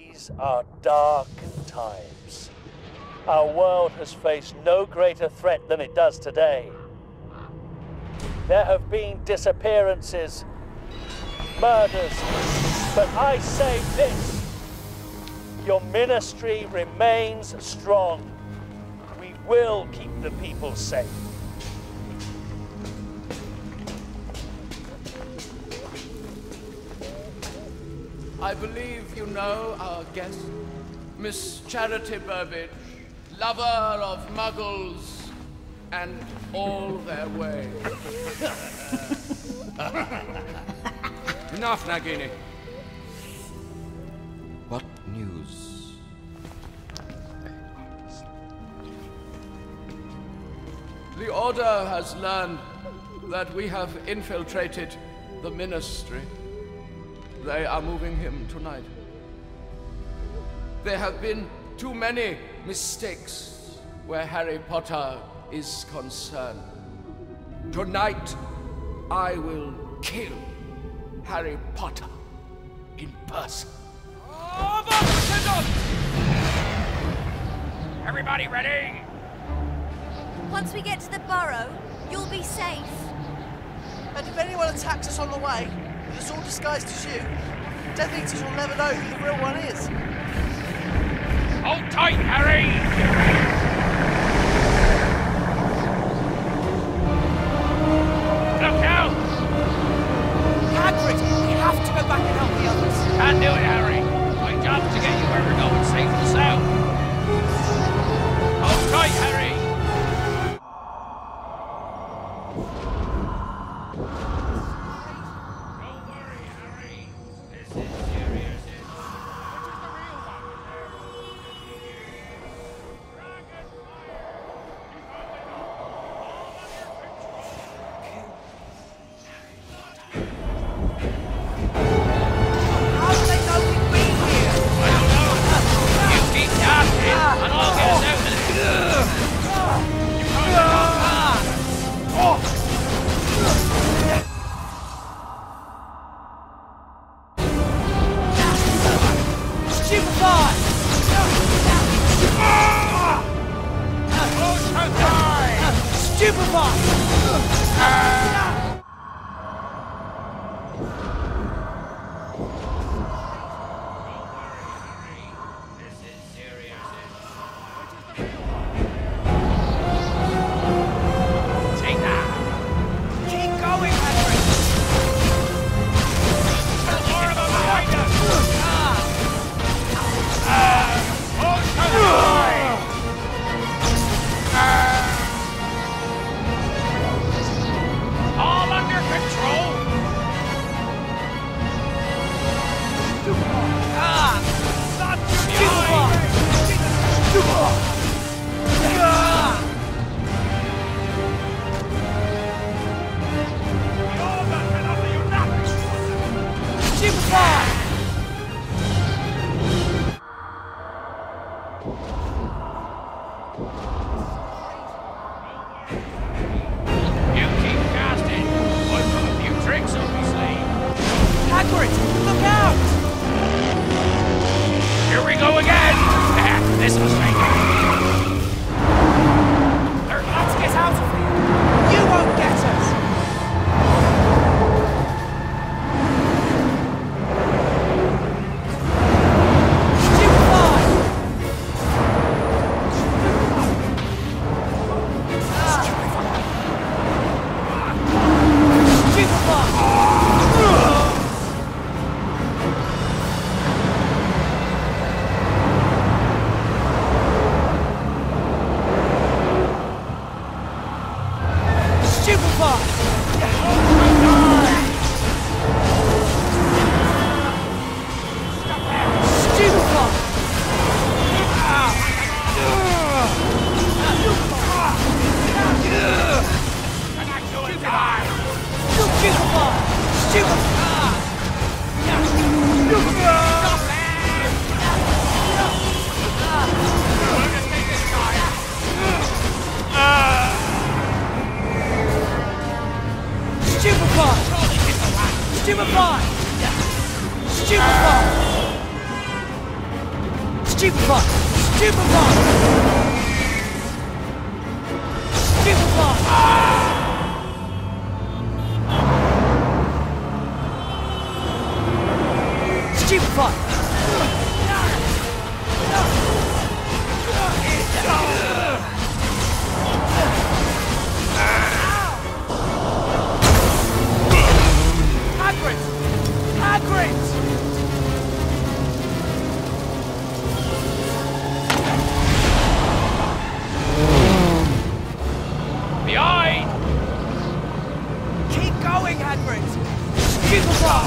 These are dark times. Our world has faced no greater threat than it does today. There have been disappearances, murders, but I say this: your ministry remains strong. We will keep the people safe. I believe you know our guest, Miss Charity Burbage, lover of muggles and all their ways. Enough, Nagini. What news? The Order has learned that we have infiltrated the Ministry. They are moving him tonight. There have been too many mistakes where Harry Potter is concerned. Tonight, I will kill Harry Potter in person. Everybody ready? Once we get to the burrow, you'll be safe. And if anyone attacks us on the way, with us all disguised as you, Death Eaters will never know who the real one is. Hold tight, Harry! Look out! Hagrid, we have to go back and help the others. Can't do it, Harry. My job's to get you where we're going safe and sound. Hold tight, Harry! This was fake. Stupefy! Stupefy! Stupefy! Stupefy! Hagrid! Hagrid! Behind! Keep going, Hagrid! Stupefy!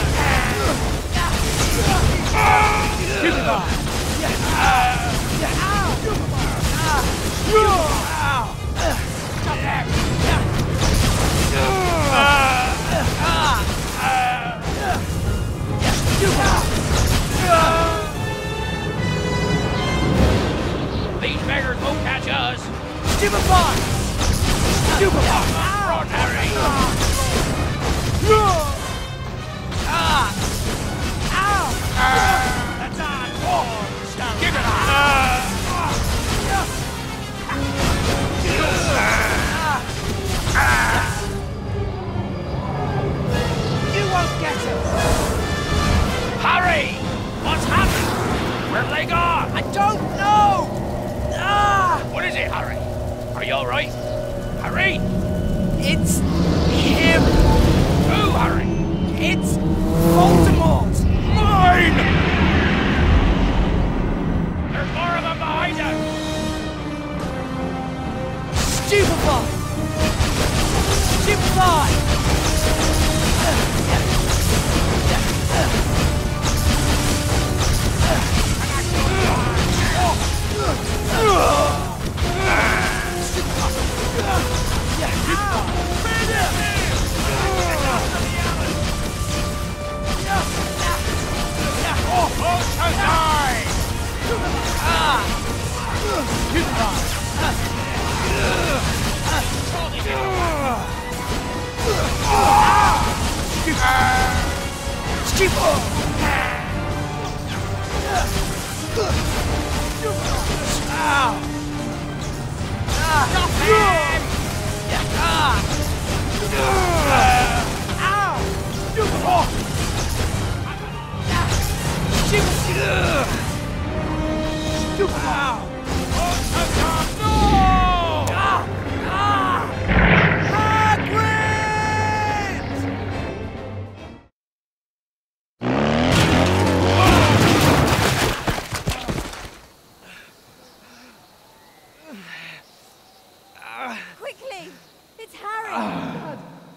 These beggars won't catch us! Stupefy! Stupefy! Run, Harry! That's on! Give it You won't get us! Harry! What's happened? Where have they gone? I don't know! What is it, Harry? Are you alright? Harry? It's him! Who, Harry? It's Voldemort! Mine! There's more of them behind us! Stupefy! Stupefy! Quickly! It's Harry!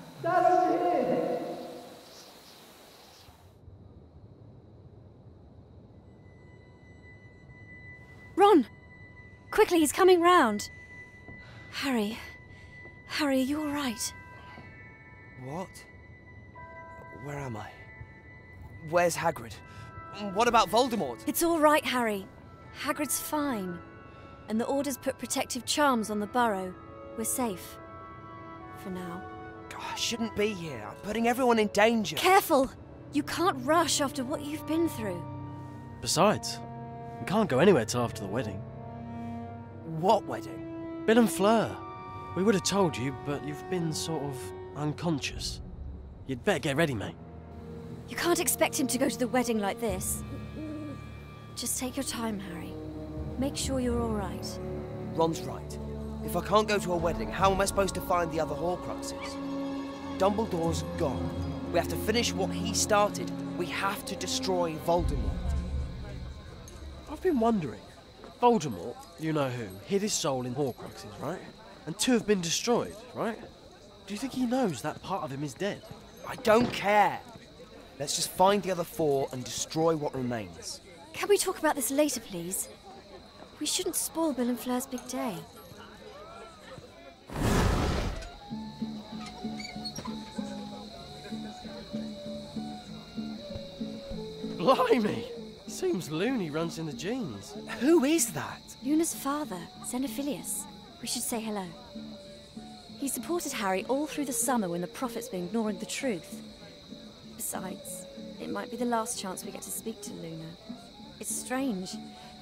Ron! Quickly, he's coming round. Harry. Harry, are you all right? What? Where am I? Where's Hagrid? What about Voldemort? It's all right, Harry. Hagrid's fine. And the Order's put protective charms on the burrow. We're safe. For now. God, I shouldn't be here. I'm putting everyone in danger. Careful! You can't rush after what you've been through. Besides, we can't go anywhere till after the wedding. What wedding? Bill and Fleur. We would have told you, but you've been sort of unconscious. You'd better get ready, mate. You can't expect him to go to the wedding like this. Just take your time, Harry. Make sure you're all right. Ron's right. If I can't go to a wedding, how am I supposed to find the other Horcruxes? Dumbledore's gone. We have to finish what he started. We have to destroy Voldemort. I've been wondering. Voldemort, you know who, hid his soul in Horcruxes, right? And 2 have been destroyed, right? Do you think he knows that part of him is dead? I don't care. Let's just find the other 4 and destroy what remains. Can we talk about this later, please? We shouldn't spoil Bill and Fleur's big day. Blimey! Seems loony runs in the genes. Who is that? Luna's father, Xenophilius. We should say hello. He supported Harry all through the summer when the Prophet's been ignoring the truth. Besides, it might be the last chance we get to speak to Luna. It's strange.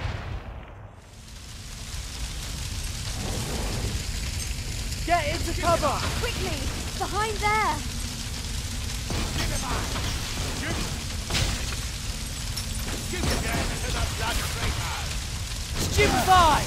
cover! Quickly! Behind there! Stupefy!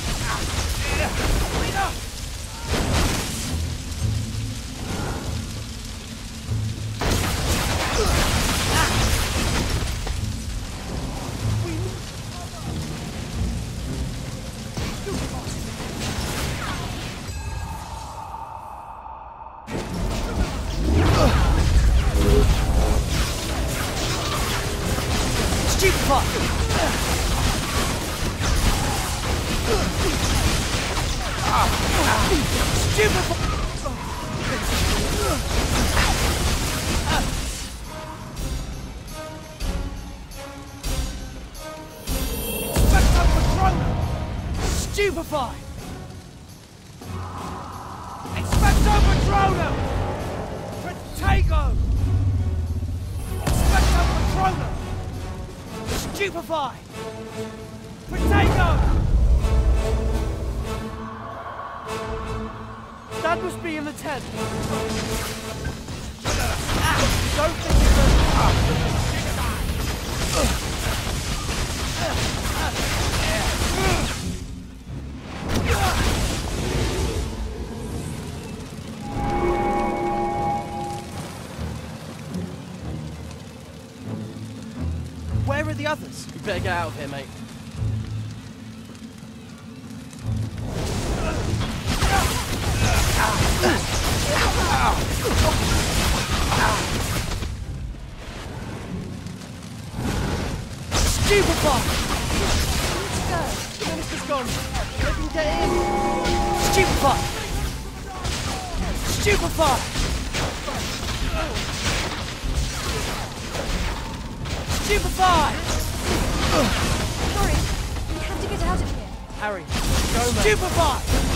Stupefy! Expecto Patronum! Protego! Expecto Patronum! Stupefy! Protego! Dad must be in the tent. Don't think Where are the others? You better get out of here, mate. Stupefy! The minister's gone. Let him get in. Stupefy! Stupefy! Stupefy! Sorry, we have to get out of here. Harry, go, mate. Stupefy!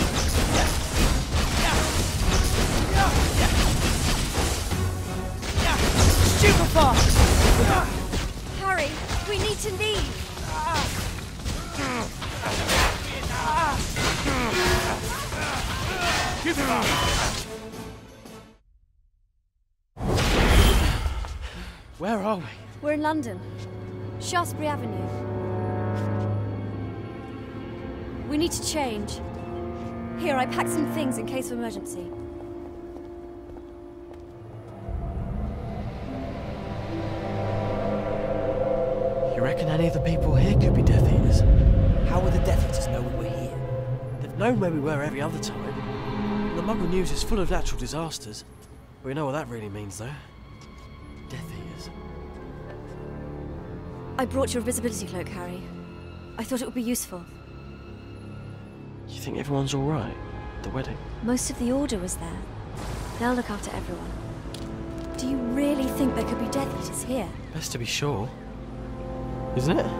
Stupefy! Harry, we need to leave. Where are we? We're in London. Shaftesbury Avenue. We need to change. Here, I packed some things in case of emergency. You reckon any of the people here could be Death Eaters? How would the Death Eaters know we were here? They've known where we were every other time. The Muggle news is full of natural disasters. We know what that really means, though. Death Eaters. I brought your invisibility cloak, Harry. I thought it would be useful. You think everyone's all right at the wedding? Most of the Order was there. They'll look after everyone. Do you really think there could be Death Eaters here? Best to be sure. Isn't it?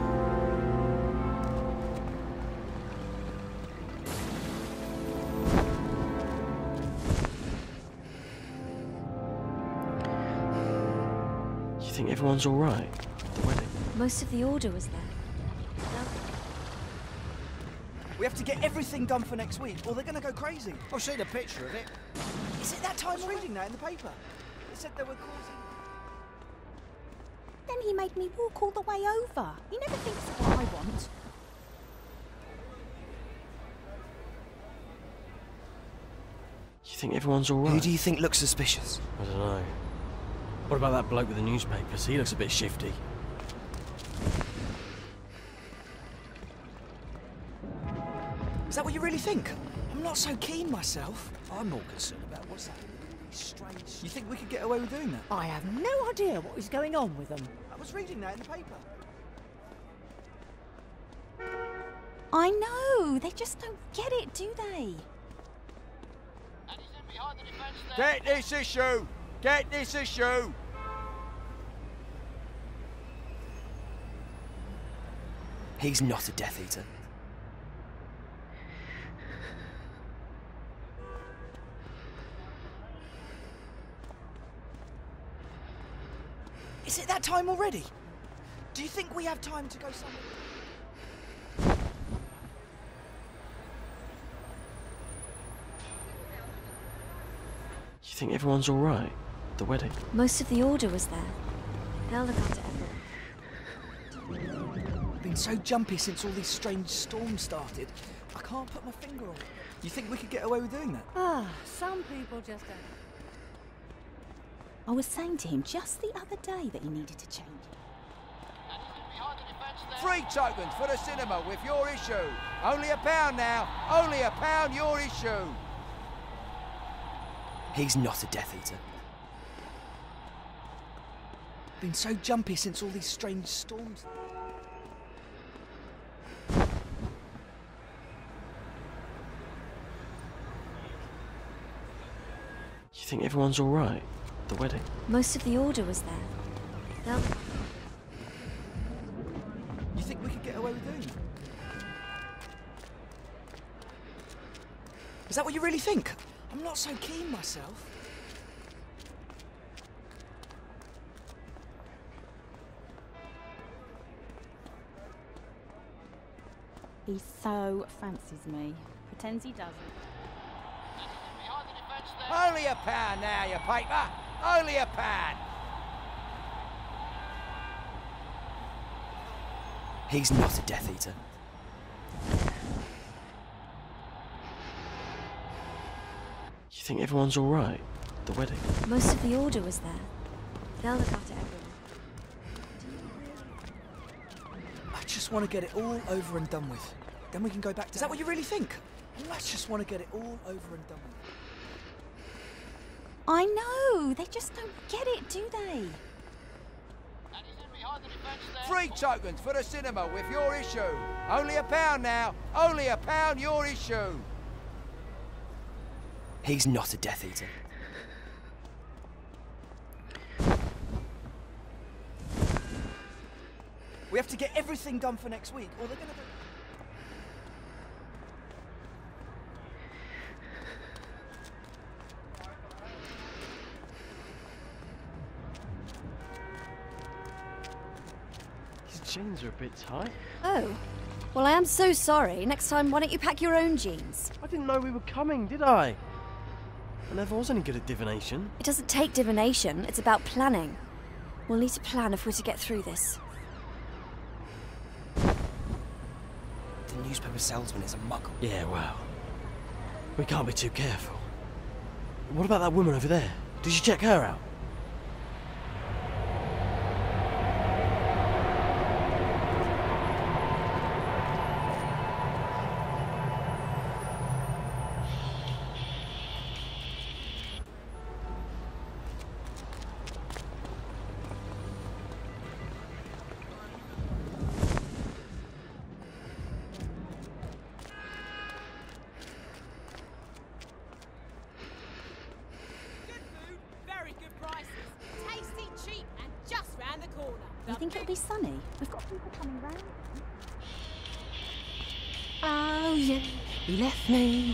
You think everyone's all right at the wedding? Most of the Order was there. We have to get everything done for next week, or they're going to go crazy. I've seen a picture of it. Is it that time? I was reading that in the paper. It said they were causing... Then he made me walk all the way over. He never thinks of what I want. You think everyone's all right? Who do you think looks suspicious? I don't know. What about that bloke with the newspapers? He looks a bit shifty. Is that what you really think? I'm not so keen myself. I'm more concerned about what's happening. Strange. You think we could get away with doing that? I have no idea what is going on with them. I was reading that in the paper. I know. They just don't get it, do they? Get this issue! Get this issue! He's not a Death Eater. Is it that time already? Do you think we have time to go somewhere? think everyone's all right? The wedding? Most of the Order was there. They'll look after everyone. I've been so jumpy since all these strange storms started. I can't put my finger on it. You think we could get away with doing that? Ah, some people just don't. I was saying to him just the other day that he needed to change. 3 tokens for the cinema with your issue. Only £1 now. Only £1 your issue. He's not a Death Eater. Been so jumpy since all these strange storms. You think everyone's all right? The wedding? Most of the Order was there. They'll... You think we could get away with doing that? Is that what you really think? I'm not so keen myself. He so fancies me. Pretends he doesn't. Only £1 now, you paper. Only £1. He's not a Death Eater. You think everyone's all right? The wedding? Most of the Order was there. They'll look after everyone. I just want to get it all over and done with. Then we can go back to... Is that what you really think? I just want to get it all over and done with. I know, they just don't get it, do they? 3 tokens for the cinema with your issue. Only £1 now. Only £1 your issue. He's not a Death Eater. We have to get everything done for next week, or they're going to... His jeans are a bit tight. Oh. Well, I am so sorry. Next time, why don't you pack your own jeans? I didn't know we were coming, did I? I never was any good at divination. It doesn't take divination, it's about planning. We'll need to plan if we're to get through this. The newspaper salesman is a muggle. Yeah, well, we can't be too careful. What about that woman over there? Did you check her out? You think it'll be sunny? We've got people coming round. Oh yeah, he left me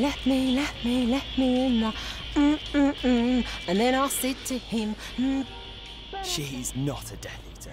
in the and then I said to him, She's not a Death Eater.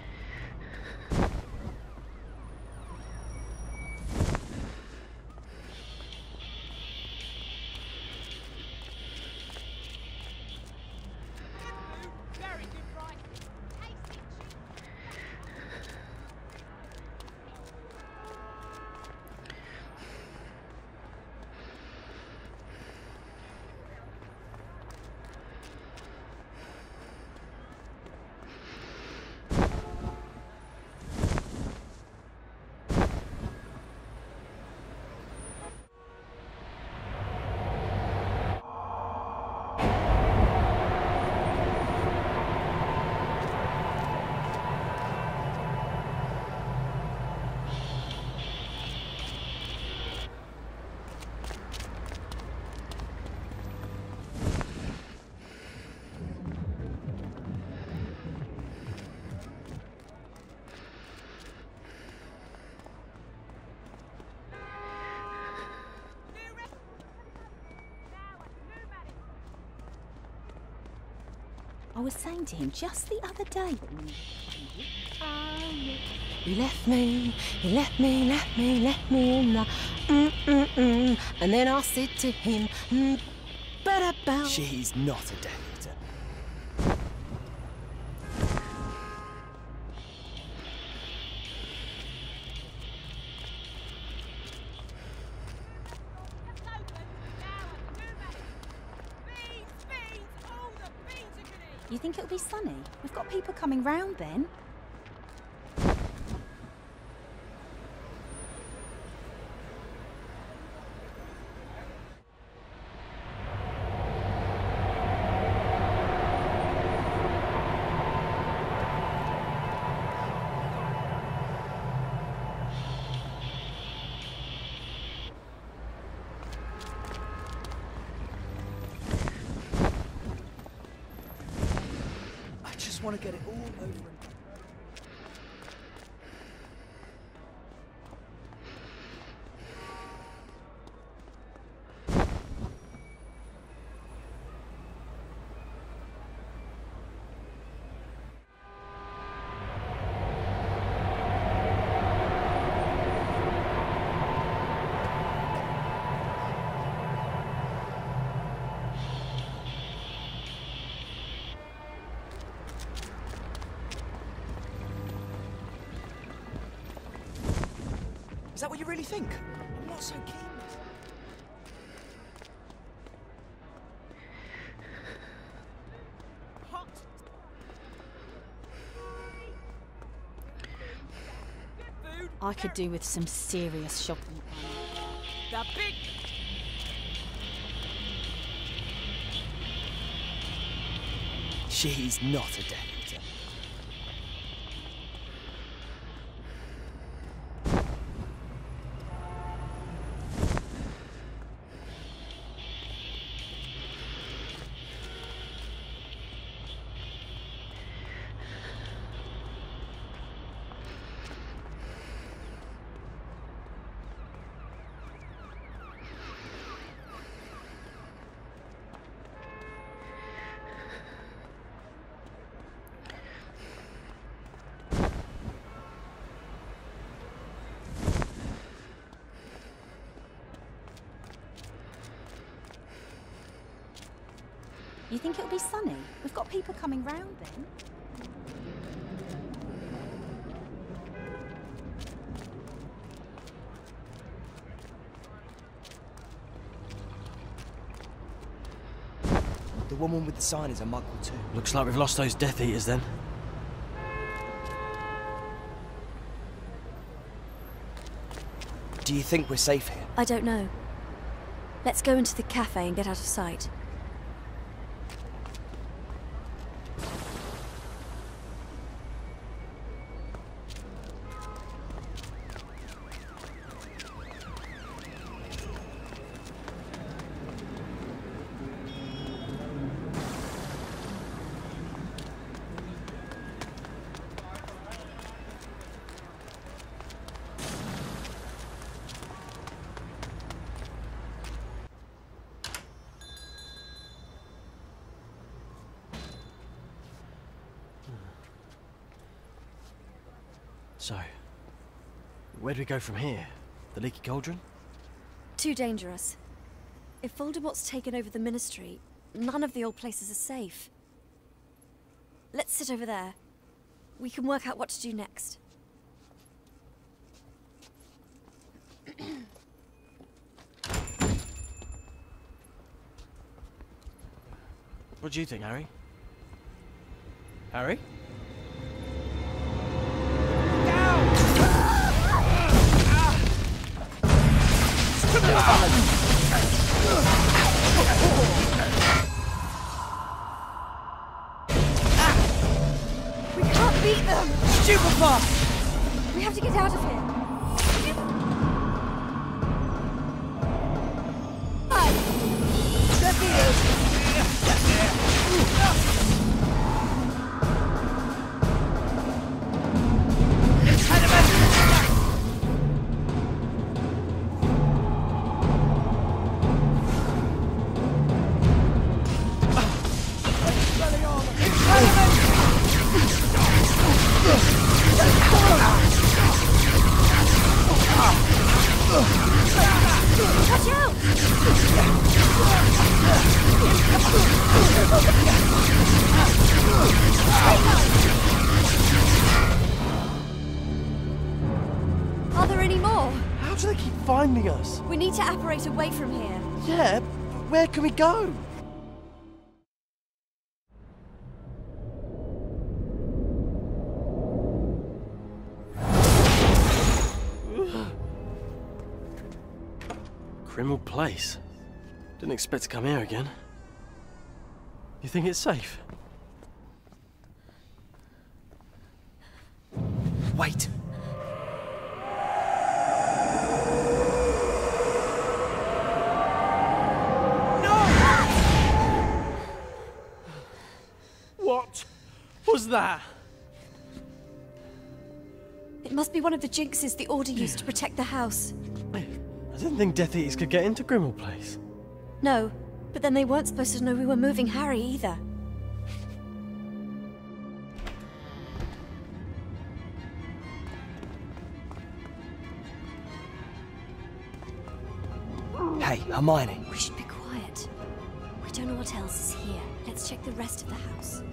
I was saying to him just the other day that he left me in the and then I said to him, Ba-da-bow. She's not a Death Eater. You think it'll be sunny? We've got people coming round then. I want to get it all over and... Is that what you really think? I'm not so keen. Hot. I could do with some serious shopping. The big... She's not a Death Eater. You think it'll be sunny? We've got people coming round then. The woman with the sign is a muggle too. Looks like we've lost those Death Eaters then. Do you think we're safe here? I don't know. Let's go into the cafe and get out of sight. So, where do we go from here? The Leaky Cauldron? Too dangerous. If Voldemort's taken over the Ministry, none of the old places are safe. Let's sit over there. We can work out what to do next. What do you think, Harry? Harry? We can't beat them! Super fast! We have to get out of here. Watch out! Are there any more? How do they keep finding us? We need to apparate away from here. Yeah, but where can we go? Criminal place. Didn't expect to come here again. You think it's safe? Wait. What was that? It must be one of the jinxes the Order used to protect the house. I didn't think Death Eaters could get into Grimmauld Place. No, but then they weren't supposed to know we were moving Harry either. Hey, Hermione. We should be quiet. We don't know what else is here. Let's check the rest of the house.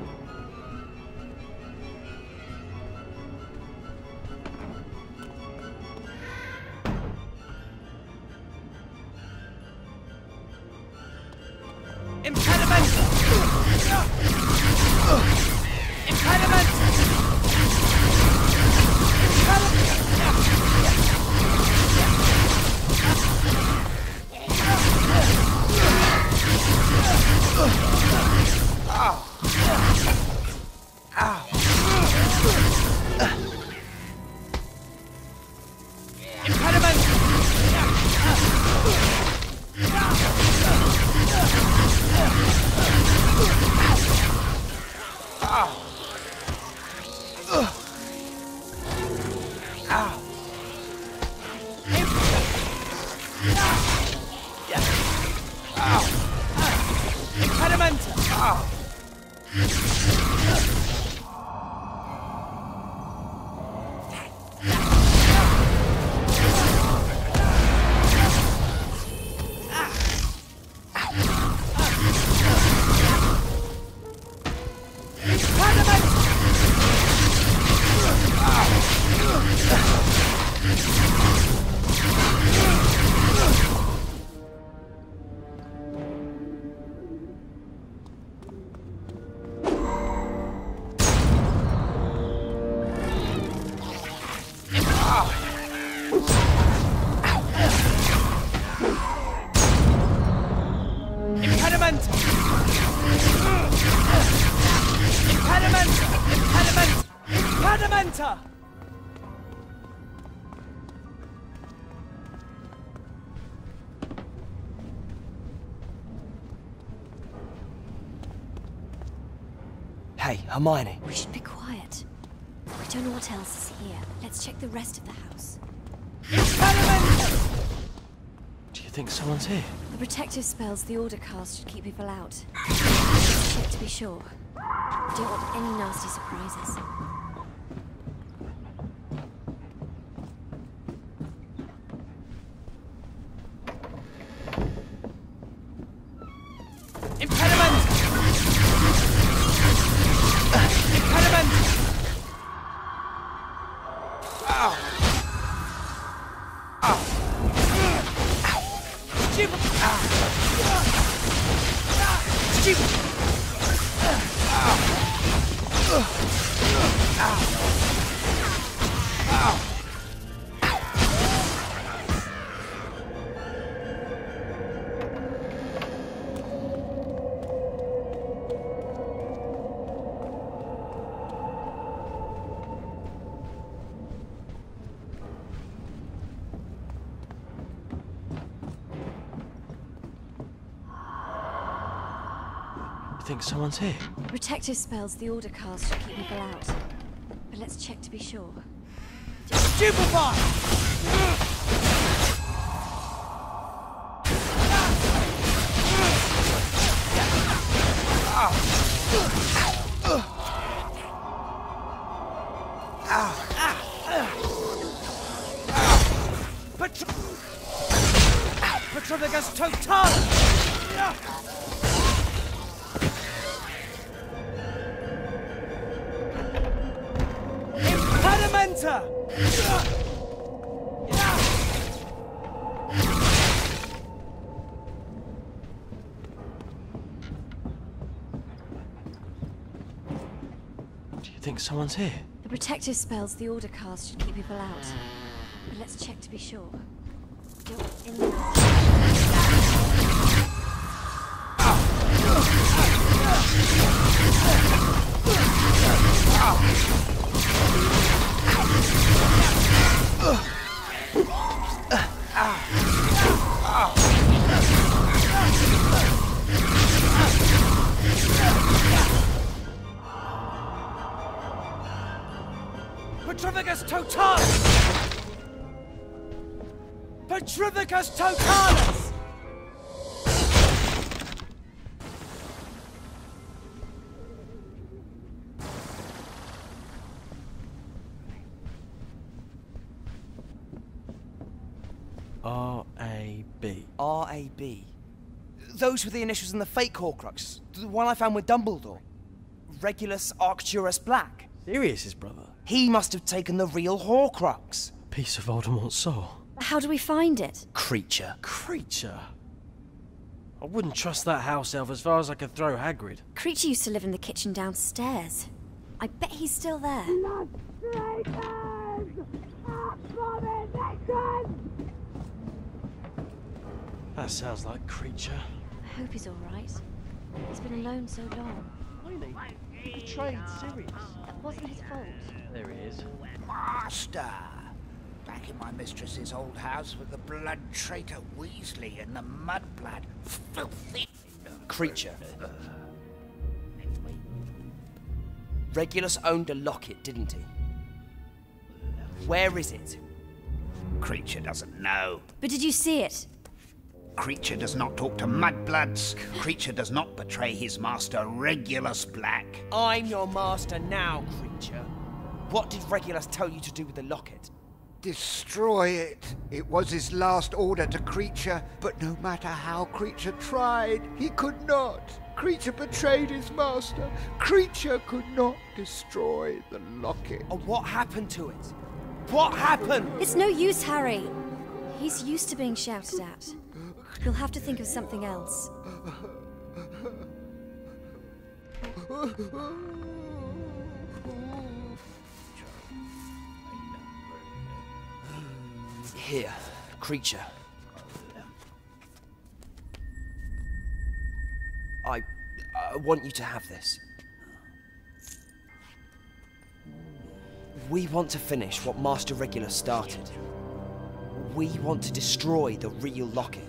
Hey, Hermione. We should be quiet. We don't know what else is here. Let's check the rest of the house. Do you think someone's here? The protective spells the Order cast should keep people out. Let's check to be sure. We don't want any nasty surprises. Think someone's here? Protective spells the Order cast should keep people out. But let's check to be sure. Stupefy! Petrovigus totalis! Impedimenta! Do you think someone's here? The protective spells the Order cast should keep people out. But let's check to be sure. Still in the Petrovigus totalis! Petrovigus totalis! R.A.B. R.A.B. Those were the initials in the fake Horcrux. The one I found with Dumbledore. Regulus Arcturus Black. Sirius, his brother. He must have taken the real Horcrux. A piece of Voldemort's soul. How do we find it? Creature. Creature? I wouldn't trust that house elf as far as I could throw Hagrid. Creature used to live in the kitchen downstairs. I bet he's still there. That sounds like Creature. I hope he's alright. He's been alone so long. He betrayed Sirius. That wasn't his fault. There he is. Master! Back in my mistress's old house with the blood traitor Weasley and the mudblood. Filthy Creature. Regulus owned a locket, didn't he? Where is it? Creature doesn't know. But did you see it? Creature does not talk to mudbloods. Creature does not betray his master, Regulus Black. I'm your master now, Creature. What did Regulus tell you to do with the locket? Destroy it. It was his last order to Creature, but no matter how Creature tried, he could not. Creature betrayed his master. Creature could not destroy the locket. Oh, what happened to it? What happened? It's no use, Harry. He's used to being shouted at. You'll have to think of something else. Here, Creature. I want you to have this. We want to finish what Master Regulus started. We want to destroy the real locket.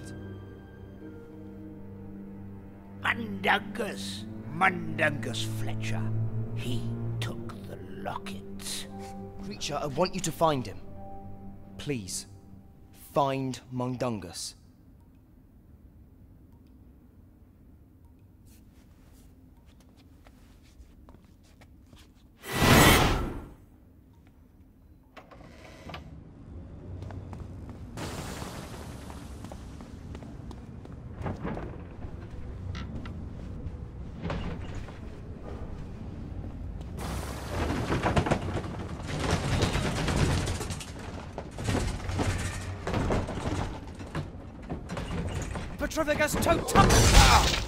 Mundungus Fletcher. He took the locket. Creature, I want you to find him. Please, find Mundungus. Petrovigus totalis!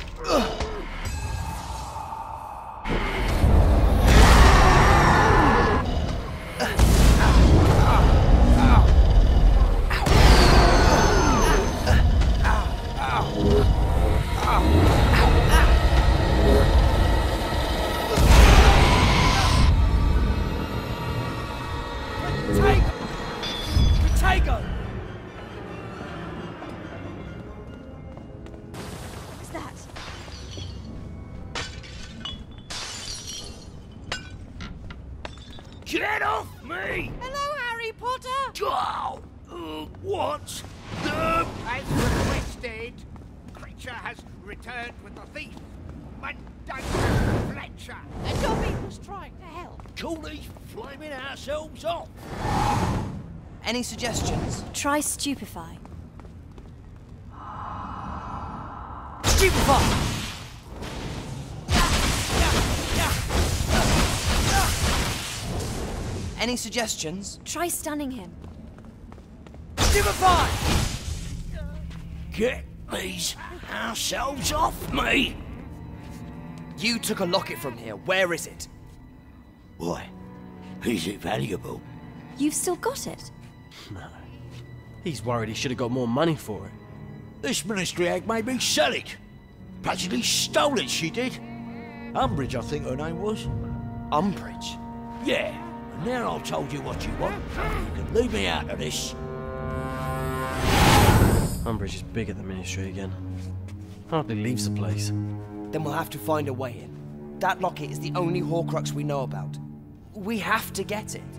Potato! What's that? Get off me! Hello, Harry Potter! Oh, what? As requested, Creature has returned with the thief, Mundungus Fletcher. And your people's trying to help. Call these flaming ourselves off. Any suggestions? Try stupefy. Stupefy! Any suggestions? Try stunning him. Stupefy! Get these ourselves off me! You took a locket from here. Where is it? Why? Is it valuable? You've still got it? No. He's worried he should have got more money for it. This ministry hag made me sell it. Practically stole it, she did. Umbridge, I think her name was. Umbridge? Yeah. And now I've told you what you want. You can leave me out of this. Umbridge is big at the ministry again. Hardly leaves the place. Then we'll have to find a way in. That locket is the only Horcrux we know about. We have to get it.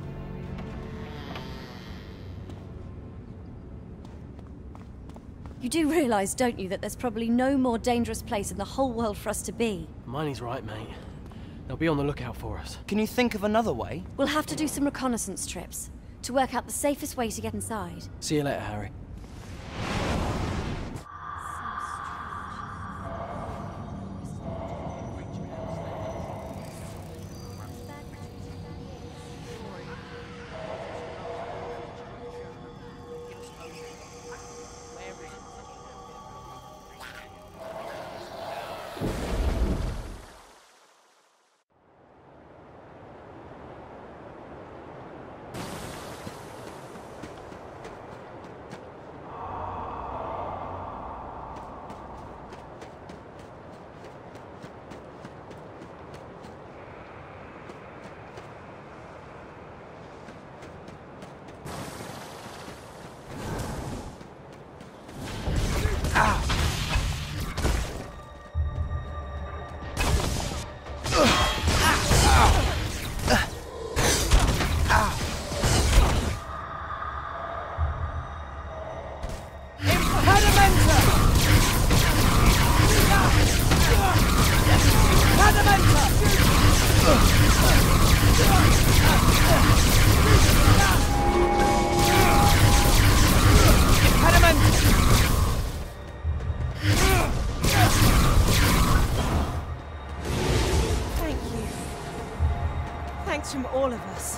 You do realise, don't you, that there's probably no more dangerous place in the whole world for us to be? Miney's right, mate. They'll be on the lookout for us. Can you think of another way? We'll have to do some reconnaissance trips to work out the safest way to get inside. See you later, Harry. From all of us.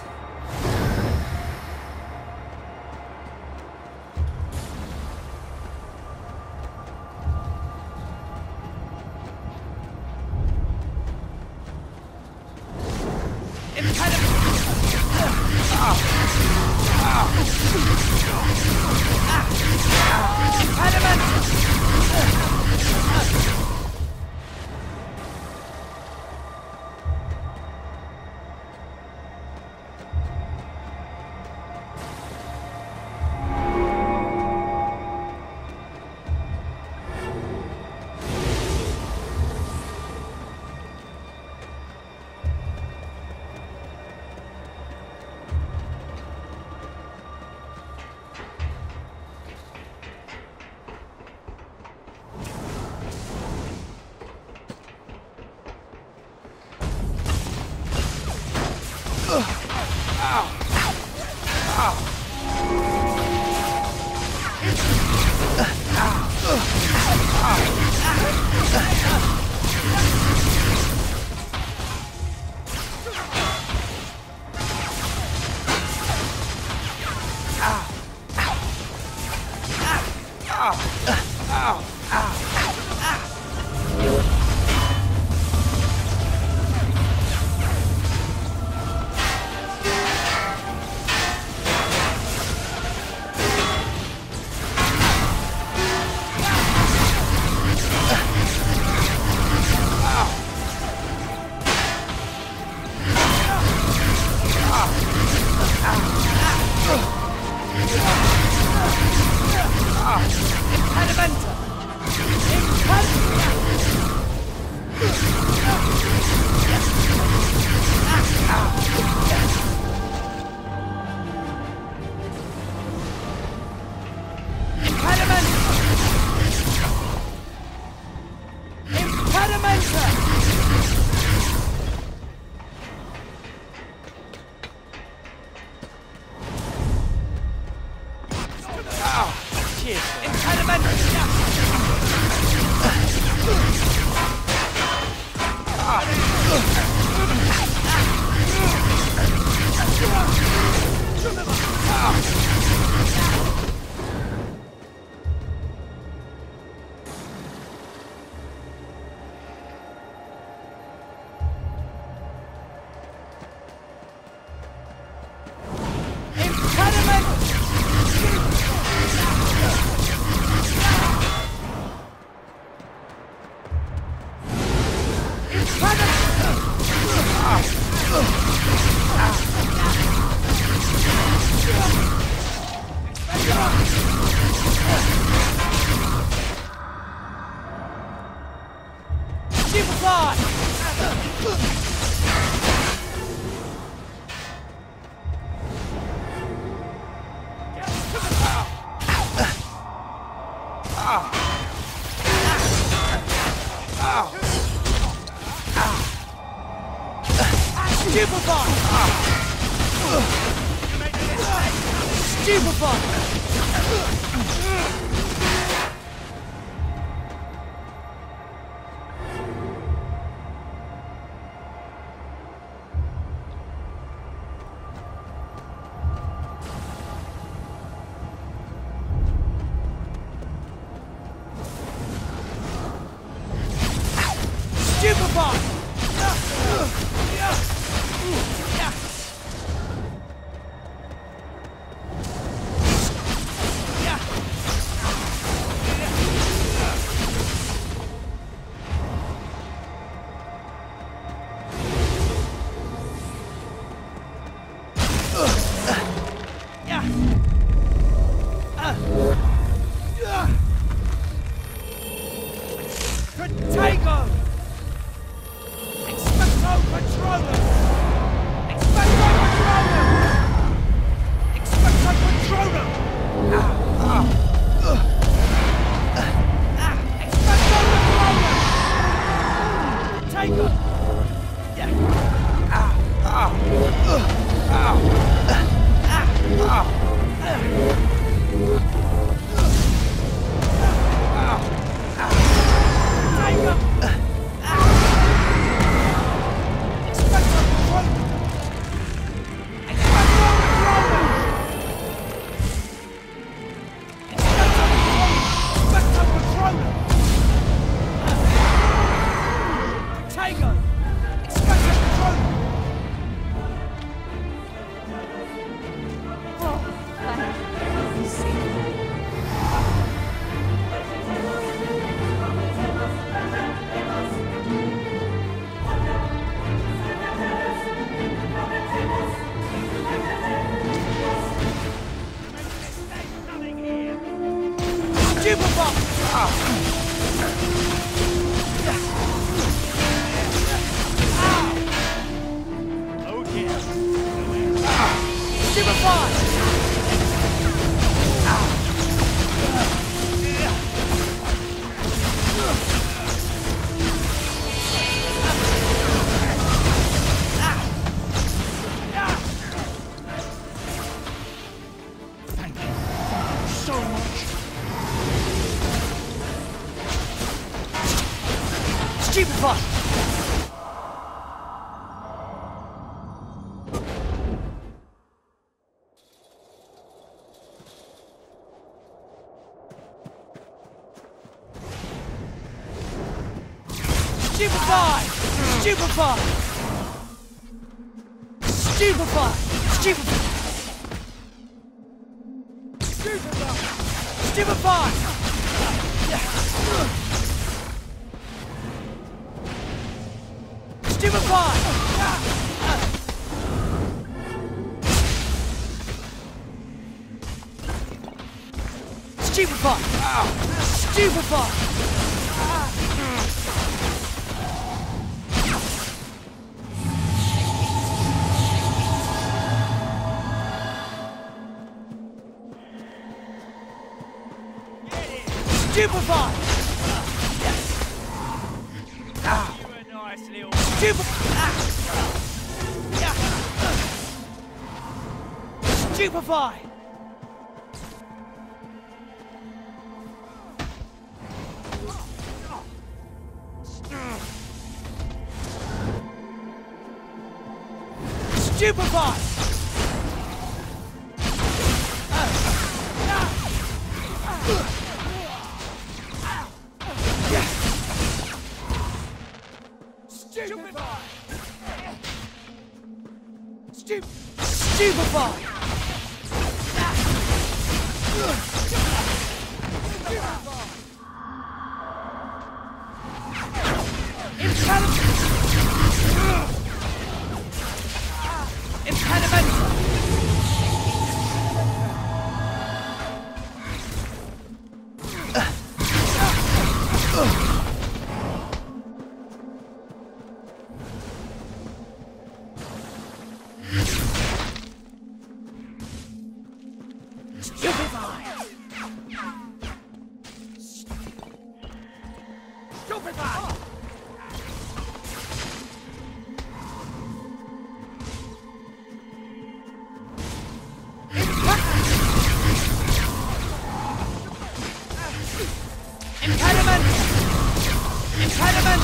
Impediment! Impediment!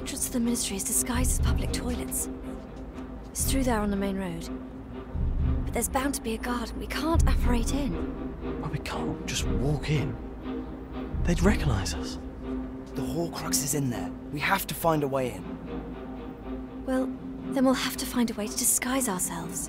entrance to the Ministry is disguised as public toilets. It's through there on the main road. But there's bound to be a guard, and we can't apparate in. Well, we can't just walk in. They'd recognize us. The Horcrux is in there. We have to find a way in. Well, then we'll have to find a way to disguise ourselves.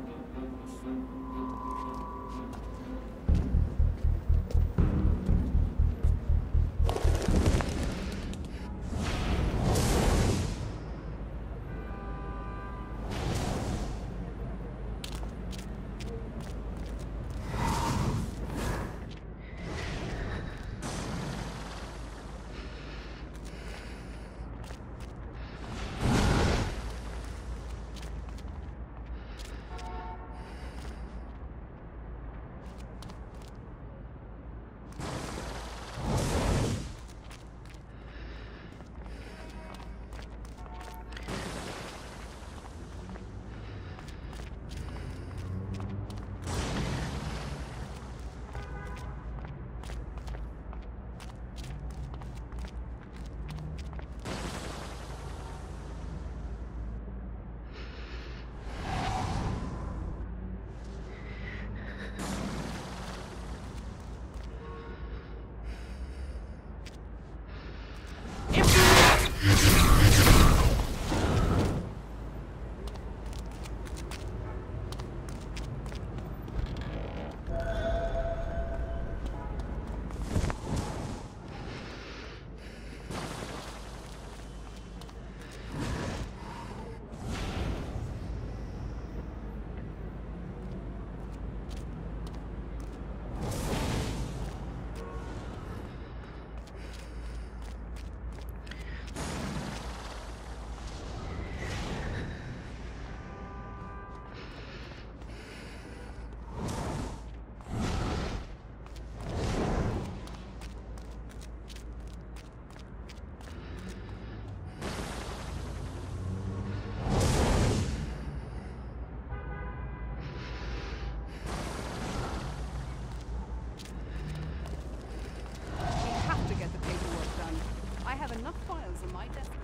enough files on my desk.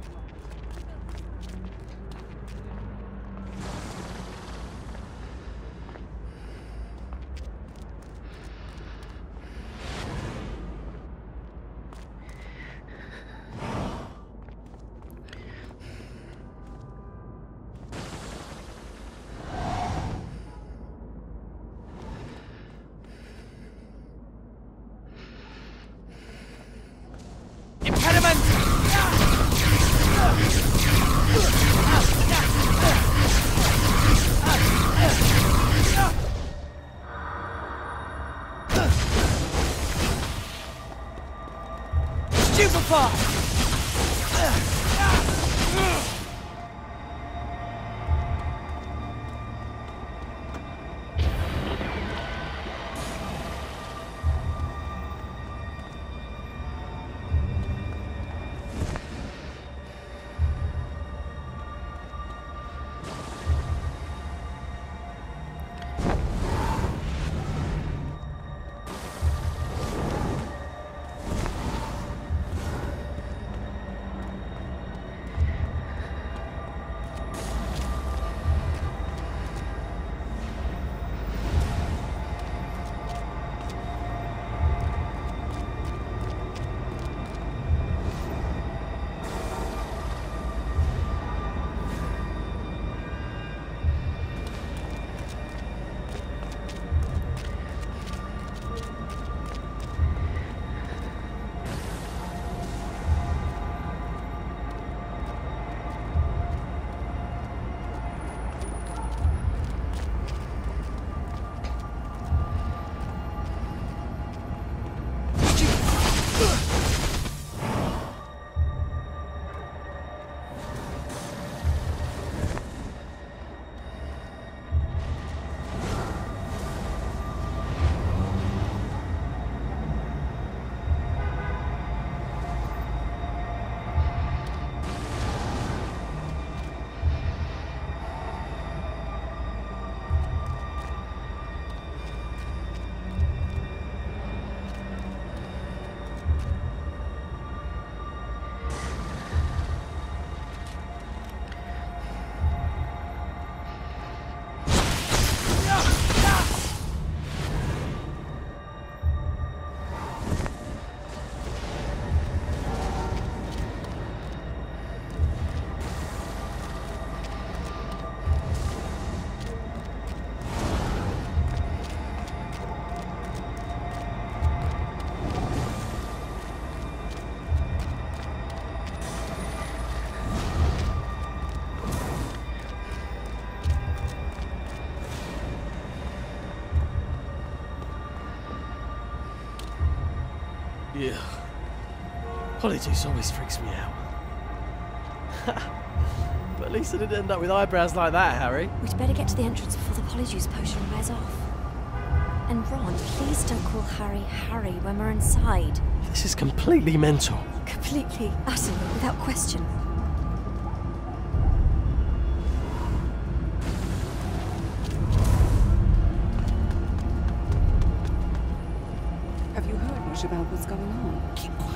Yeah. Politics always freaks me out. But at least I didn't end up with eyebrows like that, Harry. We'd better get to the entrance before the polyjuice potion wears off. And Ron, please don't call Harry Harry when we're inside. This is completely mental. Completely, utterly, without question. Have you heard much about what's going on? Keep quiet.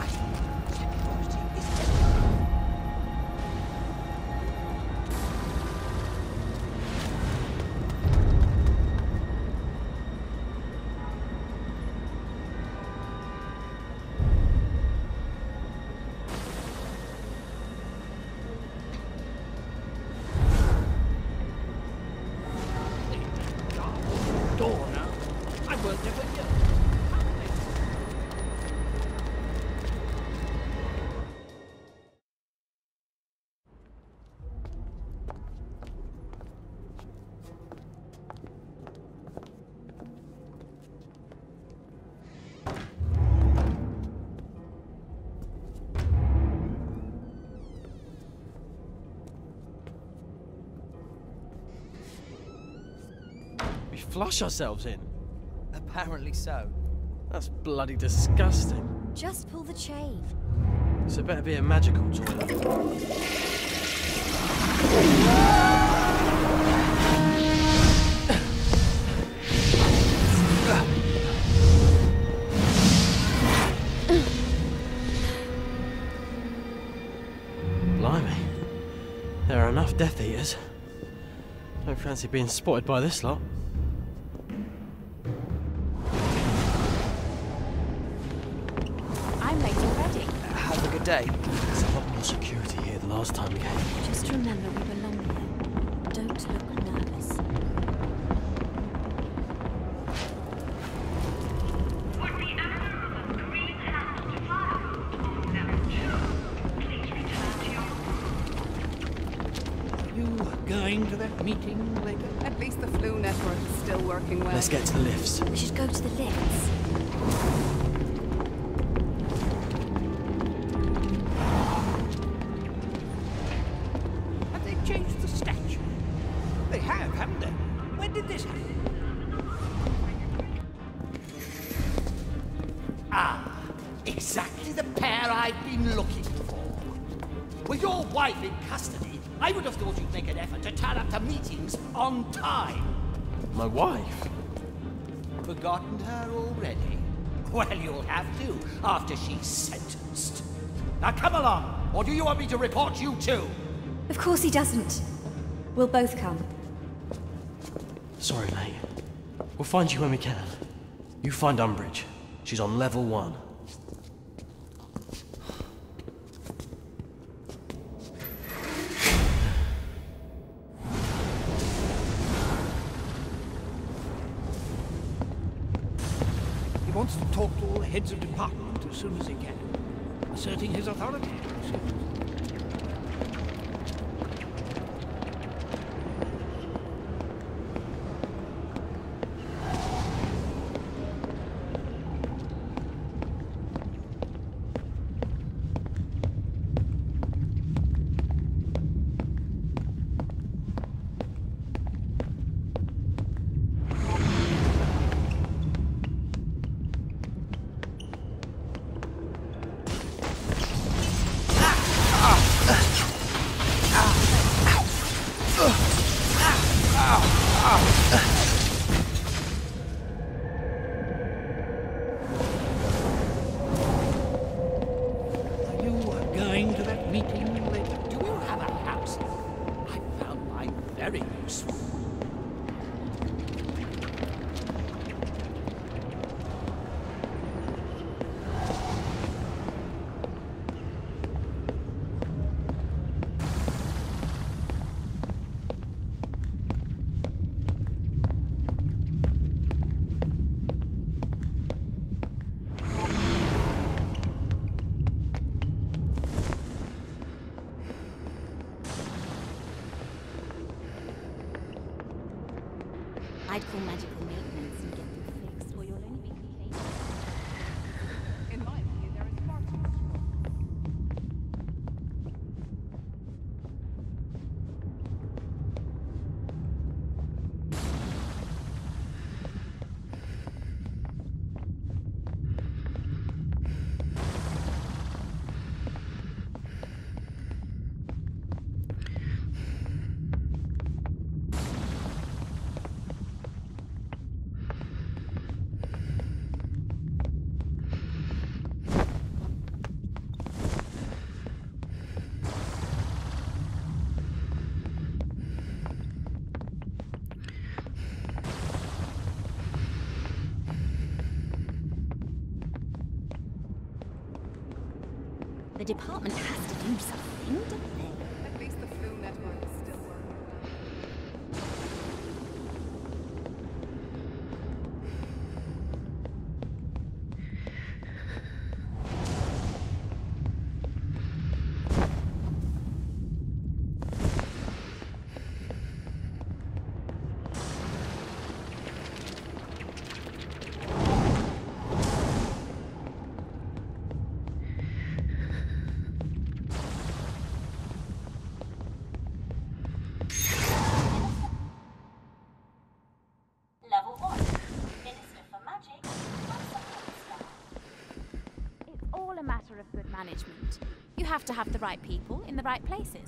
Door now. I worked there for years. We flush ourselves in. Apparently so. That's bloody disgusting. Just pull the chain. So it better be a magical toilet. Blimey. There are enough Death Eaters. Don't fancy being spotted by this lot. I'm late already. Have a good day. There's a lot more security here the last time we came. Just remember we belong here. Don't look nervous. Going to that meeting later? At least the flu network is still working well. Let's get to the lifts. We should go to the lifts. Have they changed the statue? They have, haven't they? When did this happen? Ah, exactly the pair I've been looking for. With your wife in custody, I would have thought you'd make an effort to turn up to meetings on time. My wife? Forgotten her already? Well, you'll have to, after she's sentenced. Now come along, or do you want me to report you too? Of course he doesn't. We'll both come. Sorry, mate. We'll find you when we can. You find Umbridge. She's on level 1. He wants to talk to all the heads of department as soon as he can, asserting his authority. The department has to do something, don't they? At least the flu network is still working. Level 1. Minister for Magic. It's all a matter of good management. You have to have the right people in the right places.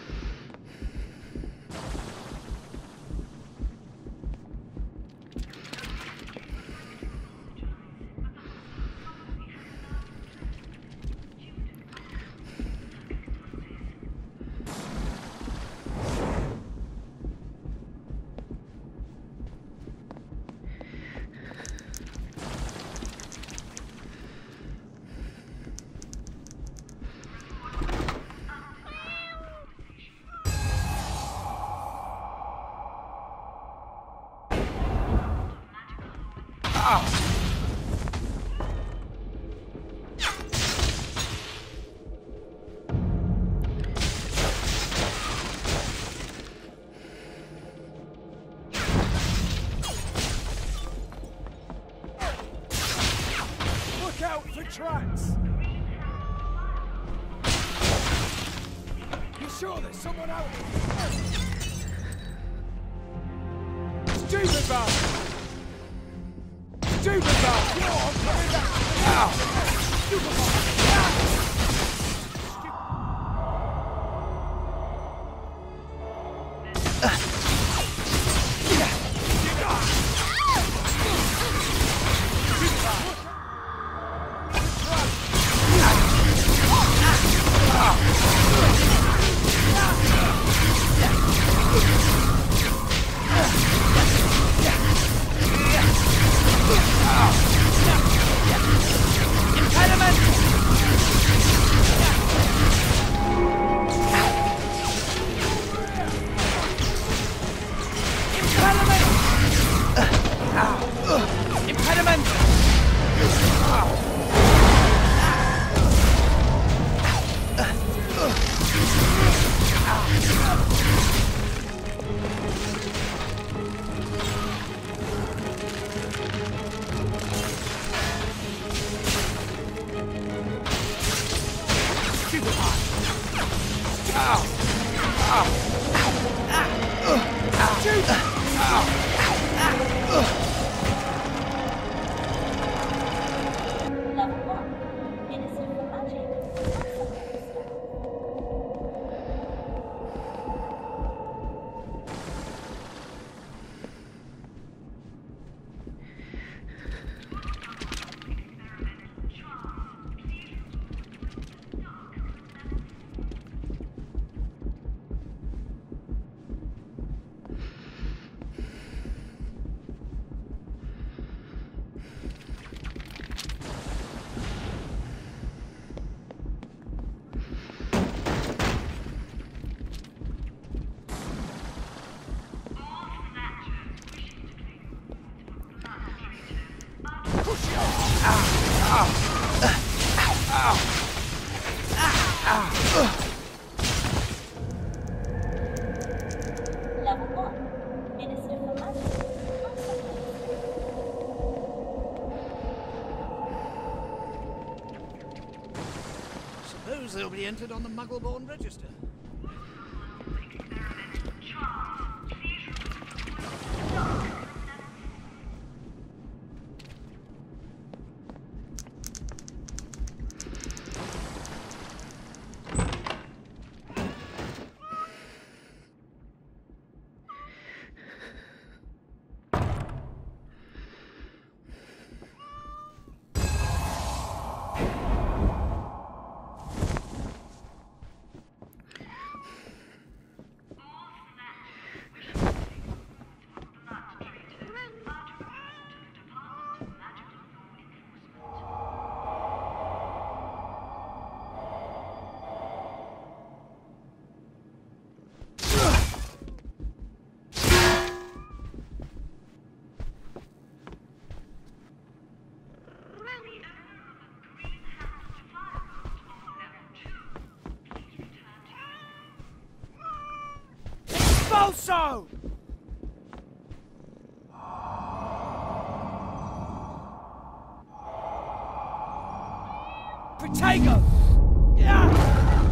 Look out for tracks! You sure there's someone out there? Stupid bastard! Stupid bastard! Stupid bastard! Suppose they'll be entered on the Muggle-born register. also! Protego! Yeah!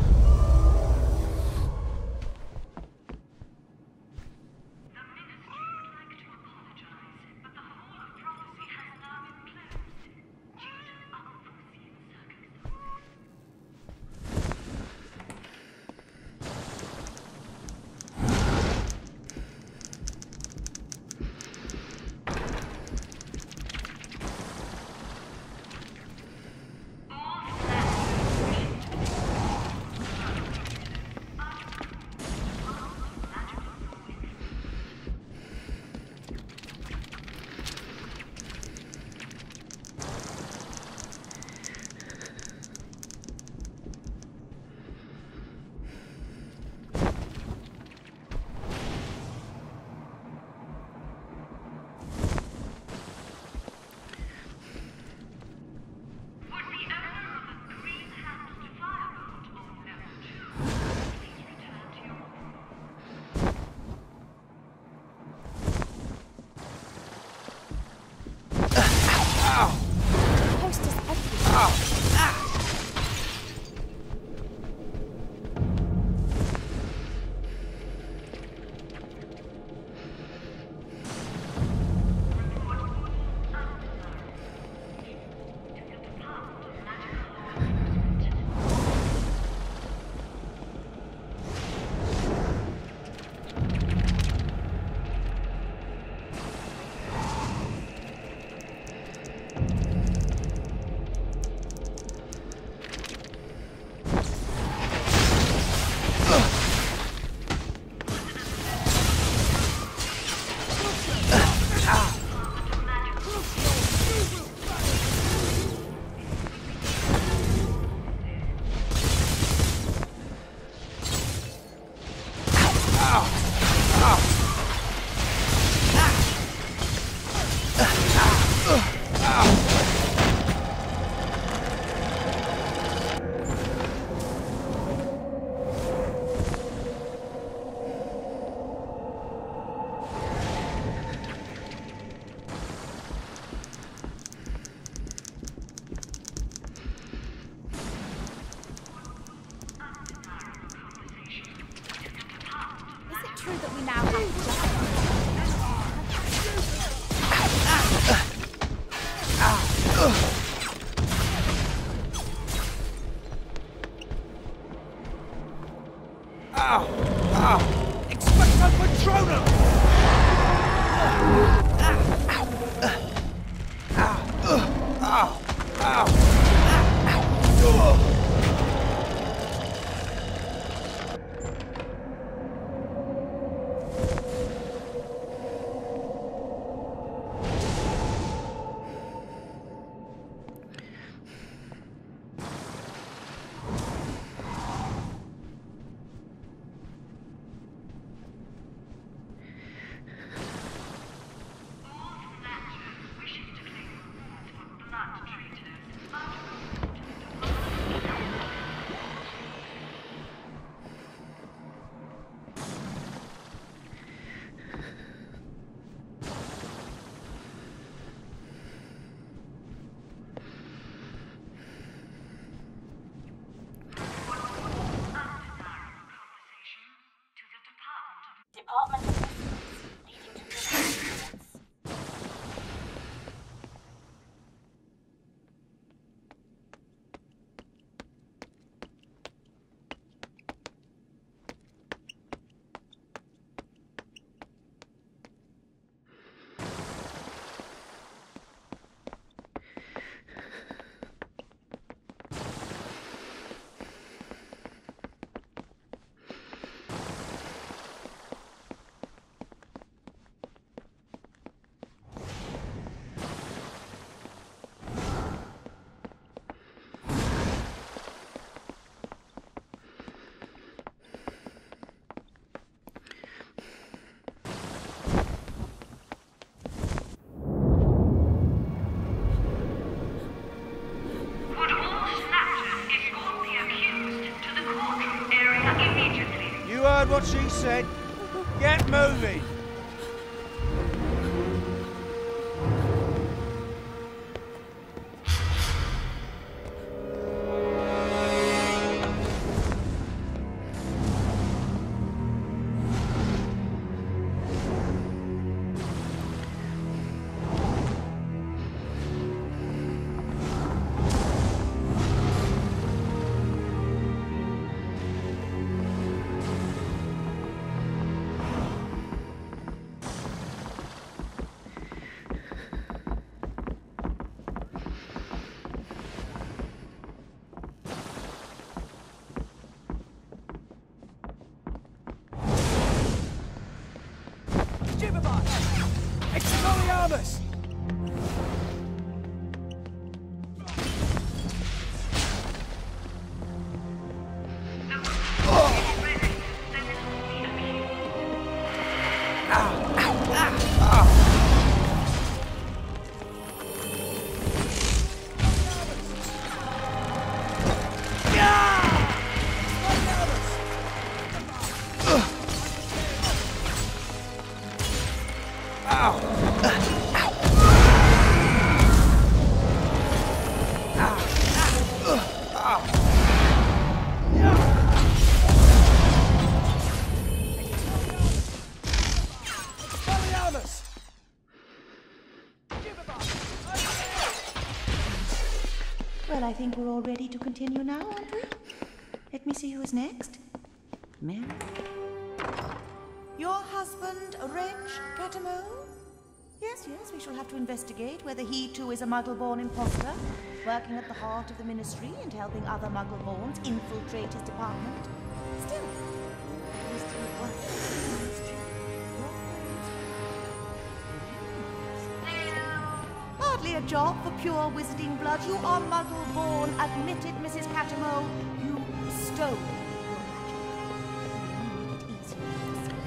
That we now have Expecto Patronum! Department of leading to disobedience. You heard what she said? Get moving! Expelliarmus! Well, I think we're all ready to continue now, aren't we? Let me see who is next. Mary. Your husband, Wrench Catamo? Yes, we shall have to investigate whether he too is a Muggle-born imposter, working at the heart of the Ministry and helping other Muggle-borns infiltrate his department. Still, he's still working at the Ministry. Hardly a job for pure wizarding blood. You are Muggle-born, admitted, Mrs. Catamo. You stole your magic. You make it easier for yourself.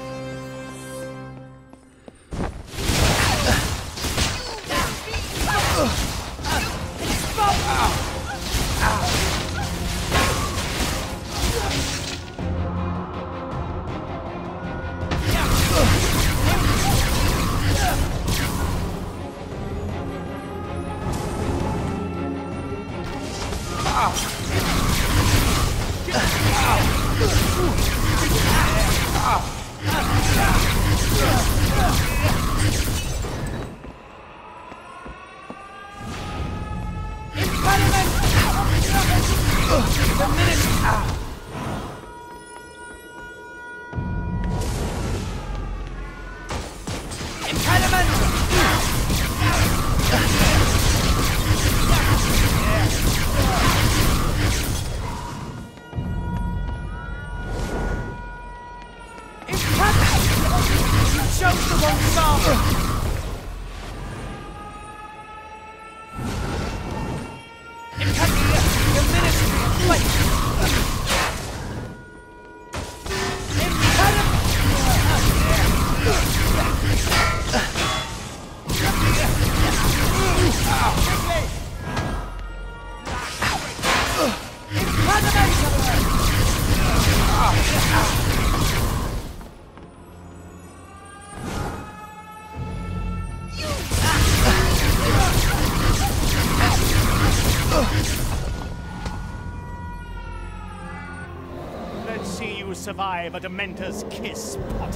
Let's see you survive a Dementor's kiss, Potter.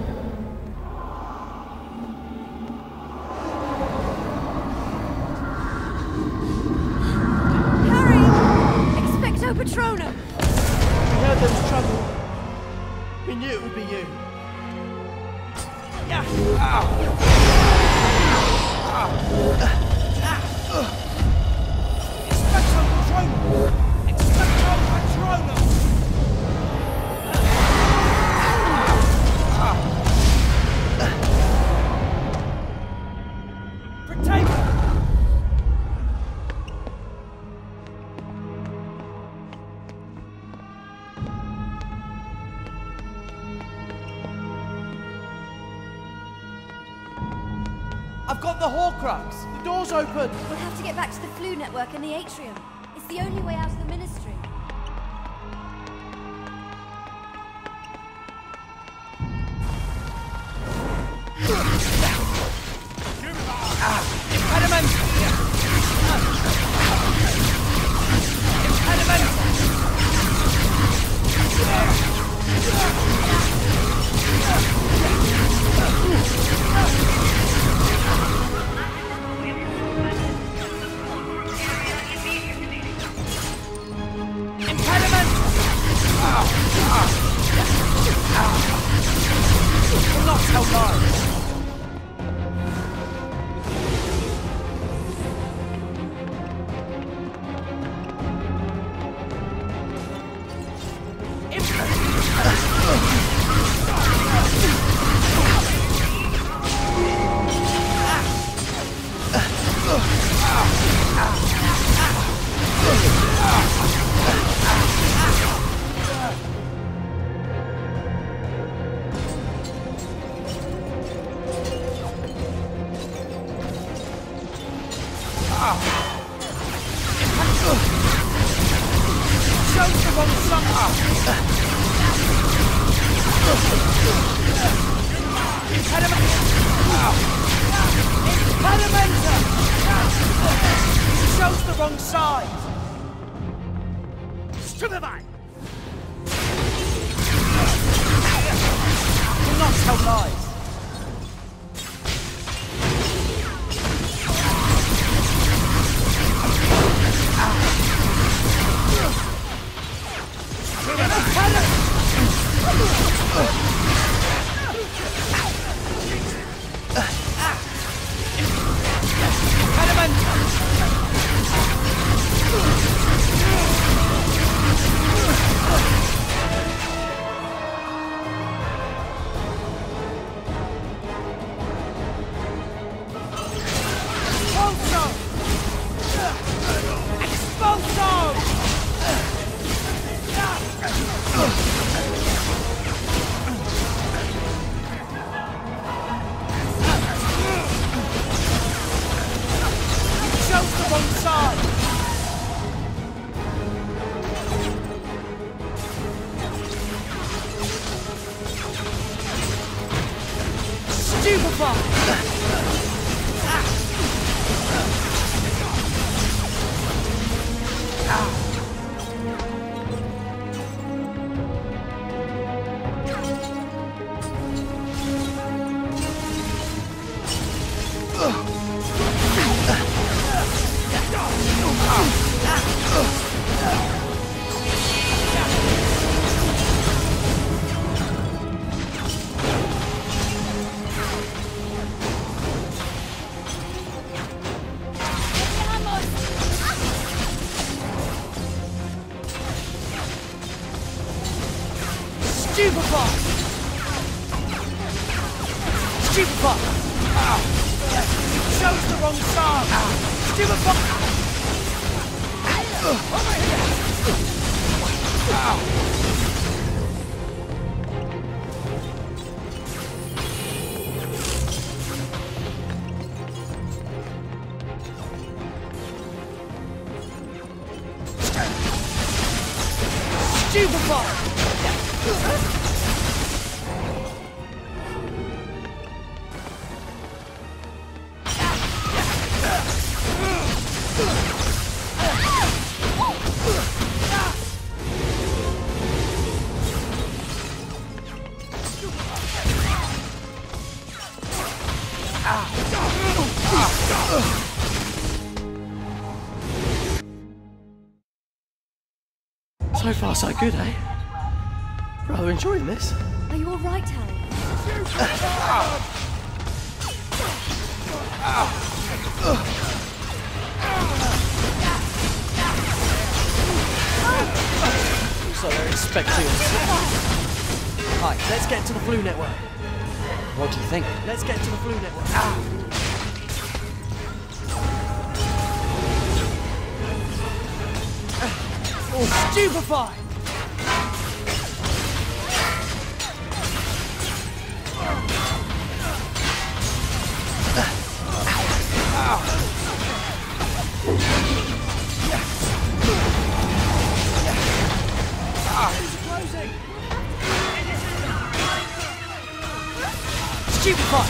Harry! Expecto Patronum! We heard there was trouble. We knew it would be you. Expecto Patronum! Expecto Patronum! Protect! I've got the Horcrux! The door's open! We'll have to get back to the Flu Network and the Atrium. It's the only way out of the Ministry. Impediment! Impediment! Will not tell lies. Shows the wrong side! Stupefy! Will not tell lies. Shows the wrong side! Stupefy! So far, so good, eh? Rather enjoying this. Are you all right, Harry? So they're expecting us. Right, let's get to the Flu Network. What do you think? Let's get to the Flu Network. Oh, stupefy! Stupefy!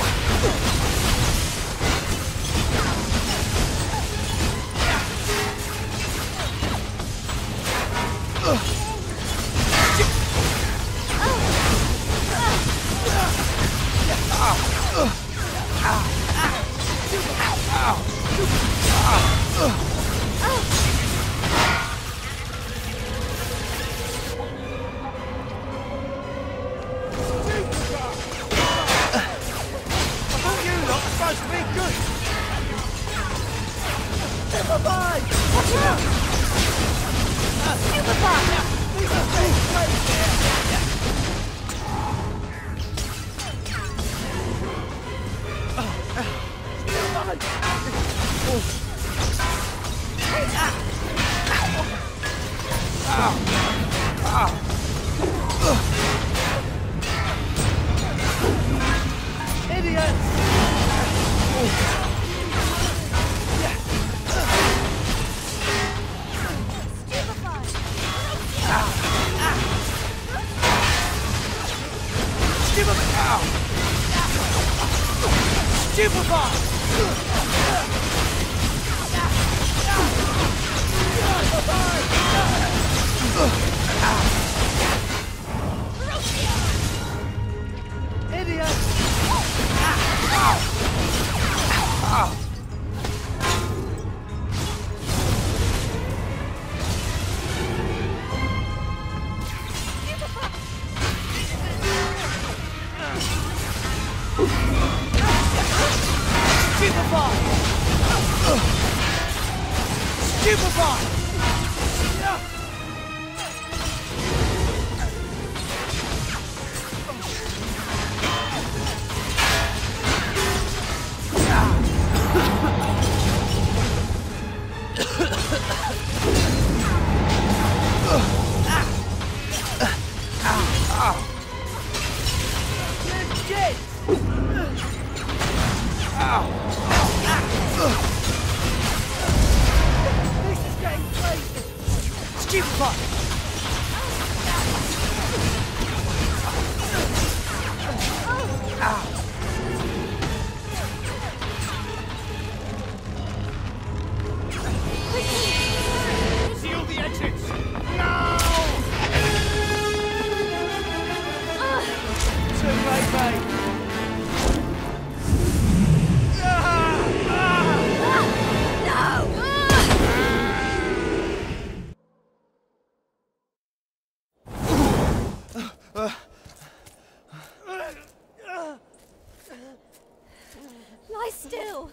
Lie still!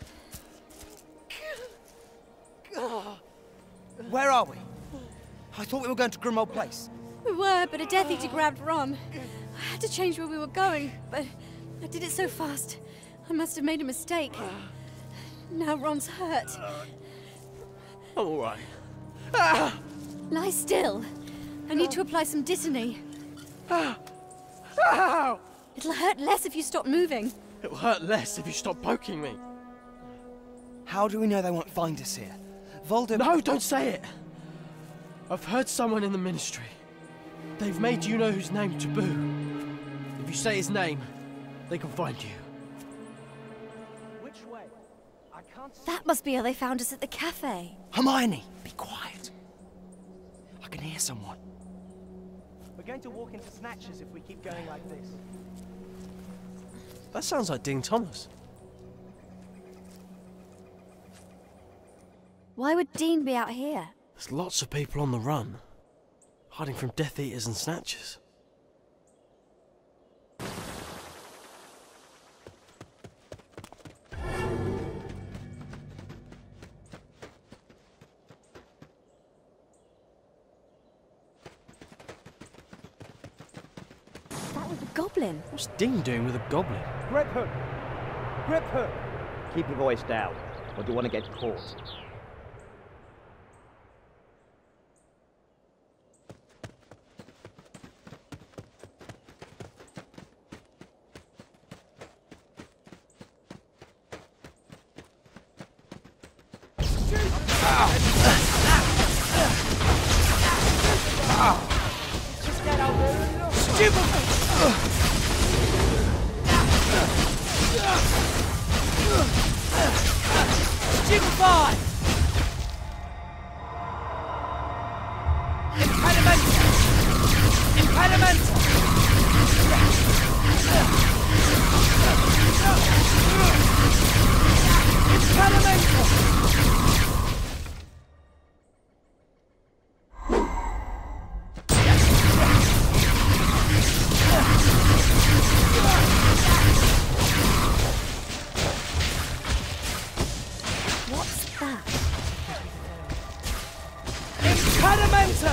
Where are we? I thought we were going to Grimmauld Place. We were, but a Death Eater grabbed Ron. I had to change where we were going, but I did it so fast. I must have made a mistake. Now Ron's hurt. I'm all right. Lie still. I need to apply some Dittany. It'll hurt less if you stop moving. It'll hurt less if you stop poking me. How do we know they won't find us here? Voldemort... No, don't say it! I've heard someone in the Ministry. They've made you-know-whose name taboo. If you say his name, they can find you. Which way? I can't see... That must be how they found us at the cafe. Hermione, be quiet. I can hear someone. We're going to walk into snatches if we keep going like this. That sounds like Dean Thomas. Why would Dean be out here? There's lots of people on the run, hiding from Death Eaters and Snatchers. That was a goblin. What's Dean doing with a goblin? Grip him! Grip him! Keep your voice down, or do you want to get caught? Just get out there and look! Stupefy! Impedimenta! Impedimenta! Impedimenta! What's that? Impedimenta!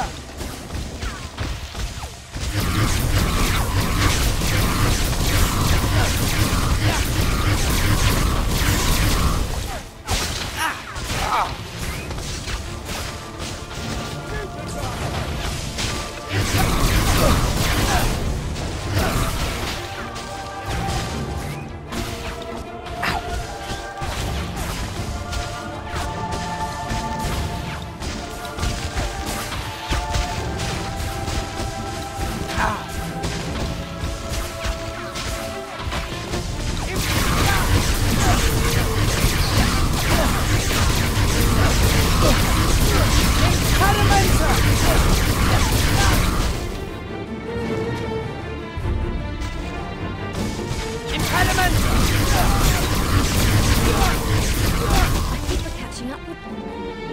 I think we're catching up with them.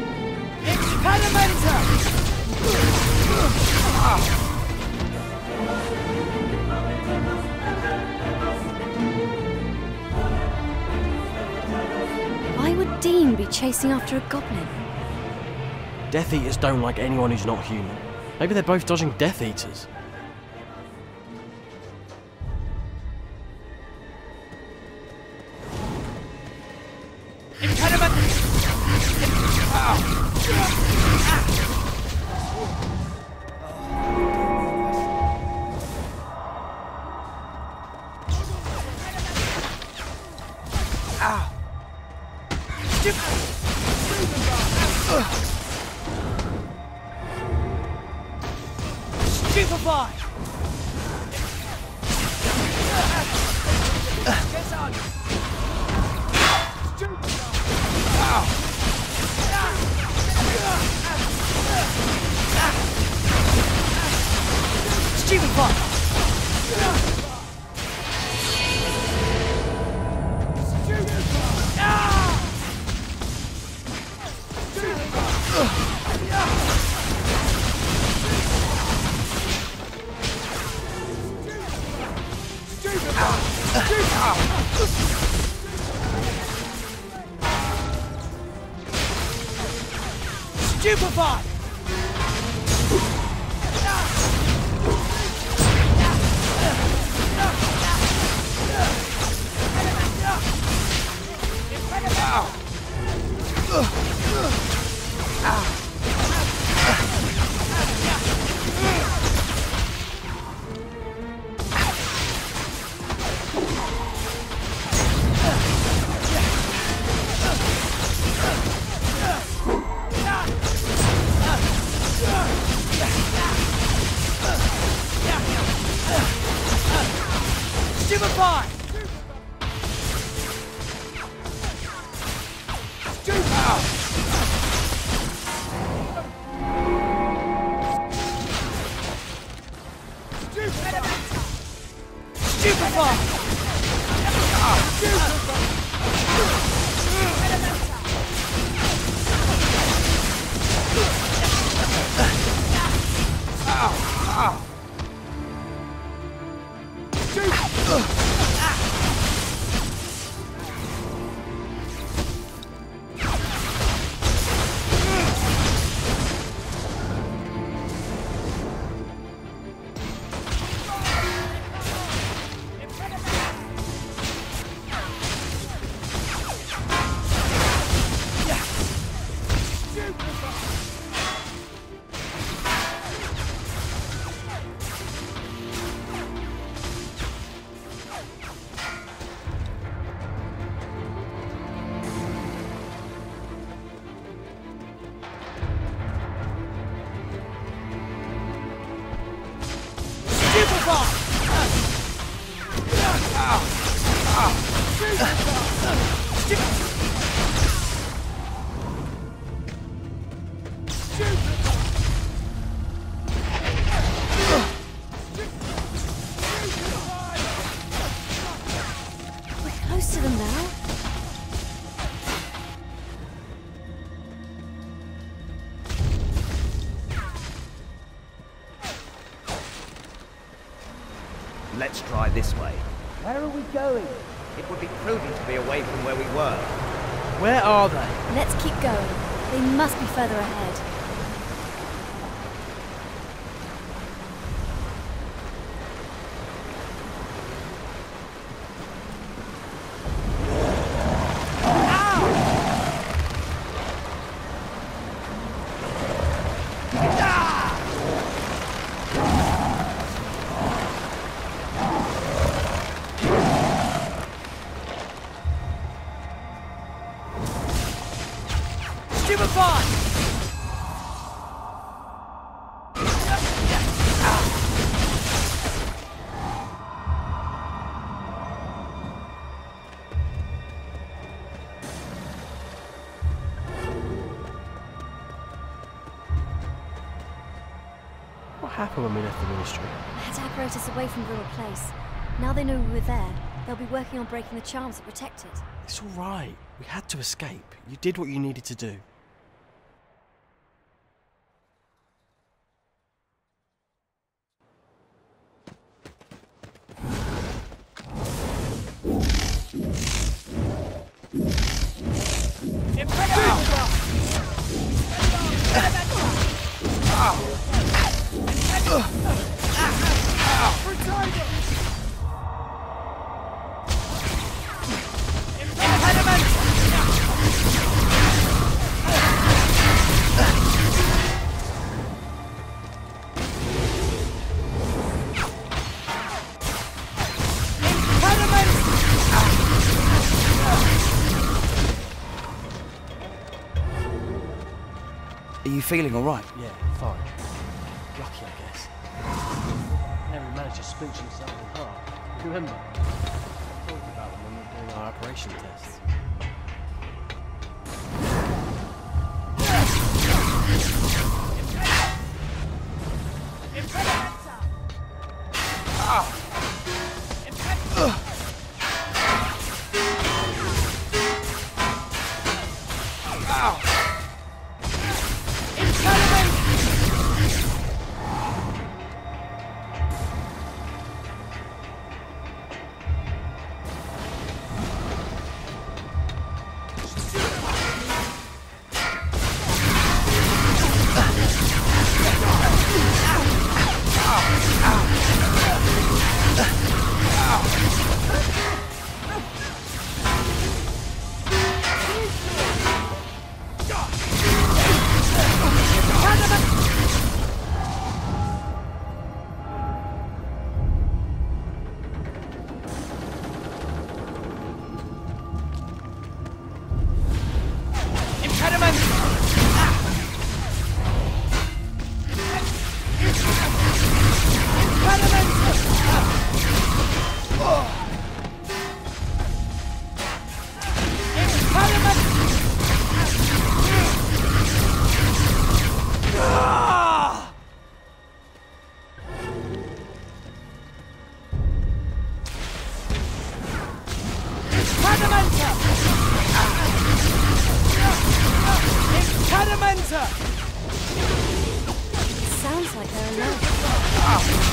Why would Dean be chasing after a goblin? Death Eaters don't like anyone who's not human. Maybe they're both dodging Death Eaters. Stupefy! Stupefy! Stupefy! Let's try this way. Where are we going? It would be prudent to be away from where we were. Where are they? Let's keep going. They must be further ahead. What happened when we left the ministry? Had to separate us away from Riddle Place. Now they know we were there. They'll be working on breaking the charms that protect it. It's all right. We had to escape. You did what you needed to do. Are you feeling all right? Yeah, fine. Lucky, I guess. Never managed to splinch himself in half. Remember? I talked about them when we were doing our operation tests. Sounds like they're alone.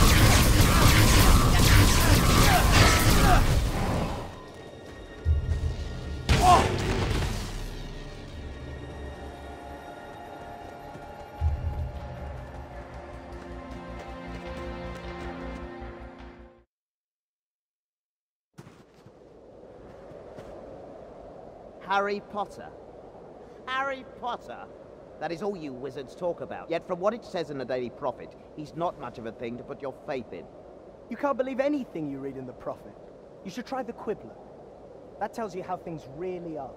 Harry Potter. Harry Potter. That is all you wizards talk about. Yet from what it says in the Daily Prophet, he's not much of a thing to put your faith in. You can't believe anything you read in the Prophet. You should try the Quibbler. That tells you how things really are.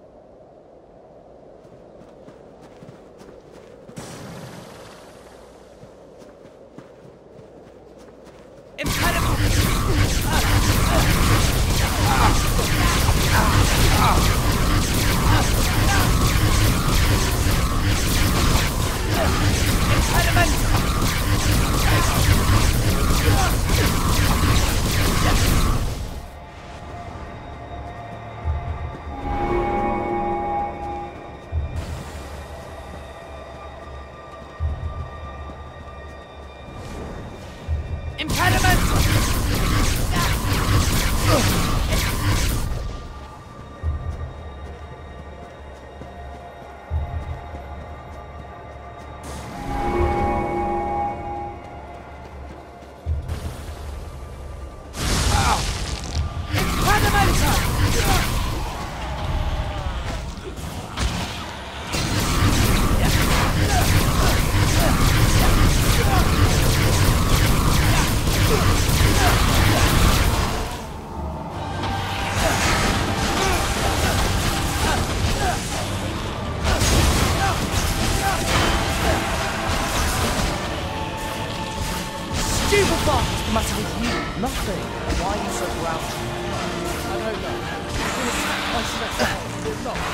What's the matter with you? Nothing. Why are you so grouchy? I don't know. I've been attacked by snakes. It's not.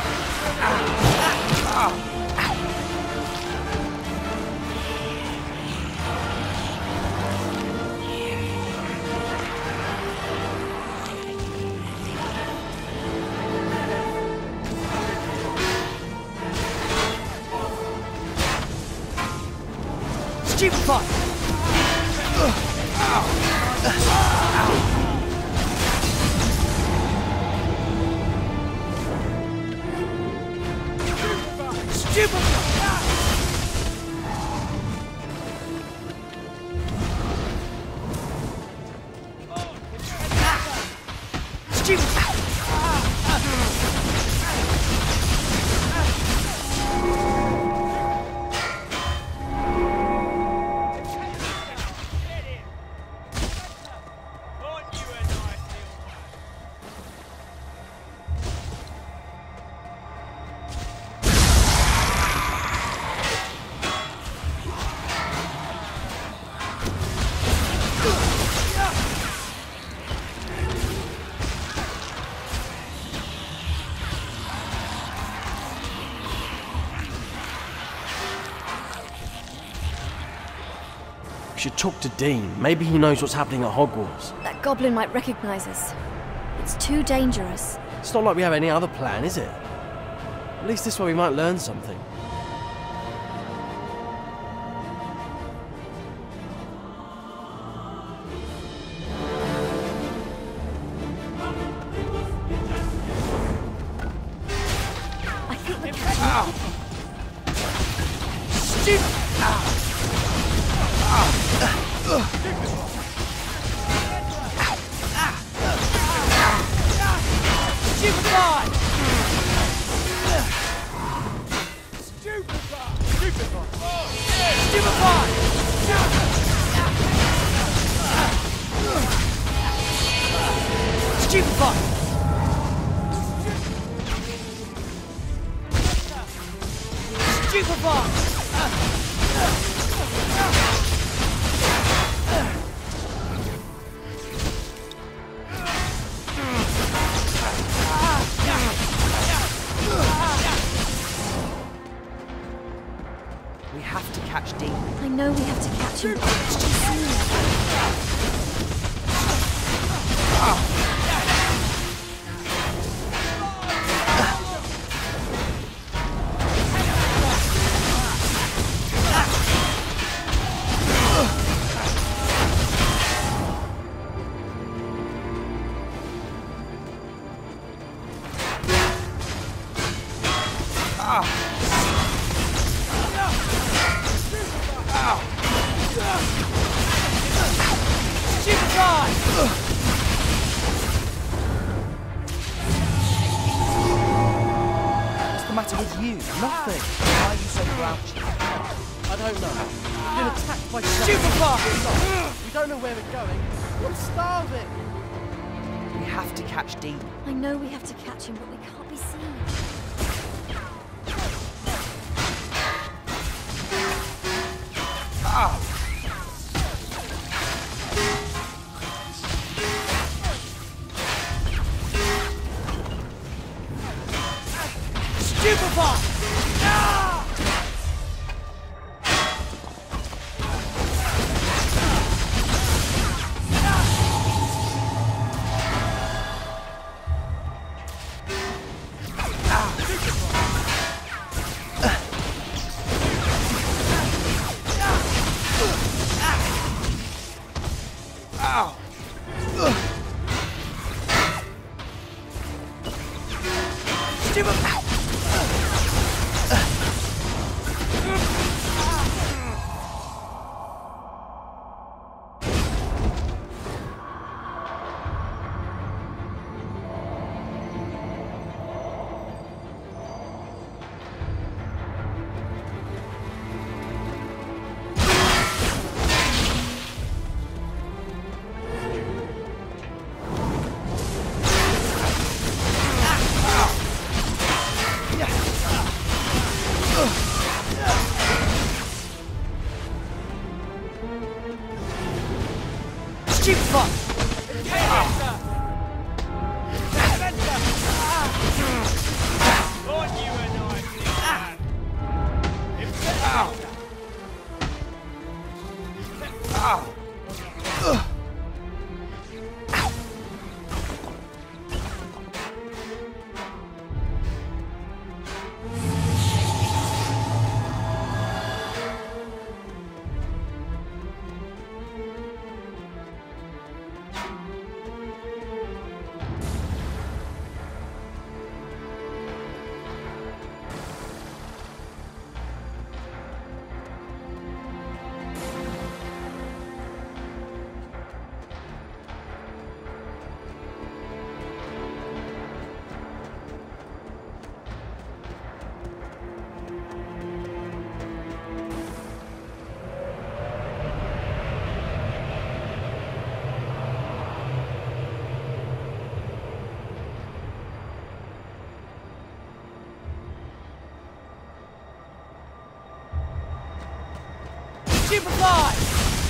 Stupid fuck! Stupid! We should talk to Dean. Maybe he knows what's happening at Hogwarts. That goblin might recognize us. It's too dangerous. It's not like we have any other plan, is it? At least this way we might learn something. I think we can. Stupid! We have to catch Dean. I know we have to catch him, but it's too soon. What's the matter with you? Nothing. Why are you so grouchy? I don't know. We've been attacked by Stupid fuck! We don't know where we're going. I'm starving. We have to catch Dean. I know we have to catch him, but we can't be seen. Ah! Superfly!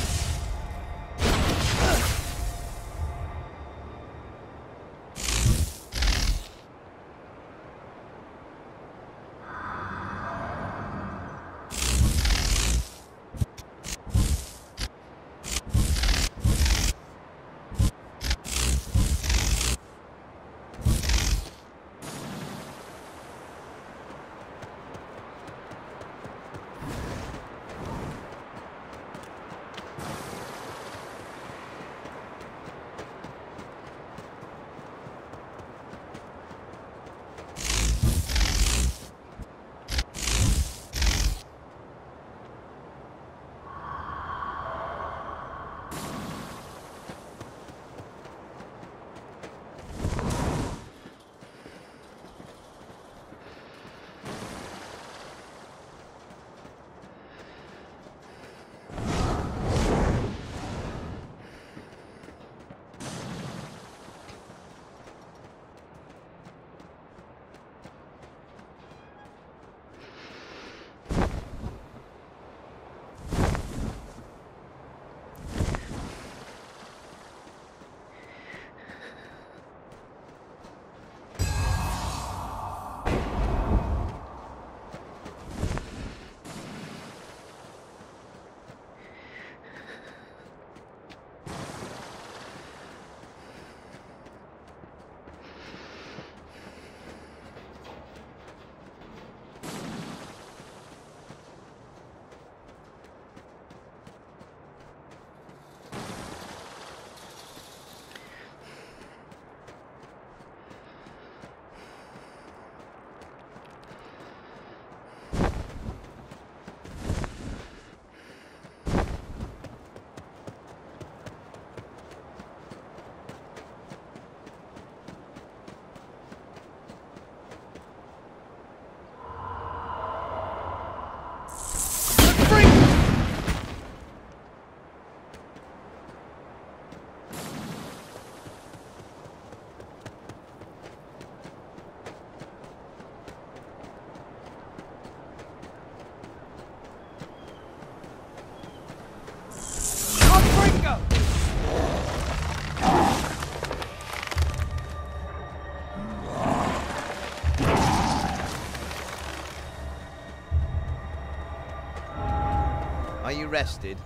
Are you rested?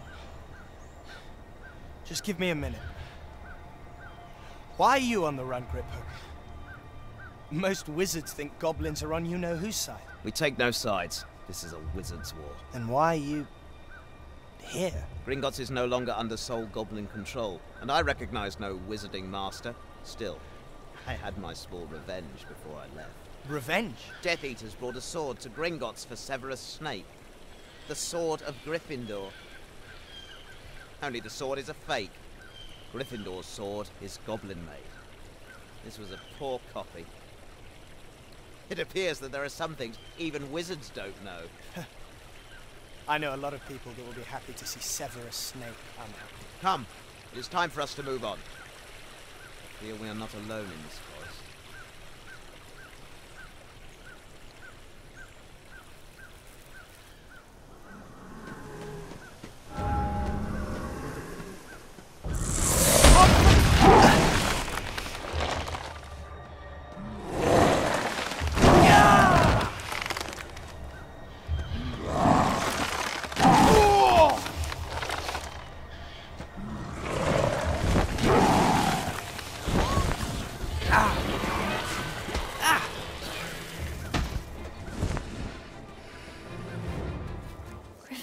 Just give me a minute. Why are you on the run, Grip Hook? Most wizards think goblins are on you-know-whose side. We take no sides. This is a wizard's war. Then why are you here? Gringotts is no longer under sole goblin control, and I recognize no wizarding master. Still, I had my small revenge before I left. Revenge? Death Eaters brought a sword to Gringotts for Severus Snape. The sword of Gryffindor. Only the sword is a fake. Gryffindor's sword is goblin-made. This was a poor copy. It appears that there are some things even wizards don't know. I know a lot of people that will be happy to see Severus Snape unhappy. Come, it is time for us to move on. I fear we are not alone in this forest.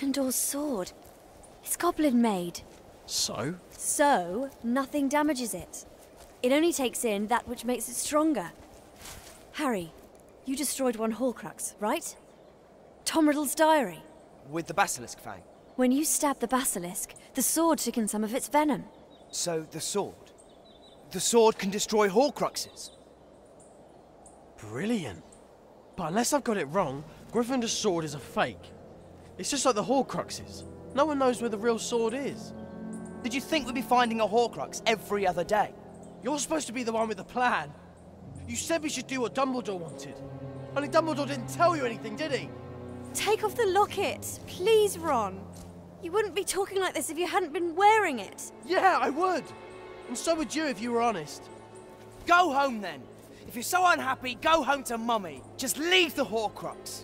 Gryffindor's sword. It's goblin-made. So? So, nothing damages it. It only takes in that which makes it stronger. Harry, you destroyed one Horcrux, right? Tom Riddle's diary. With the basilisk fang. When you stabbed the basilisk, the sword took in some of its venom. So, the sword? The sword can destroy Horcruxes? Brilliant. But unless I've got it wrong, Gryffindor's sword is a fake. It's just like the Horcruxes. No one knows where the real sword is. Did you think we'd be finding a Horcrux every other day? You're supposed to be the one with the plan. You said we should do what Dumbledore wanted. Only Dumbledore didn't tell you anything, did he? Take off the locket, please, Ron. You wouldn't be talking like this if you hadn't been wearing it. Yeah, I would. And so would you if you were honest. Go home then. If you're so unhappy, go home to Mummy. Just leave the Horcrux.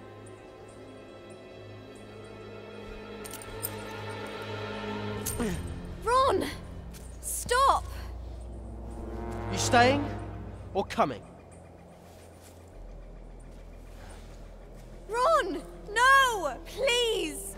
Ron! Stop! You staying or coming? Ron! No! Please!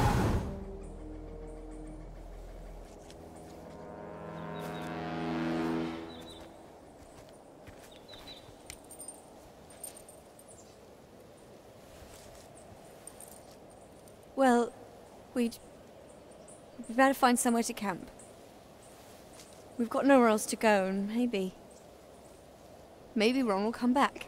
Well, we'd better find somewhere to camp. We've got nowhere else to go, and maybe Ron will come back.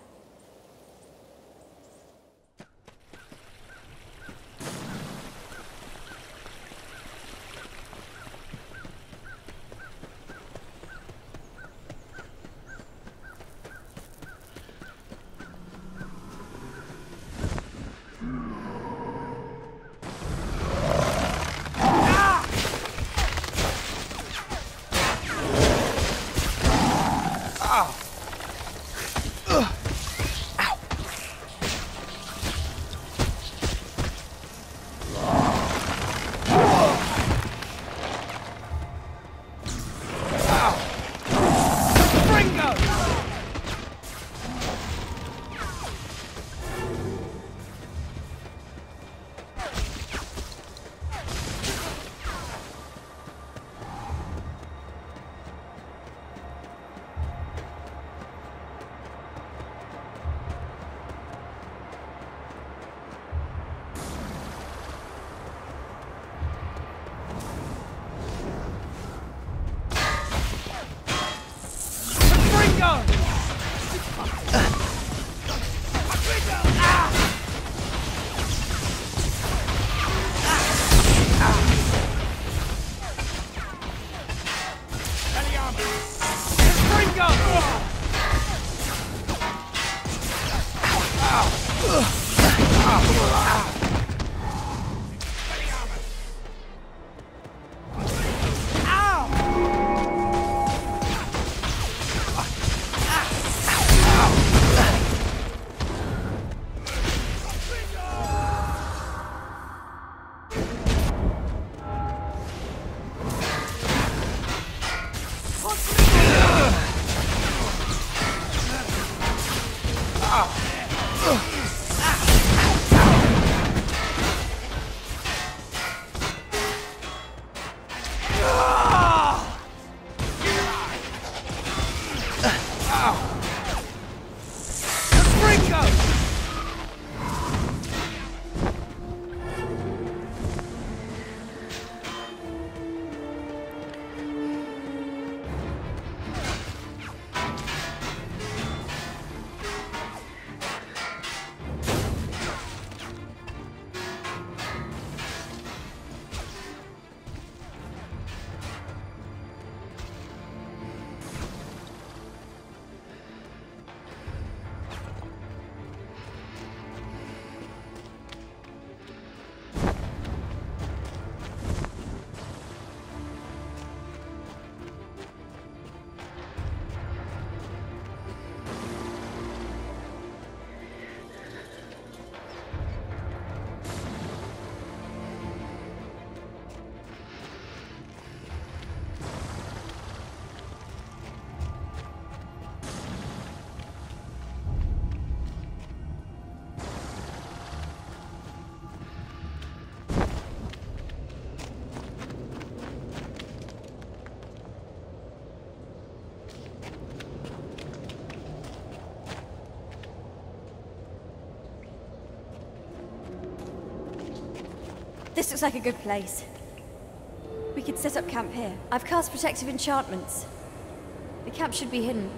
This looks like a good place. We could set up camp here. I've cast protective enchantments. The camp should be hidden.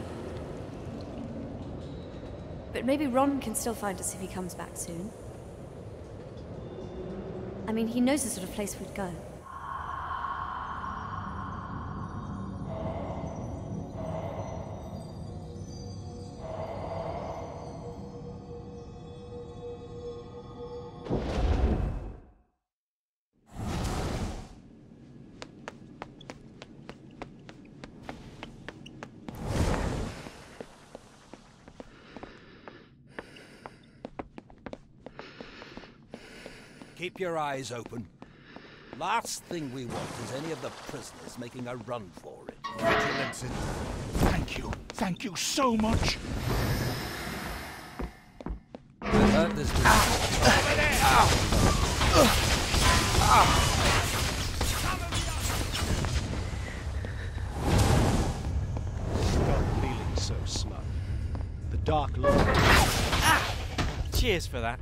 But maybe Ron can still find us if he comes back soon. I mean, he knows the sort of place we'd go. Keep your eyes open. Last thing we want is any of the prisoners making a run for it. Vigilance. Thank you. Thank you so much. I heard this. Over there! Stop feeling so smug. The Dark Lord. Cheers for that.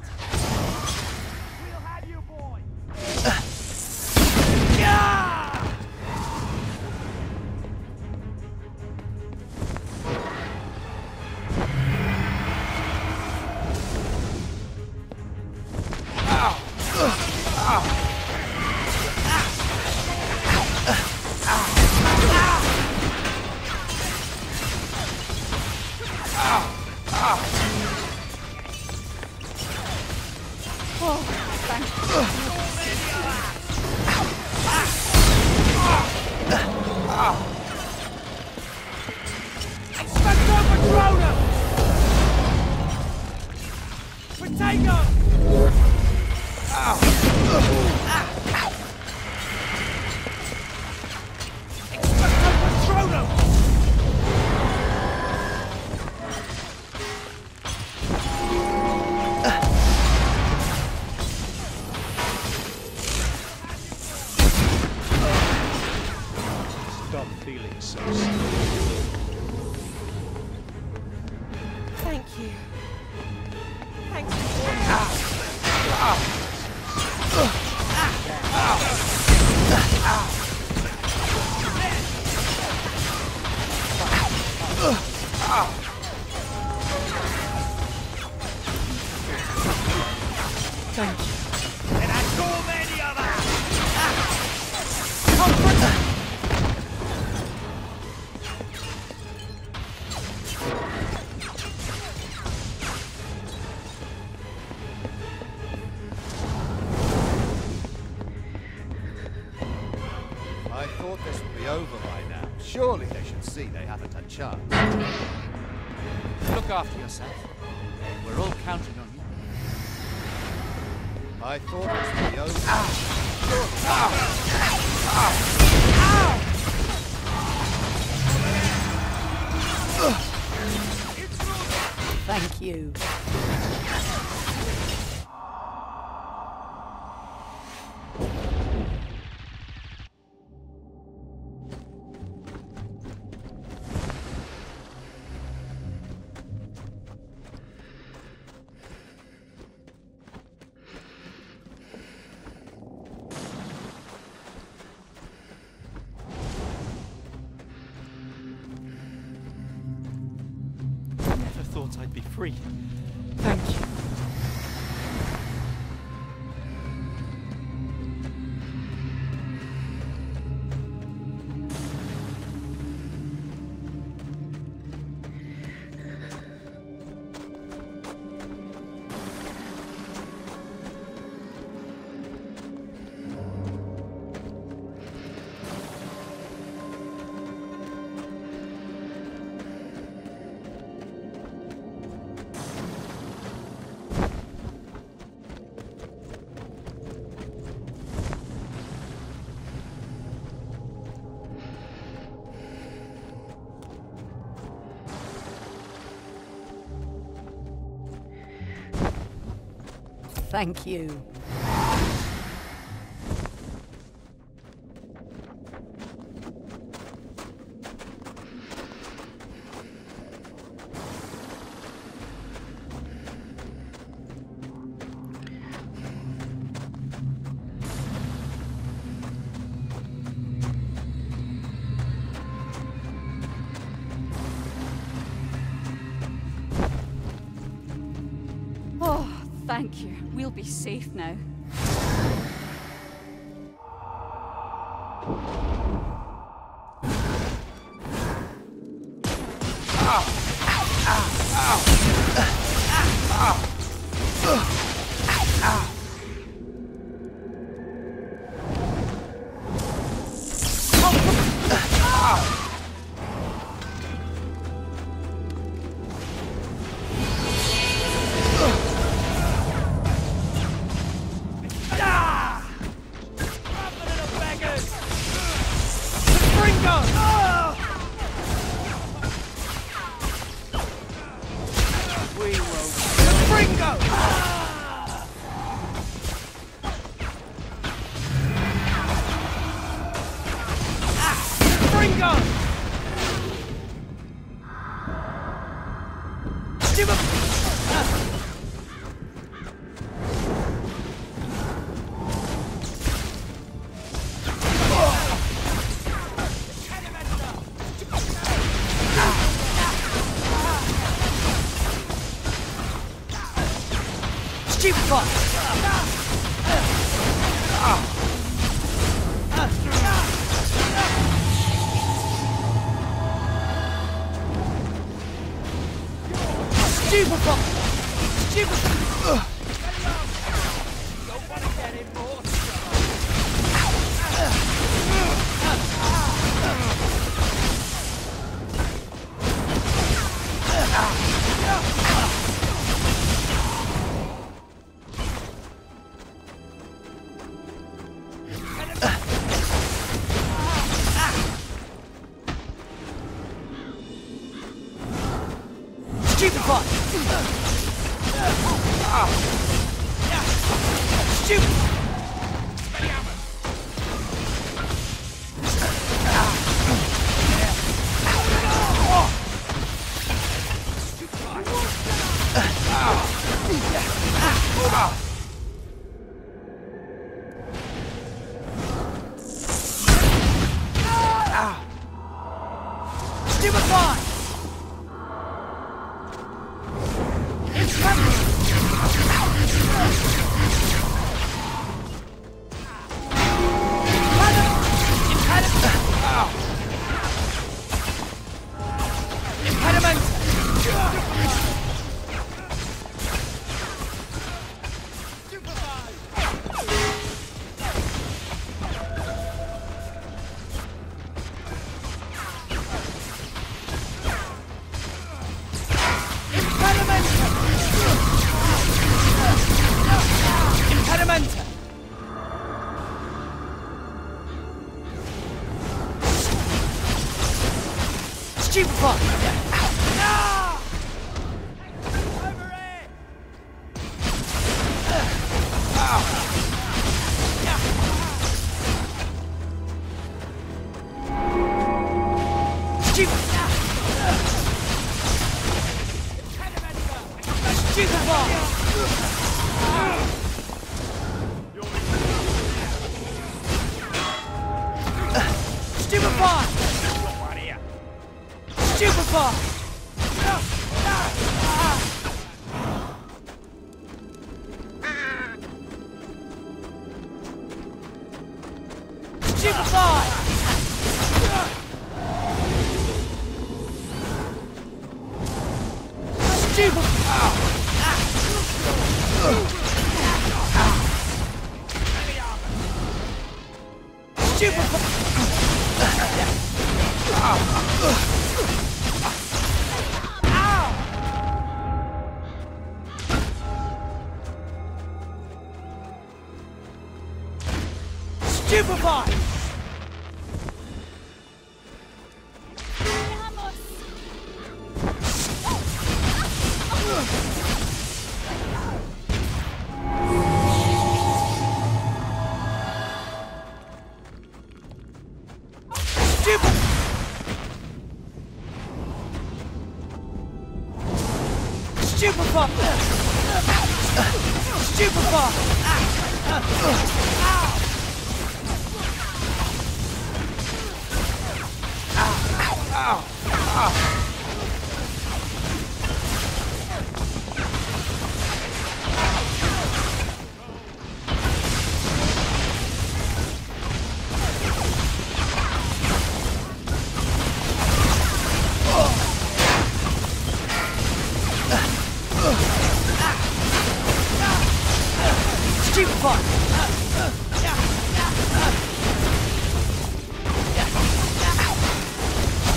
Thank you. And I so many of us! I thought this would be over by now. Surely they should see they haven't a chance. Look after yourself. We're all counting on you. I thought this would be over. Thank you. I'd be free. Thank you. Thank you. Thank you. We'll be safe now.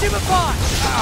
Revivify!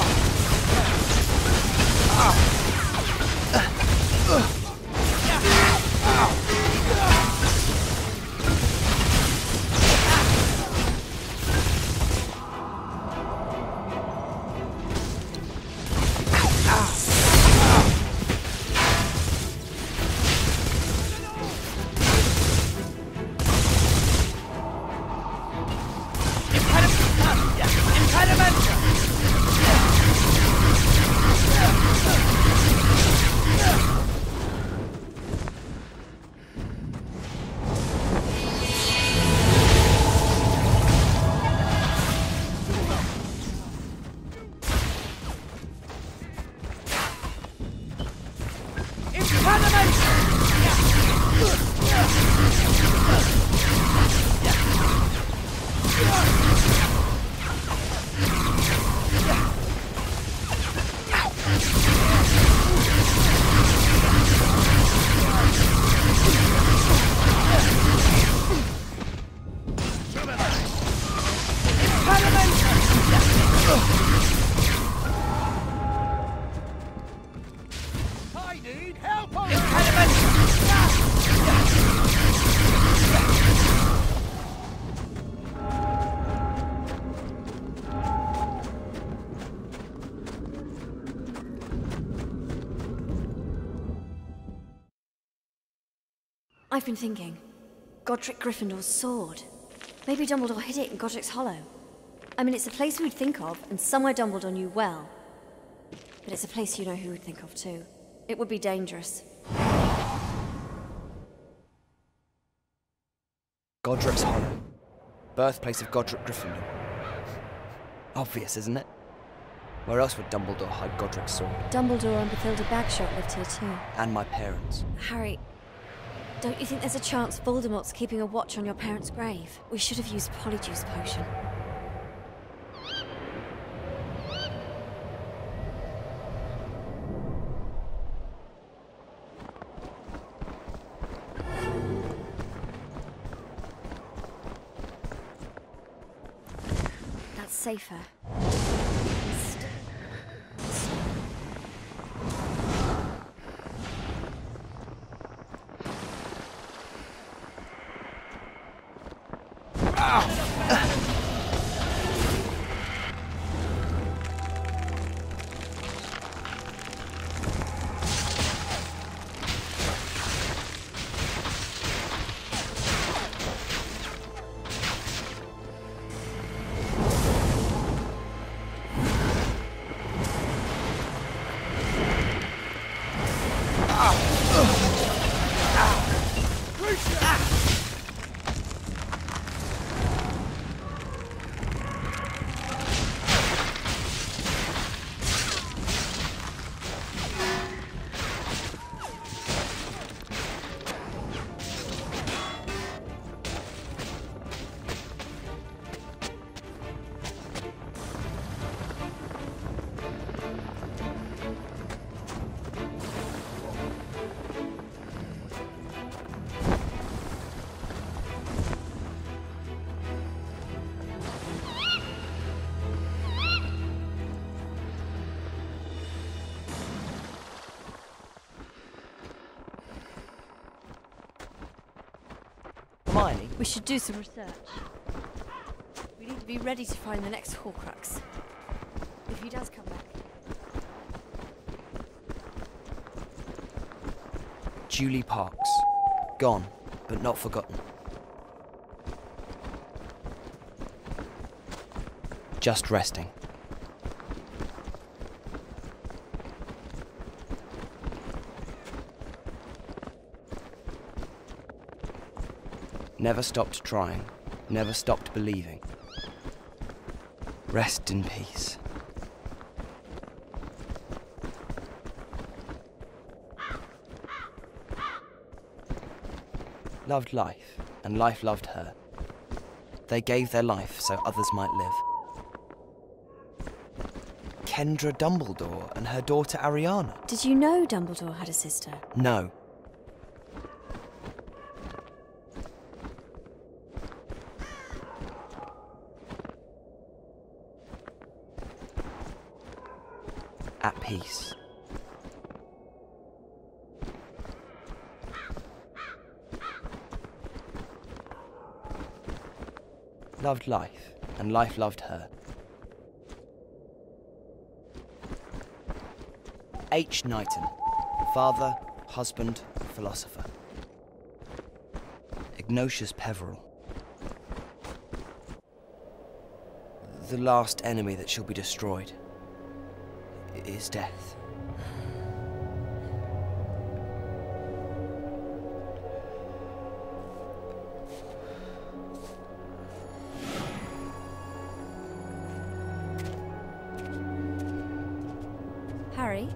I've been thinking. Godric Gryffindor's sword. Maybe Dumbledore hid it in Godric's Hollow. I mean, it's a place we'd think of, and somewhere Dumbledore knew well. But it's a place you know who would think of too. It would be dangerous. Godric's Hollow. Birthplace of Godric Gryffindor. Obvious, isn't it? Where else would Dumbledore hide Godric's sword? Dumbledore and Bathilda Bagshot lived here too. And my parents. Harry, don't you think there's a chance Voldemort's keeping a watch on your parents' grave? We should have used Polyjuice Potion. That's safer. We should do some research. We need to be ready to find the next Horcrux. If he does come back. Julie Parks. Gone, but not forgotten. Just resting. Never stopped trying, never stopped believing. Rest in peace. Loved life, and life loved her. They gave their life so others might live. Kendra Dumbledore and her daughter Ariana. Did you know Dumbledore had a sister? No. at peace. Loved life, and life loved her. H. Knighton, father, husband, philosopher. Ignatius Peveril. The last enemy that shall be destroyed is death. Harry?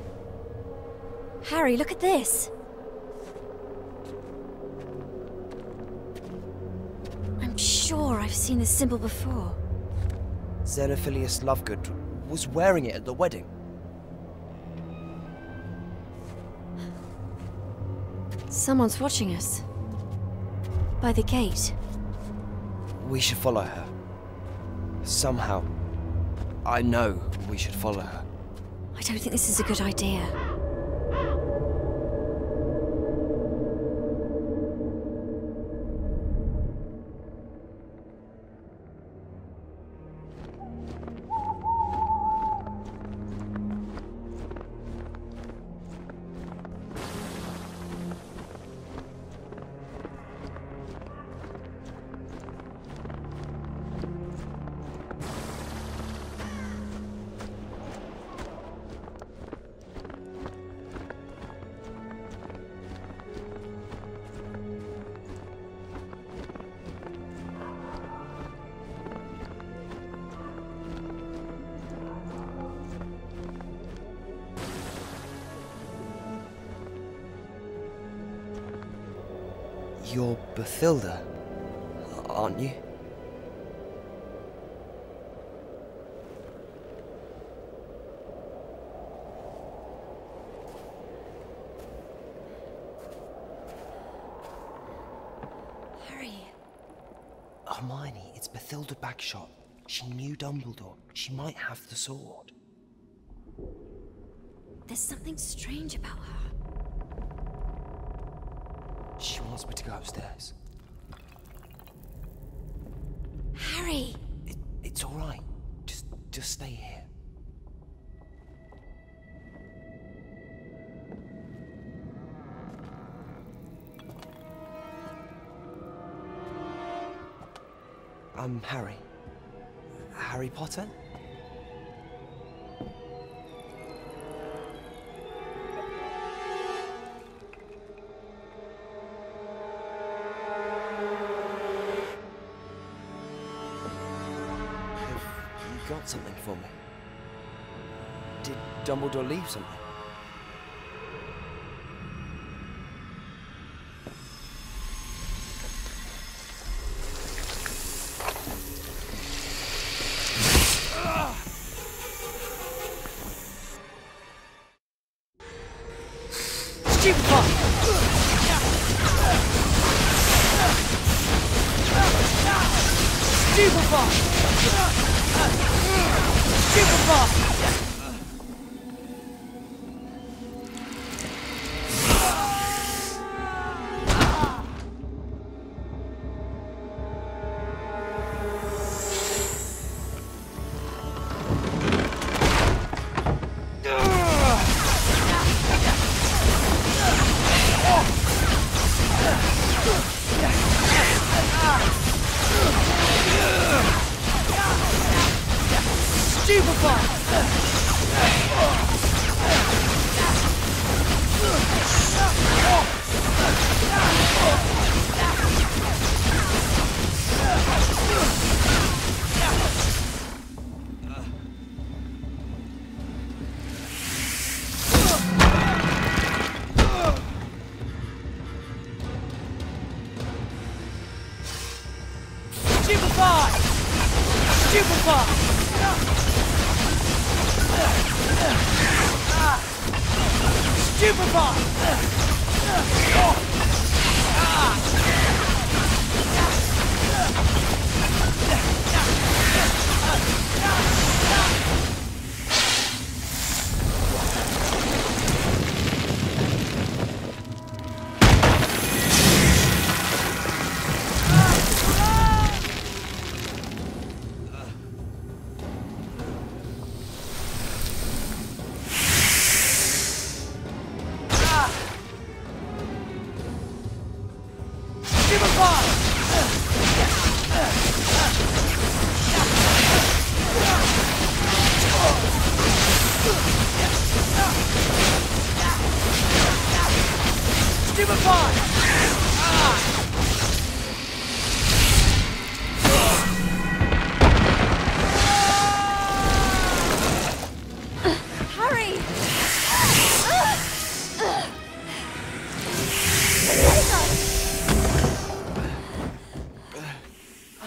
Harry, look at this! I'm sure I've seen this symbol before. Xenophilius Lovegood was wearing it at the wedding. Someone's watching us. By the gate. We should follow her. Somehow. I know we should follow her. I don't think this is a good idea. You're Bathilda, aren't you? Harry. Hermione, it's Bathilda Bagshot. She knew Dumbledore. She might have the sword. There's something strange about her. She wants me to go upstairs. Harry! It's all right. Just stay here. I'm Harry. Harry Potter? Got something for me? Did Dumbledore leave something?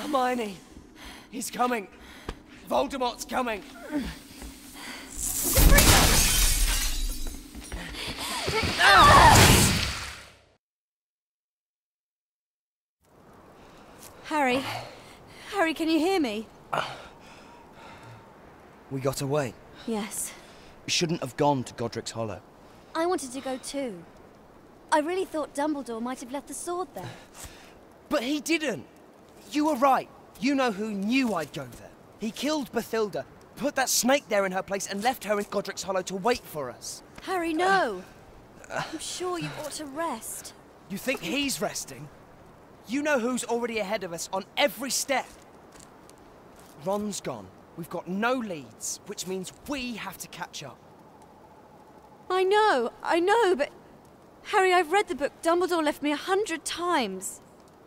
Hermione! He's coming! Voldemort's coming! Harry? Harry, can you hear me? We got away. Yes. We shouldn't have gone to Godric's Hollow. I wanted to go too. I really thought Dumbledore might have left the sword there. But he didn't! You were right. You know who knew I'd go there. He killed Bathilda, put that snake there in her place, and left her in Godric's Hollow to wait for us. Harry, no! I'm sure you ought to rest. You think he's resting? You know who's already ahead of us on every step. Ron's gone. We've got no leads, which means we have to catch up. I know, but... Harry, I've read the book Dumbledore left me 100 times.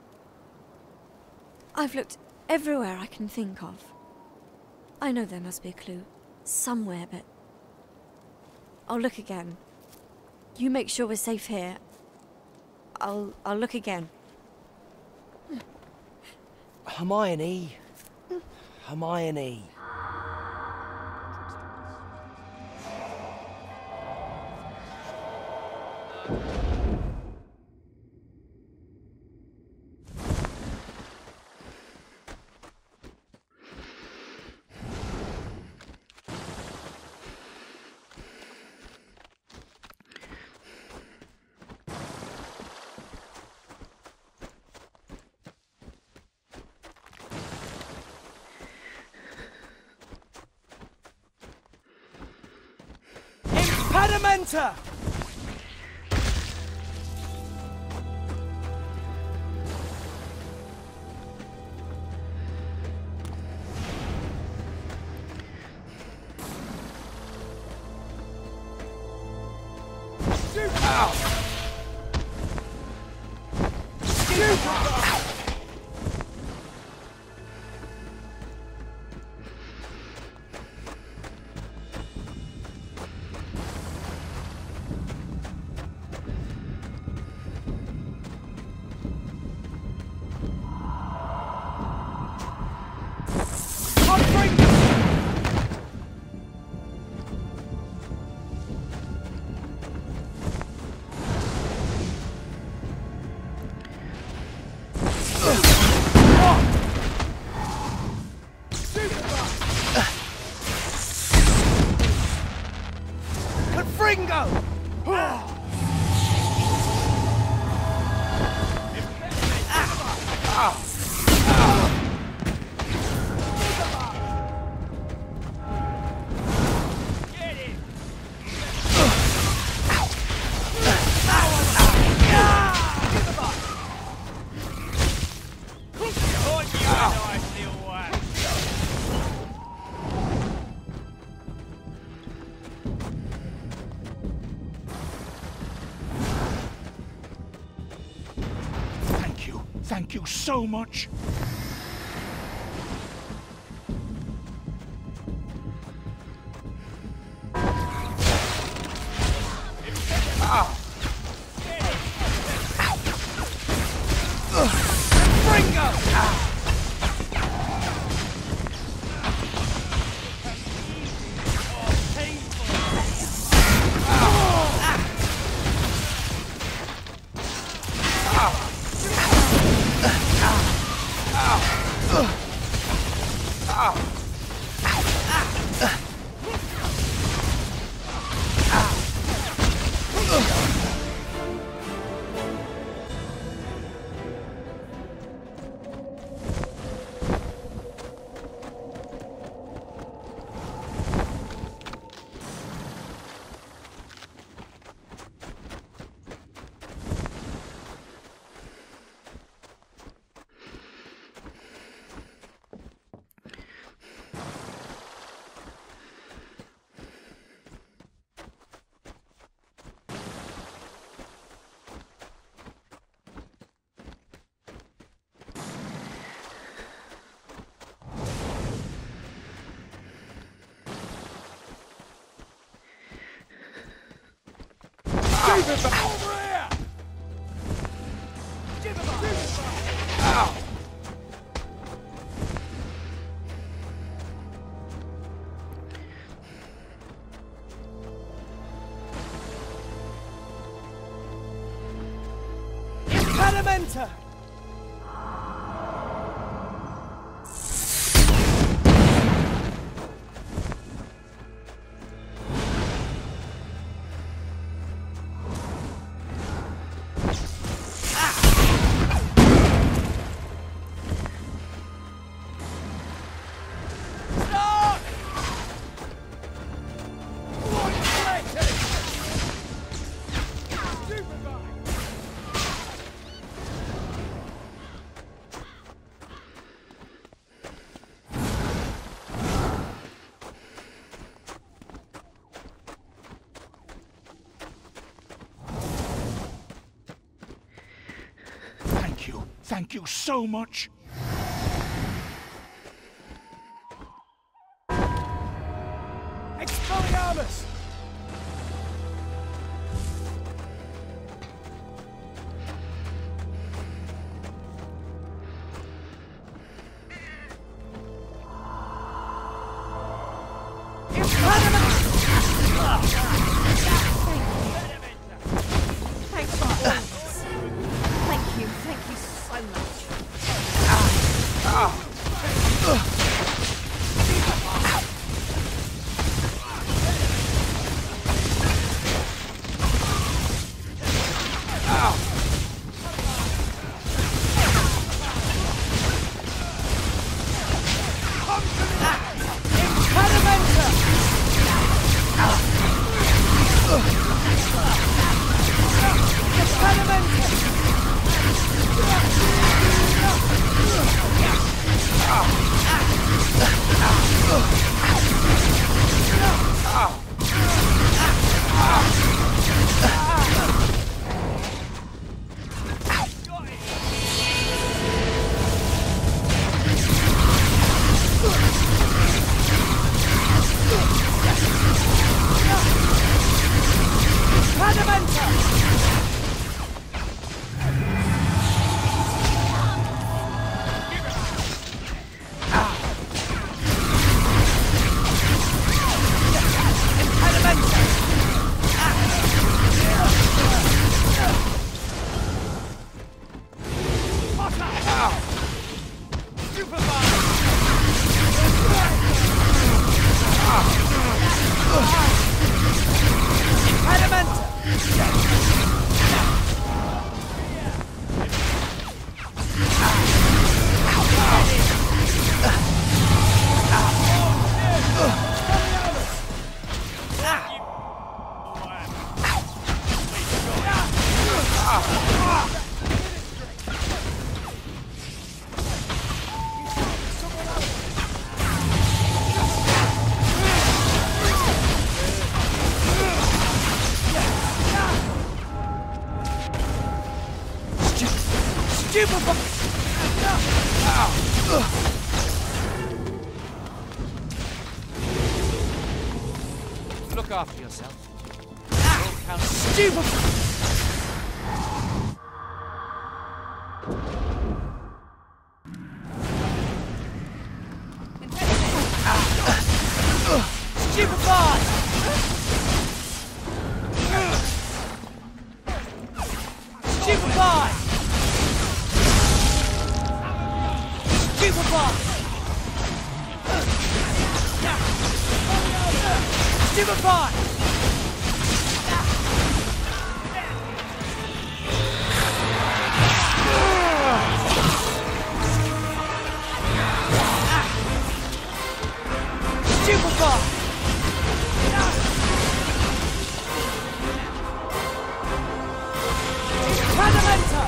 I've looked everywhere I can think of. I know there must be a clue somewhere, but... I'll look again. You make sure we're safe here. I'll look again. Hermione. Hermione. Impedimenta! Thank you so much. Impedimenta! Thank you so much. Expelliarmus! Look after yourself. Stupid! Stupefy! Stupefy! Stupefy! Stupefy! Stupefy! Impedimenta!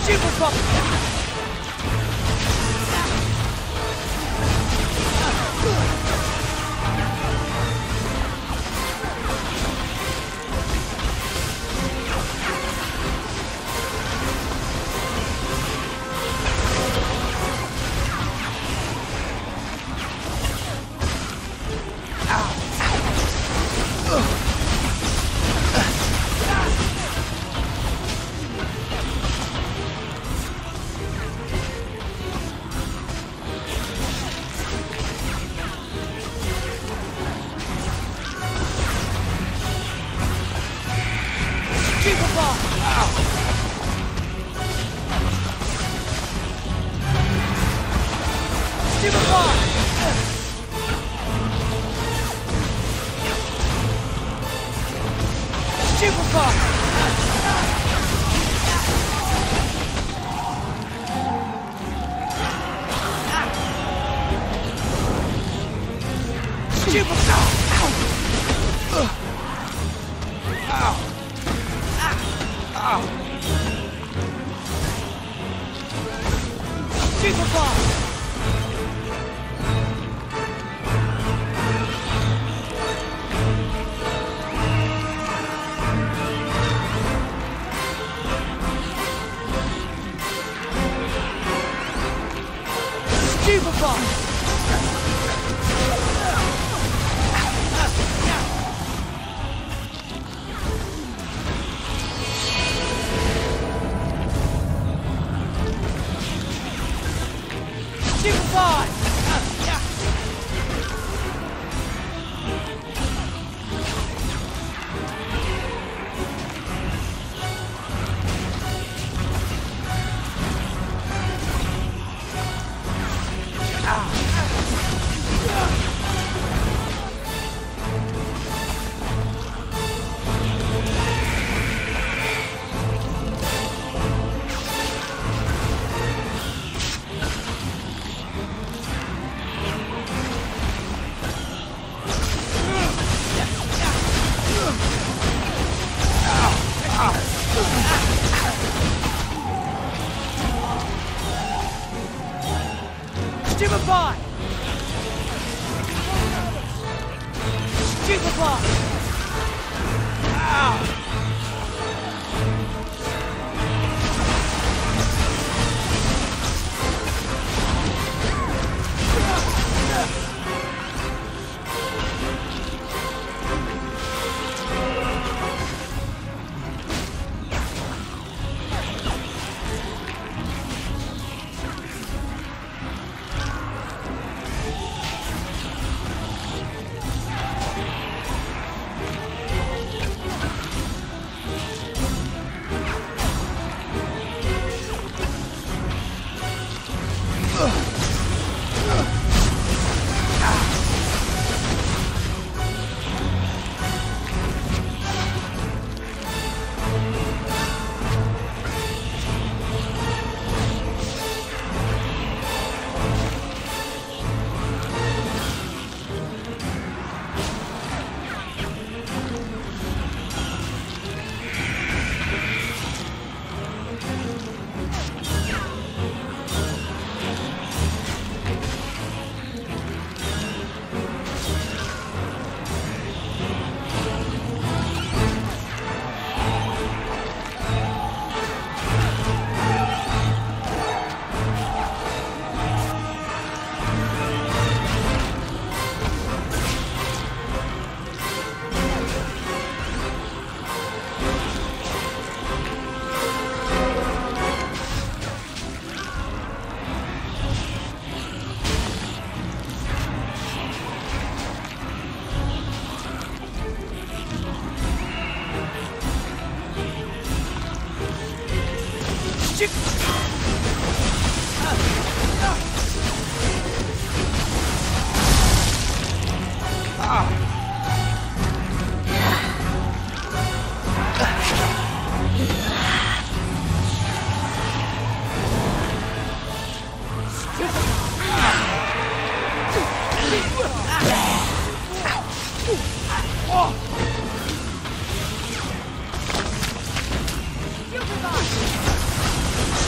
Stupid bot!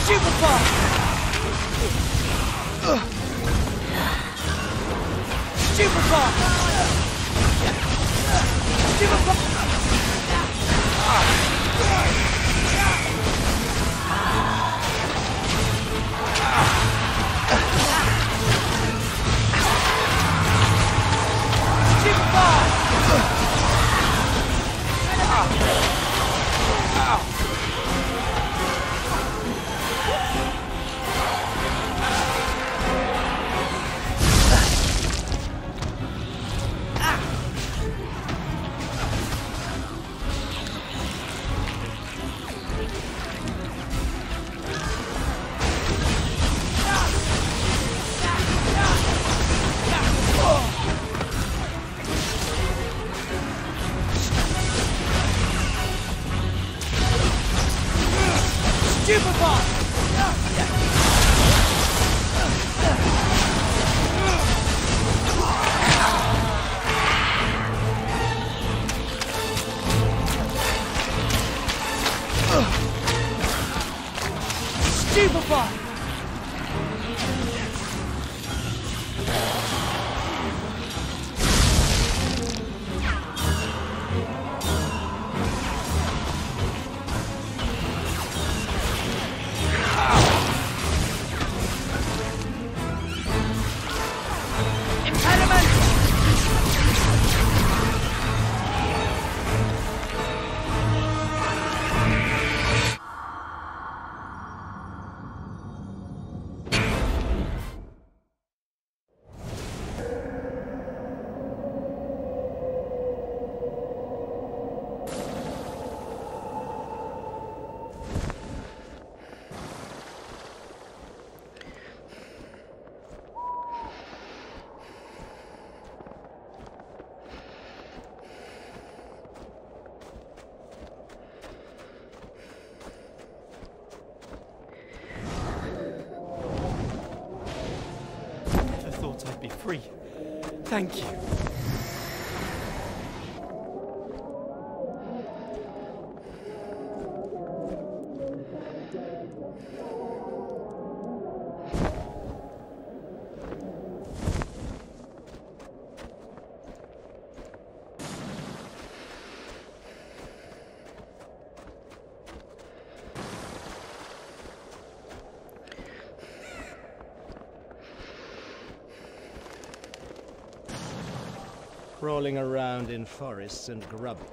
I'd be free. Thank you. Crawling around in forests and grubbing.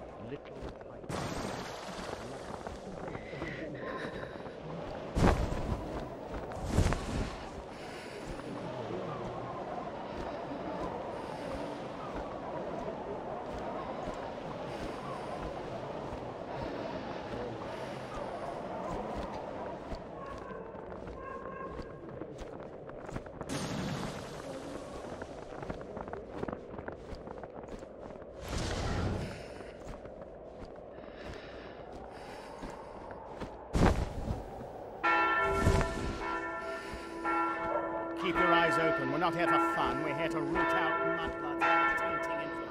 Keep your eyes open. We're not here for fun. We're here to root out mudbloods and tainting influence.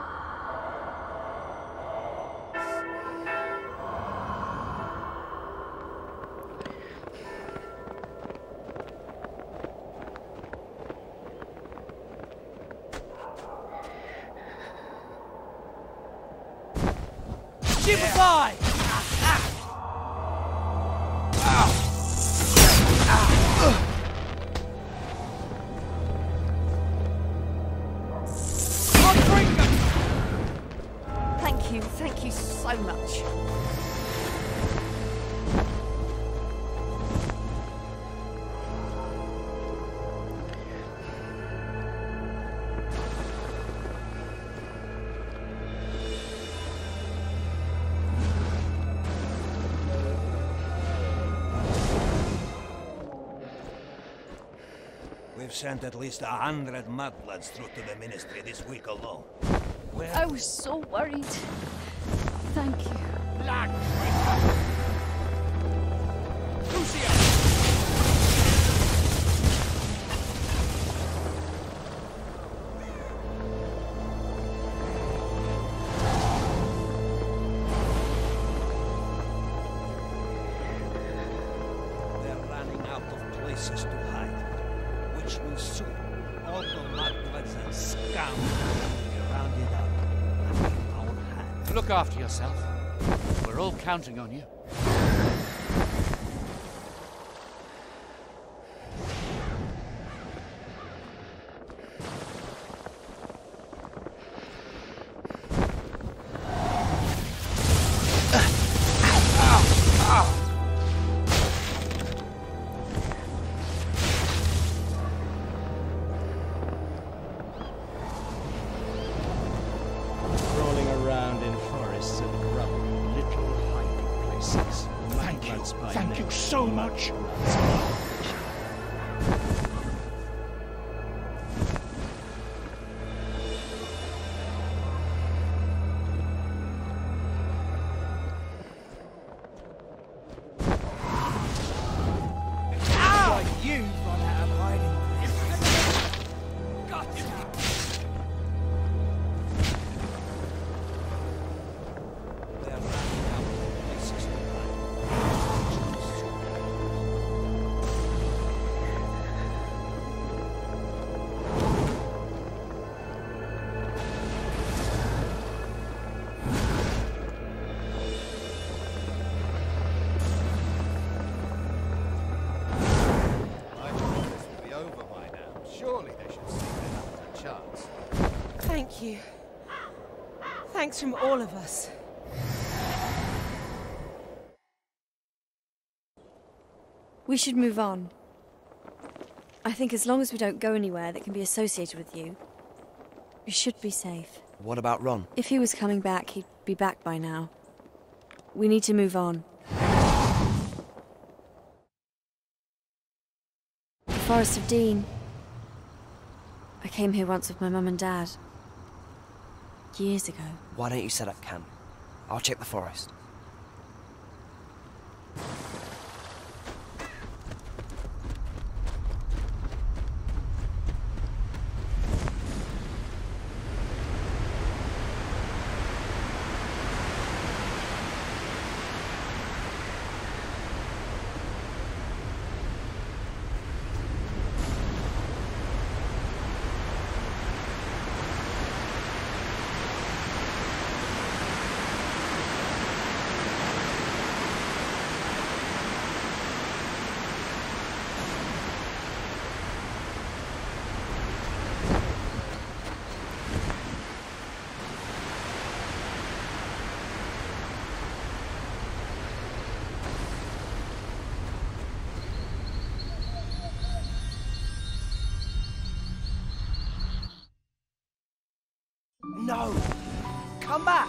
Stupefy! Thank you so much. We've sent at least 100 mudbloods through to the Ministry this week alone. I was so worried. Thank you. Black! They're places to hide, which will soon all the mudbloods and scum be rounded up and in our hands. Look after yourself. We're all counting on you. Thank you so much. You've run out of hiding place. Gotcha. They're rounding up places to Surely they should see they have a chance. Thank you. Thanks from all of us. We should move on. I think as long as we don't go anywhere that can be associated with you, we should be safe. What about Ron? If he was coming back, he'd be back by now. We need to move on. The Forest of Dean. I came here once with my mum and dad. Years ago. Why don't you set up camp? I'll check the forest. No! Come back!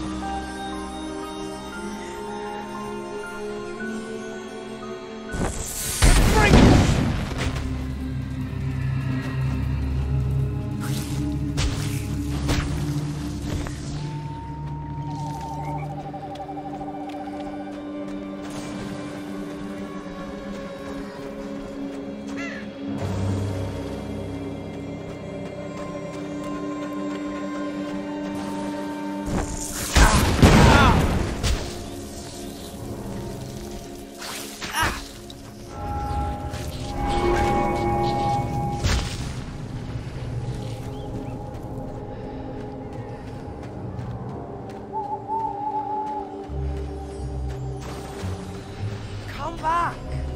Come back!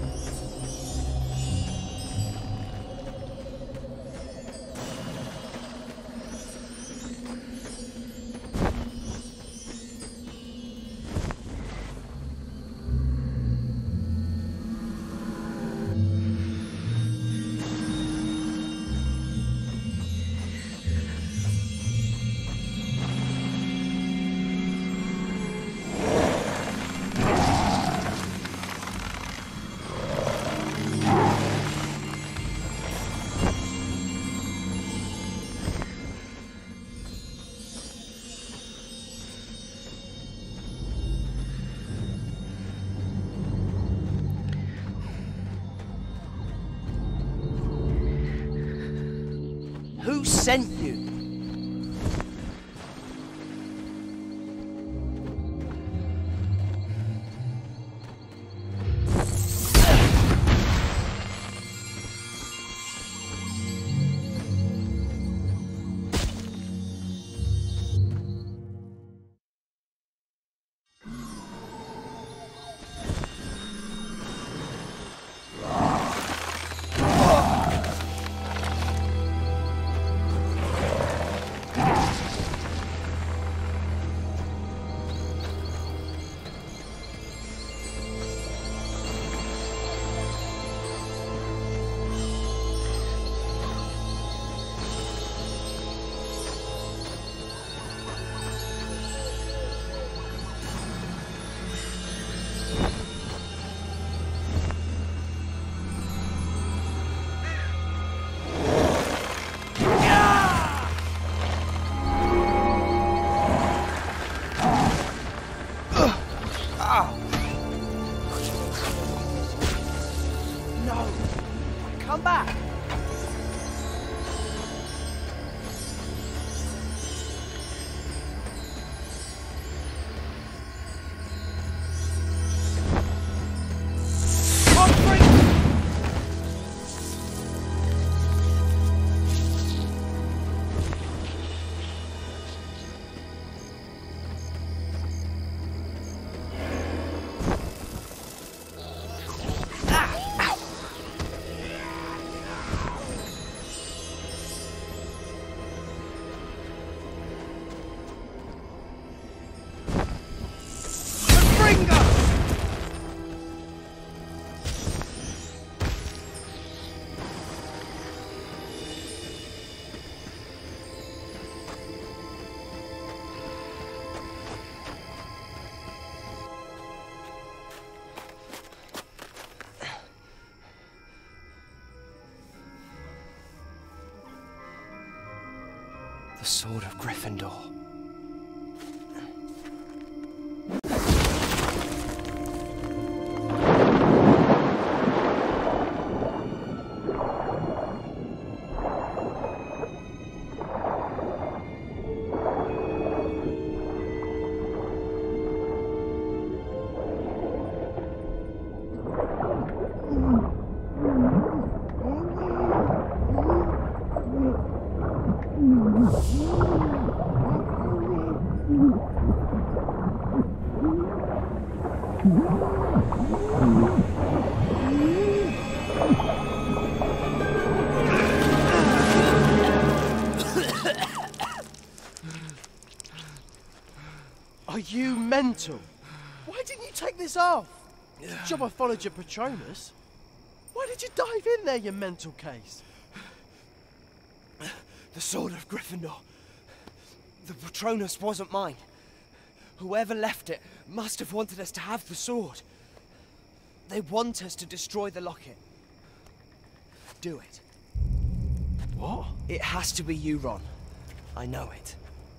Who sent you? Come back! The Sword of Gryffindor. Are you mental? Why didn't you take this off? It's a job I followed your Patronus. Why did you dive in there, you mental case? The Sword of Gryffindor. The Patronus wasn't mine. Whoever left it must have wanted us to have the sword. They want us to destroy the locket. Do it. What? It has to be you, Ron. I know it.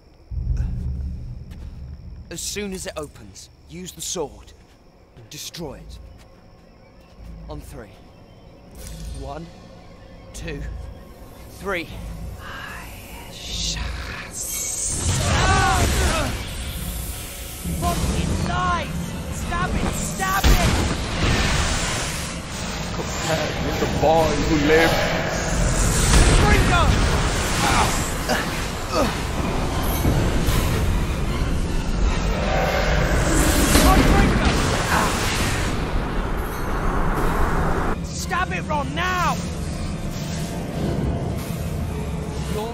As soon as it opens, use the sword and destroy it. On 3. 1, 2, 3. Ron, it lies! Stab it! Stab it! Compared with the boy who lived. Gringo! Stab it, Ron, now! You're...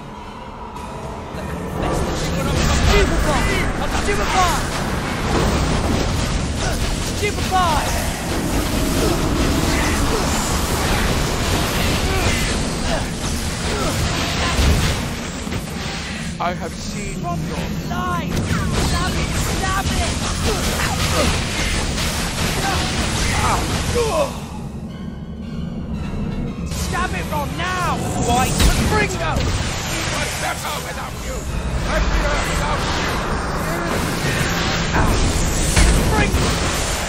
I have seen your lies! Stab it! Stab it! Stab it, Ron, now! White Gringo! What's better without you? I'm here without you! Gringo!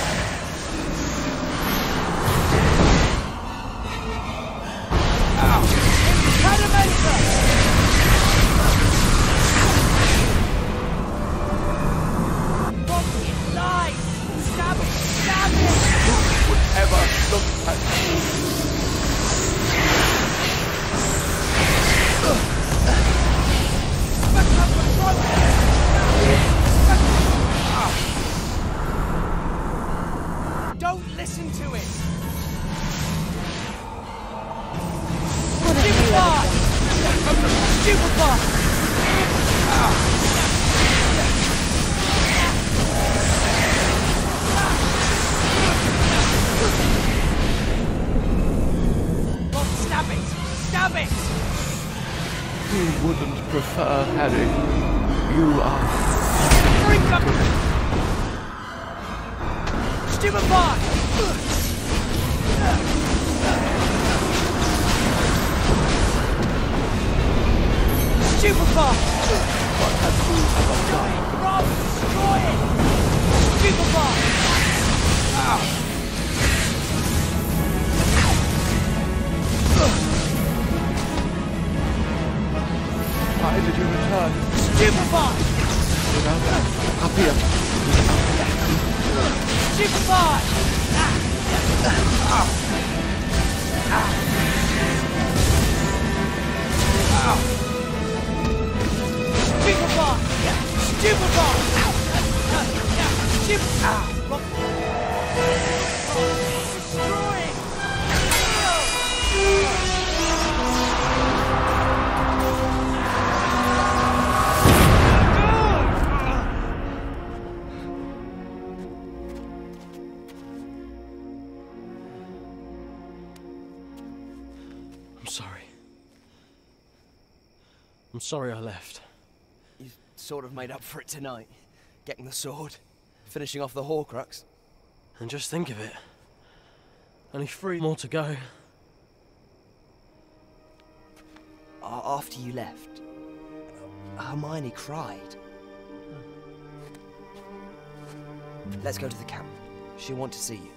Don't listen to it! Stab it! Stab it! Who wouldn't prefer Harry? You are. Stupefy! Stupefy! What have you ever done? Rob, destroy it! Stupefy! No. Stupefy! Up here. Stupefy! Stupefy! Stupefy! I'm sorry. I'm sorry I left. You sort of made up for it tonight. Getting the sword, finishing off the Horcrux. And just think of it. Only 3 more to go. After you left, Hermione cried. Let's go to the camp. She'll want to see you.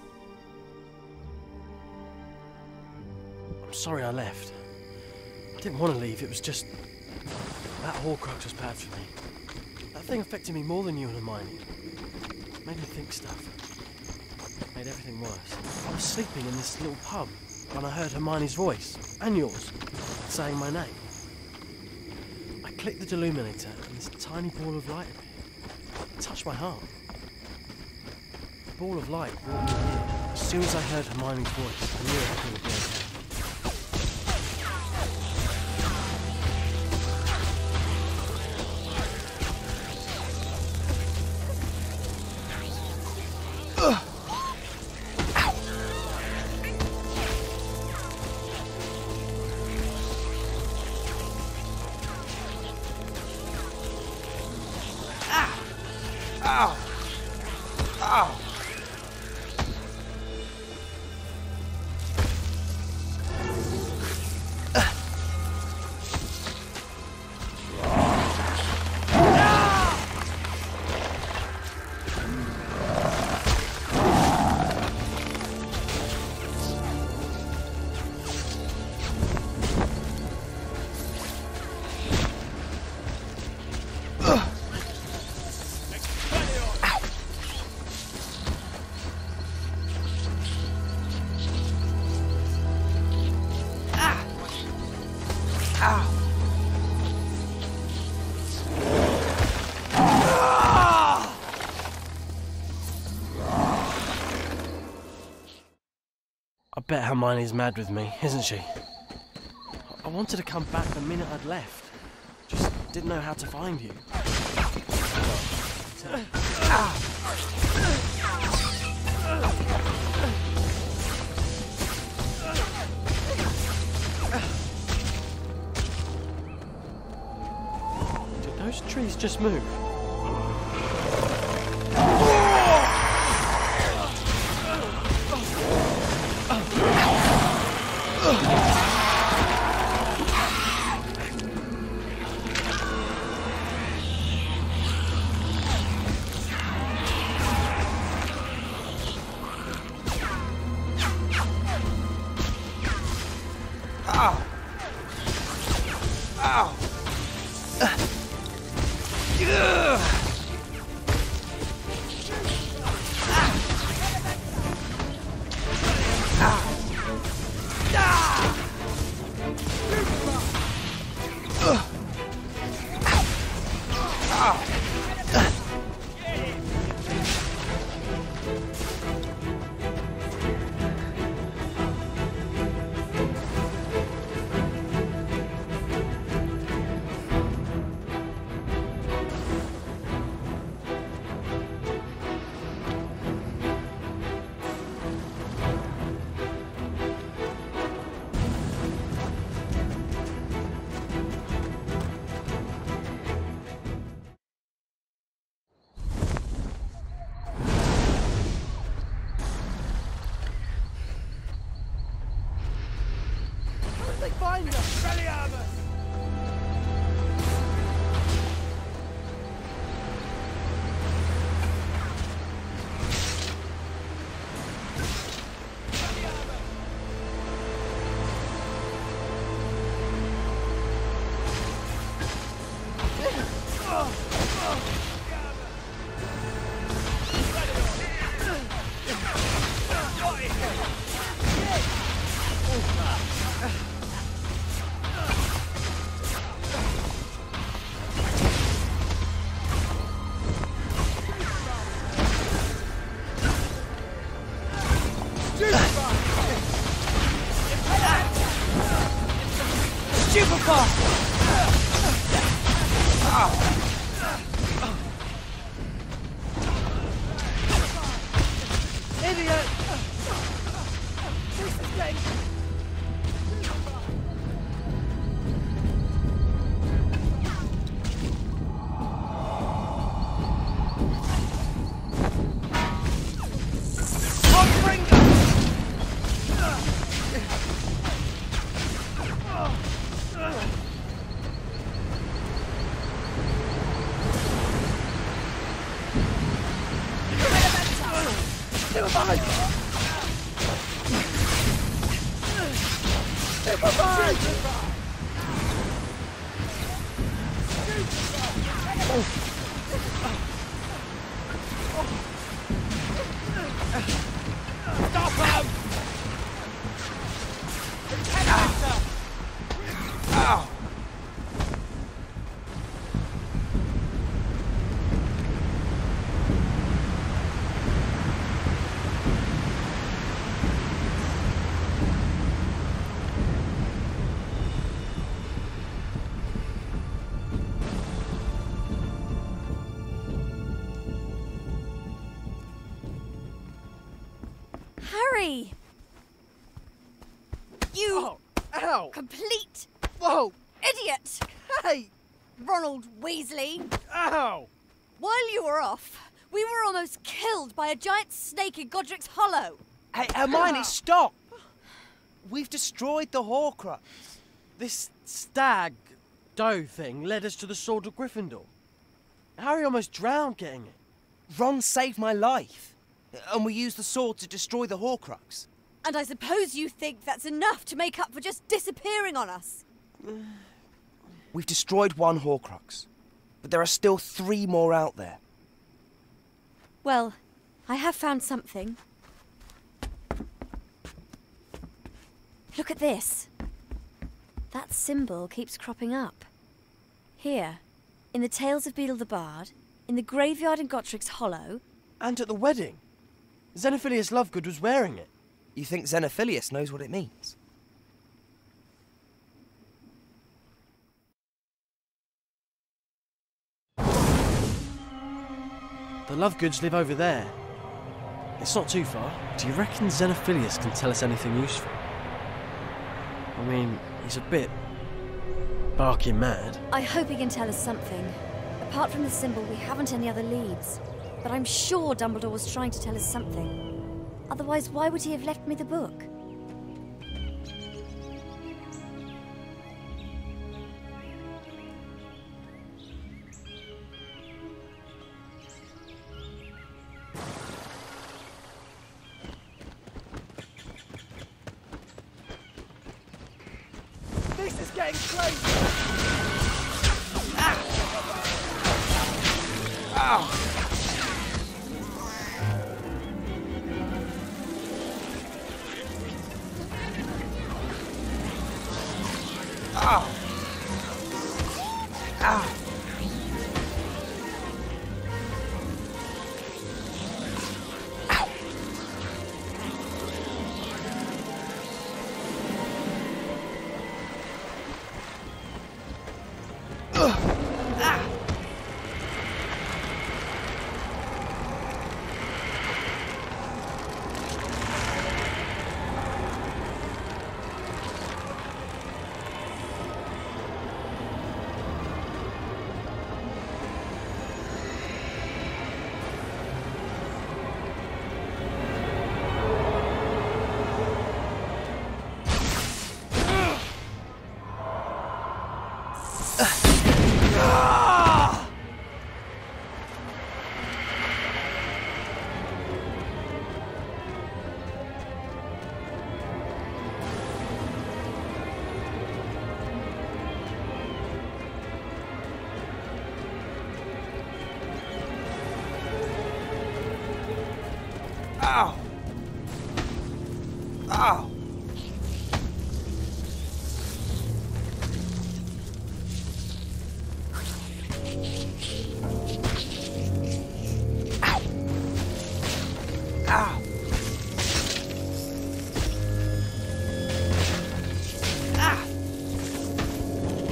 I'm sorry I left. I didn't want to leave, it was just... that Horcrux was bad for me. That thing affected me more than you and Hermione. It made me think stuff. It made everything worse. I was sleeping in this little pub when I heard Hermione's voice, and yours, saying my name. I clicked the deluminator and this tiny ball of light appeared. It touched my heart. The ball of light brought me here. As soon as I heard Hermione's voice, I knew everything would be okay. I bet Hermione's mad with me, isn't she? I wanted to come back the minute I'd left. Just didn't know how to find you. Did those trees just move? Find us! Idiot! This is getting... Harry! You... Ow! Complete... Whoa! Idiot! Hey! Ronald Weasley! Ow! While you were off, we were almost killed by a giant snake in Godric's Hollow. Hey, Hermione, stop! We've destroyed the Horcrux. This stag doe thing led us to the Sword of Gryffindor. Harry almost drowned getting it. Ron saved my life. And we used the sword to destroy the Horcrux. And I suppose you think that's enough to make up for just disappearing on us? We've destroyed one Horcrux, but there are still 3 more out there. Well, I have found something. Look at this. That symbol keeps cropping up. Here, in the Tales of Beedle the Bard, in the graveyard in Godric's Hollow... And at the wedding. Xenophilius Lovegood was wearing it. You think Xenophilius knows what it means? The Lovegoods live over there. It's not too far. Do you reckon Xenophilius can tell us anything useful? I mean, he's a bit... barking mad. I hope he can tell us something. Apart from the symbol, we haven't any other leads. But I'm sure Dumbledore was trying to tell us something. Otherwise, why would he have left me the book? This is getting crazy! Ow! Ow! Ow! Ow! Ow! Ow! Ah!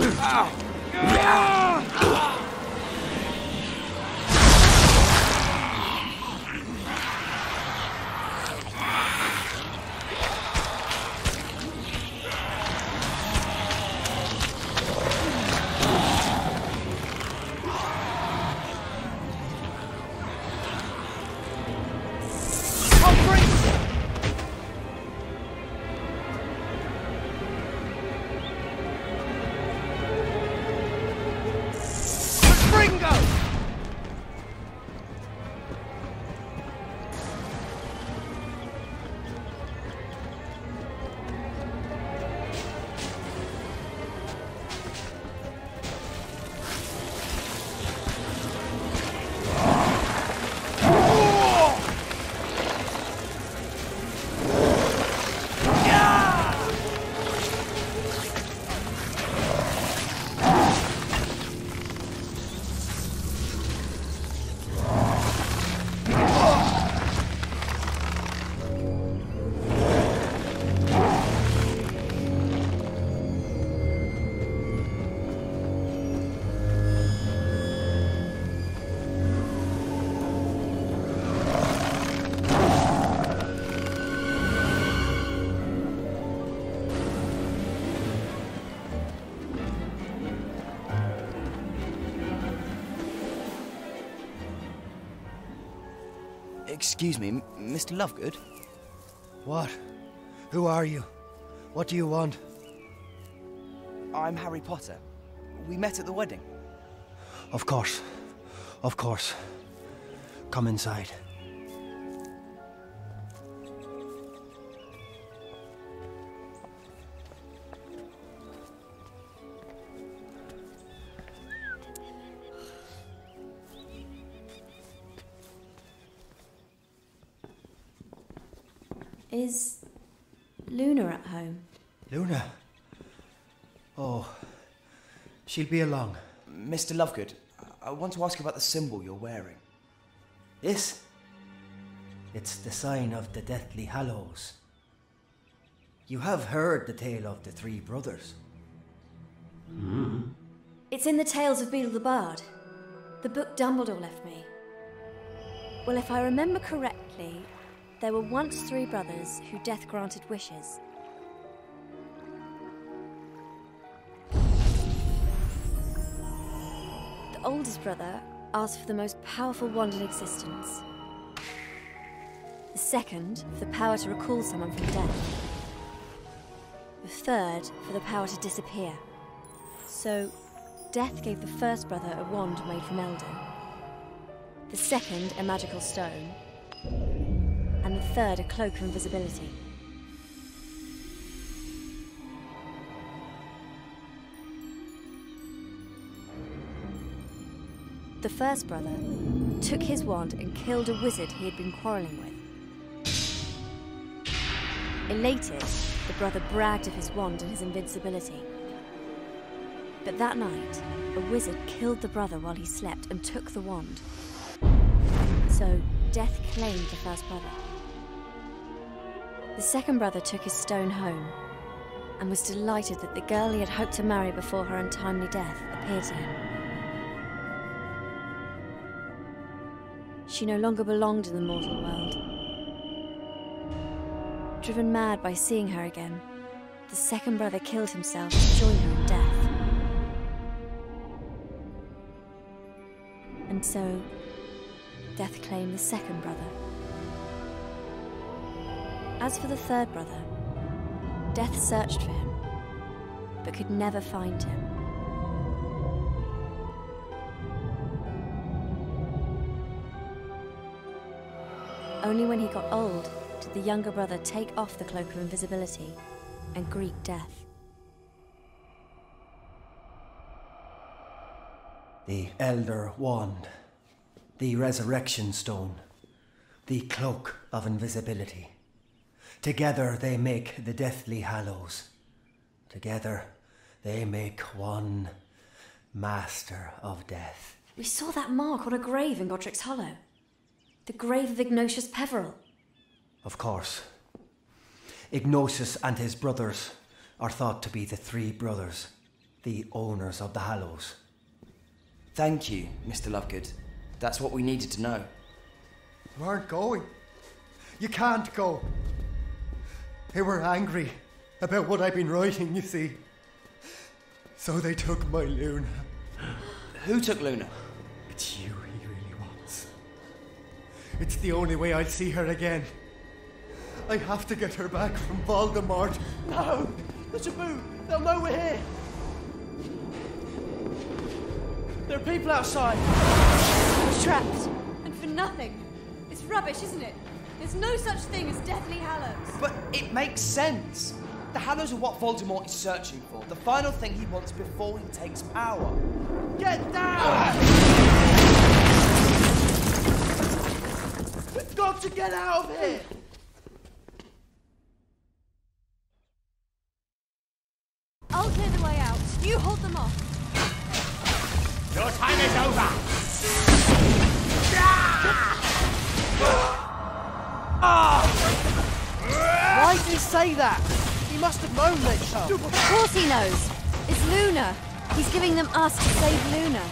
Excuse me, Mr. Lovegood? What? Who are you? What do you want? I'm Harry Potter. We met at the wedding. Of course. Of course. Come inside. Is Luna at home? Luna? Oh, she'll be along. Mr. Lovegood, I want to ask about the symbol you're wearing. This? It's the sign of the Deathly Hallows. You have heard the tale of the three brothers. It's in the Tales of Beedle the Bard, the book Dumbledore left me. Well, if I remember correctly, there were once three brothers who death granted wishes. The oldest brother asked for the most powerful wand in existence. The second, for the power to recall someone from death. The third, for the power to disappear. So, Death gave the first brother a wand made from elder. The second, a magical stone. And the third, a cloak of invisibility. The first brother took his wand and killed a wizard he had been quarrelling with. Elated, the brother bragged of his wand and his invincibility. But that night, a wizard killed the brother while he slept and took the wand. So, Death claimed the first brother. The second brother took his stone home and was delighted that the girl he had hoped to marry before her untimely death appeared to him. She no longer belonged in the mortal world. Driven mad by seeing her again, the second brother killed himself to join her in death. And so, Death claimed the second brother. As for the third brother, Death searched for him, but could never find him. Only when he got old did the younger brother take off the cloak of invisibility and greet Death. The Elder Wand, the Resurrection Stone, the Cloak of Invisibility. Together they make the Deathly Hallows. Together they make one Master of Death. We saw that mark on a grave in Godric's Hollow. The grave of Ignatius Peveril. Of course. Ignatius and his brothers are thought to be the three brothers. the owners of the Hallows. Thank you, Mr. Lovegood. That's what we needed to know. You aren't going. You can't go. They were angry about what I've been writing, you see. So they took my Luna. Who took Luna? It's you he really wants. It's the only way I'll see her again. I have to get her back from Voldemort. No! The taboo! They'll know we're here! There are people outside! We're trapped. And for nothing. It's rubbish, isn't it? There's no such thing as Deathly Hallows. But it makes sense. The Hallows are what Voldemort is searching for. The final thing he wants before he takes power. Get down! We've got to get out of here! I'll clear the way out. You hold them off. Your time is over! Why did he say that? He must have known they'd come. Of course he knows. It's Luna. He's giving them us to save Luna.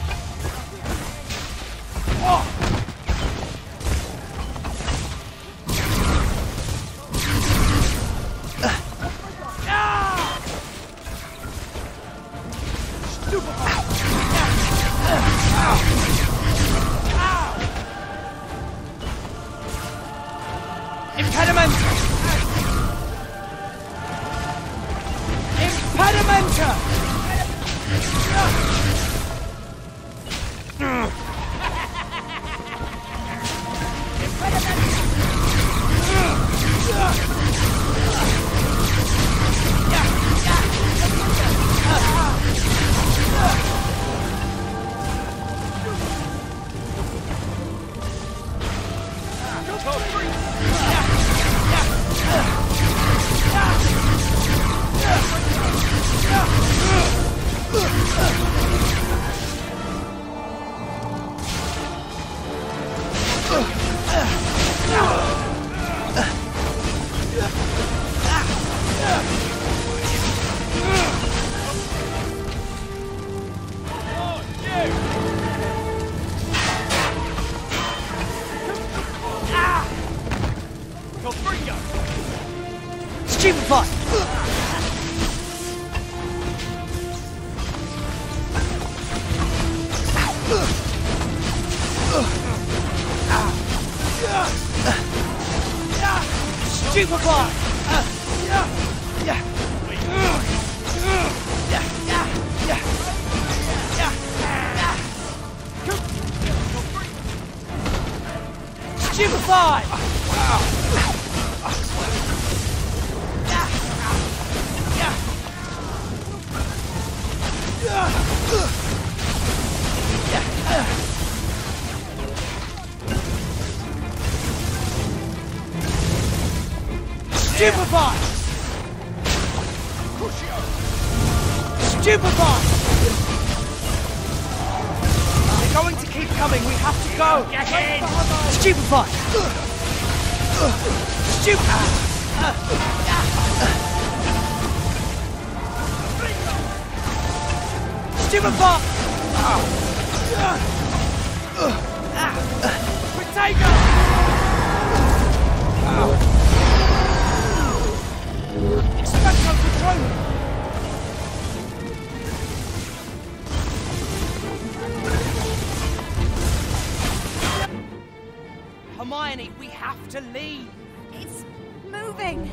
Hermione, we have to leave. It's moving.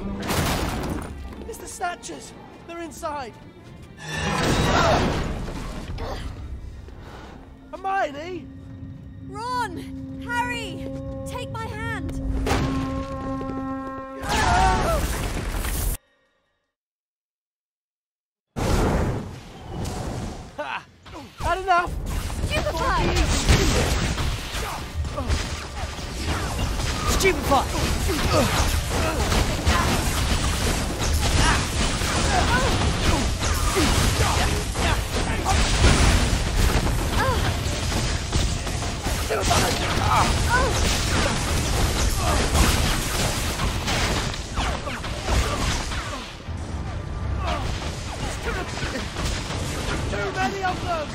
It's the Snatchers. They're inside. Hermione! Ron! Harry! Take my hand! Ha! Had enough! Stupefy! Stupefy! many of them!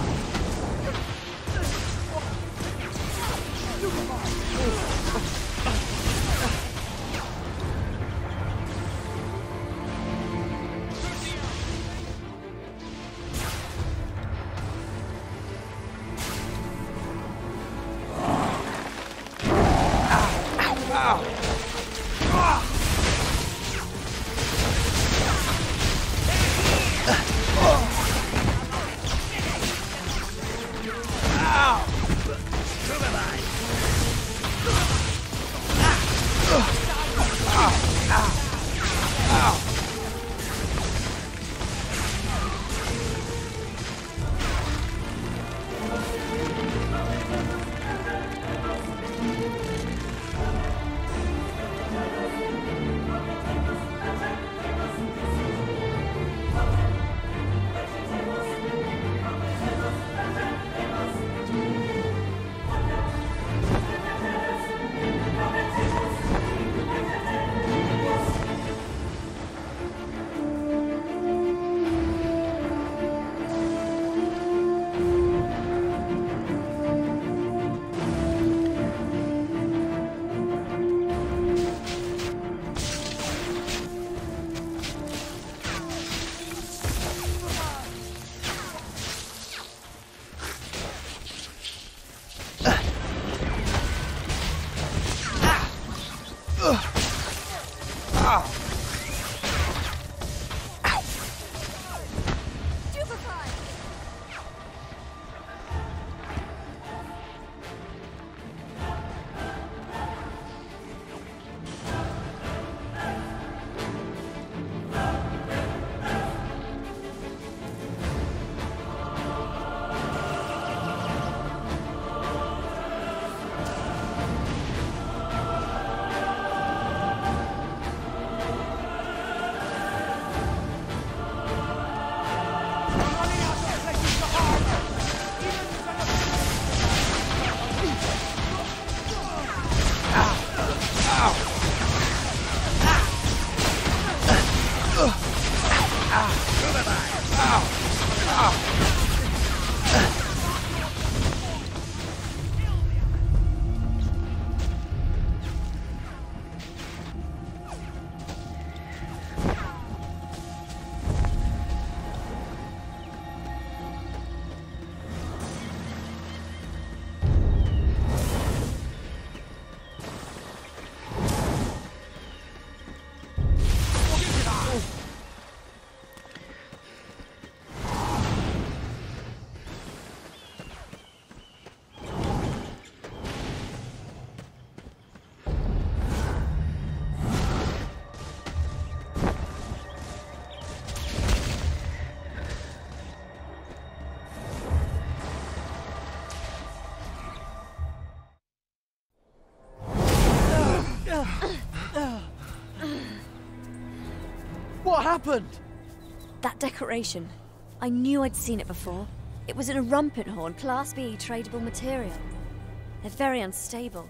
What happened? That decoration. I knew I'd seen it before. It was in a rumpet horn, Class B tradable material. They're very unstable.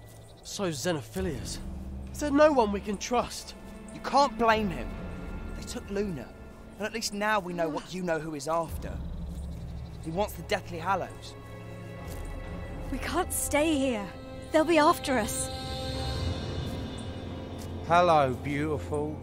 So Xenophilia's. Is there no one we can trust? You can't blame him. They took Luna. And at least now we know what you know who is after. He wants the Deathly Hallows. We can't stay here. They'll be after us. Hello, beautiful.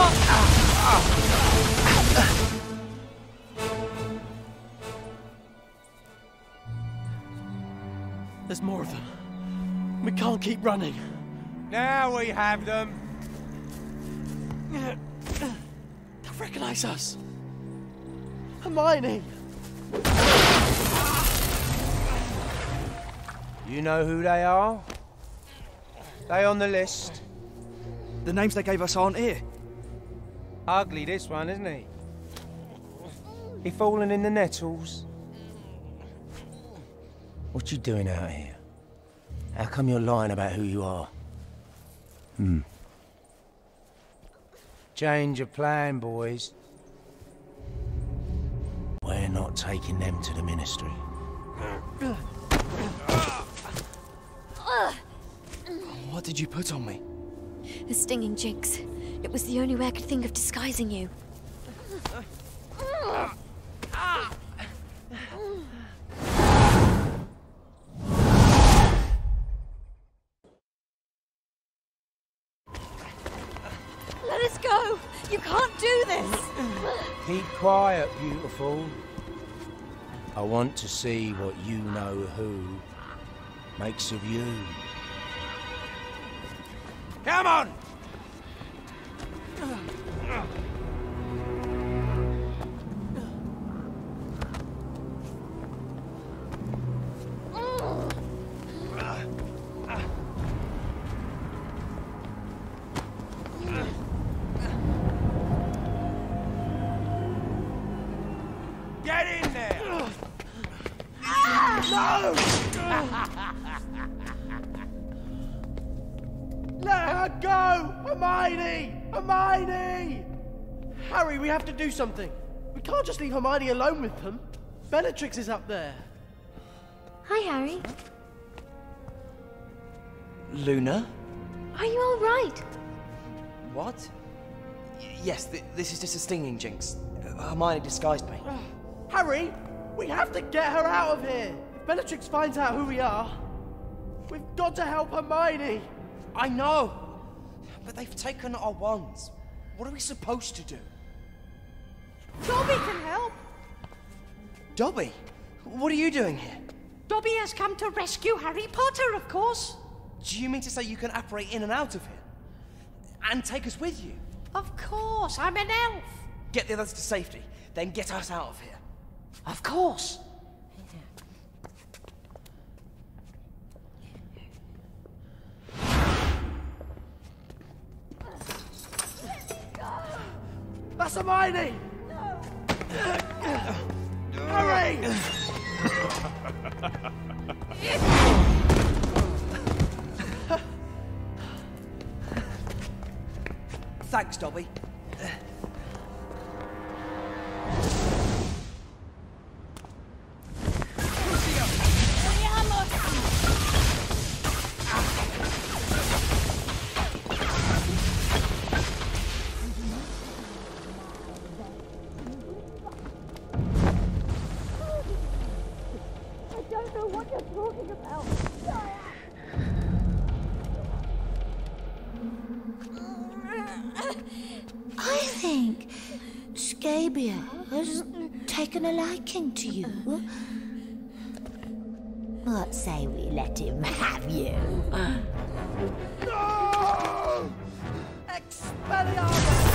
There's more of them. We can't keep running. Now we have them. They'll recognize us. Hermione! You know who they are? They on the list. The names they gave us aren't here. Ugly, this one, isn't he? He fallen in the nettles. What you doing out here? How come you're lying about who you are? Change of plan, boys. We're not taking them to the Ministry. What did you put on me? A stinging jinx. It was the only way I could think of disguising you. Let us go! You can't do this! Keep quiet, beautiful. I want to see what you know who makes of you. Come on! Get in there! No! Let her go! Hermione! Hermione! Harry, we have to do something. We can't just leave Hermione alone with them. Bellatrix is up there. Hi, Harry. Luna? Are you all right? What? Yes, this is just a stinging jinx. Hermione disguised me. Harry, we have to get her out of here. If Bellatrix finds out who we are, we've got to help Hermione. I know, but they've taken our wands. What are we supposed to do? Dobby can help. Dobby? What are you doing here? Dobby has come to rescue Harry Potter, of course. Do you mean to say you can apparate in and out of here? And take us with you? Of course, I'm an elf. Get the others to safety, then get us out of here. Of course. That's Hermione! Harry! Thanks, Dobby. I think Scabia has taken a liking to you. What say we let him have you? No! Expelliarmus!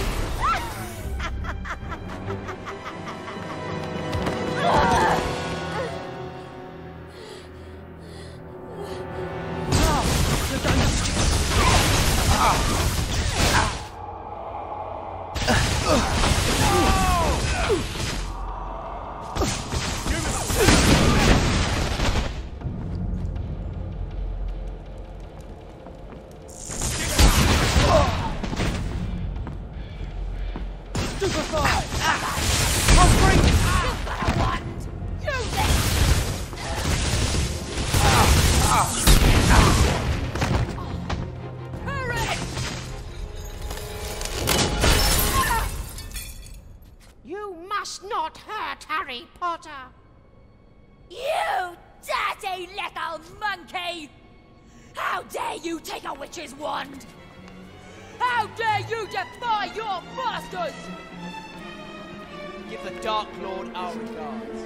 You must not hurt Harry Potter. You dirty little monkey! How dare you take a witch's wand? How dare you defy your masters! Give the Dark Lord our regards.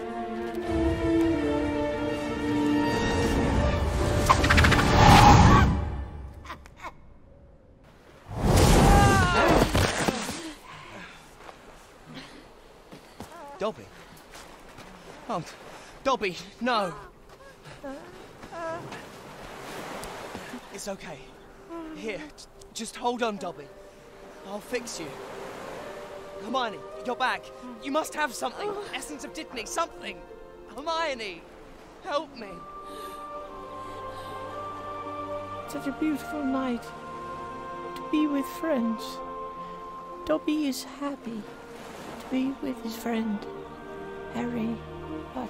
Dobby? Oh, Dobby, no! It's okay. Here, just hold on, Dobby. I'll fix you. Hermione, you're back. You must have something. Essence of Dittany, something. Hermione, help me. Such a beautiful night to be with friends. Dobby is happy to be with his friend, Harry Potter.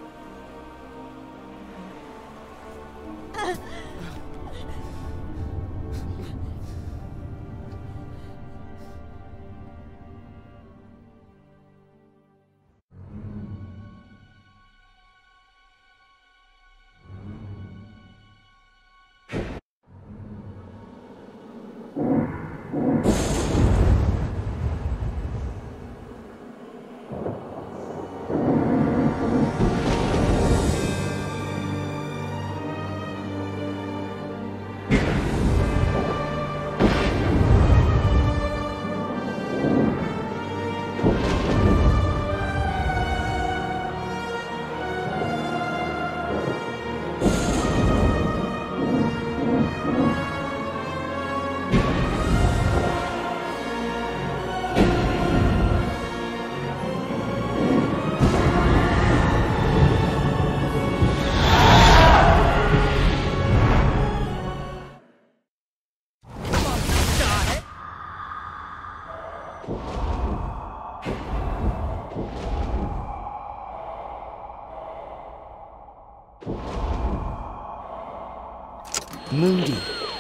Moody.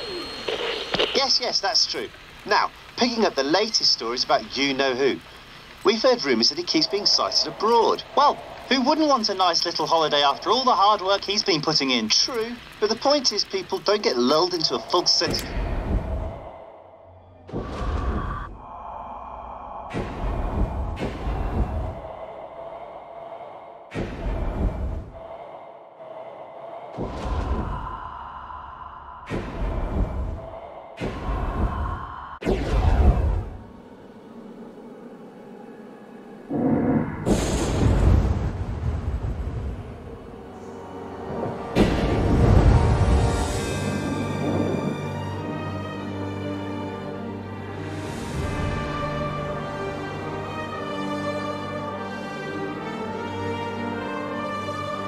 Yes, that's true. Now, picking up the latest stories about you-know-who. We've heard rumours that he keeps being sighted abroad. Well, who wouldn't want a nice little holiday after all the hard work he's been putting in? True. But the point is, people don't get lulled into a false sense of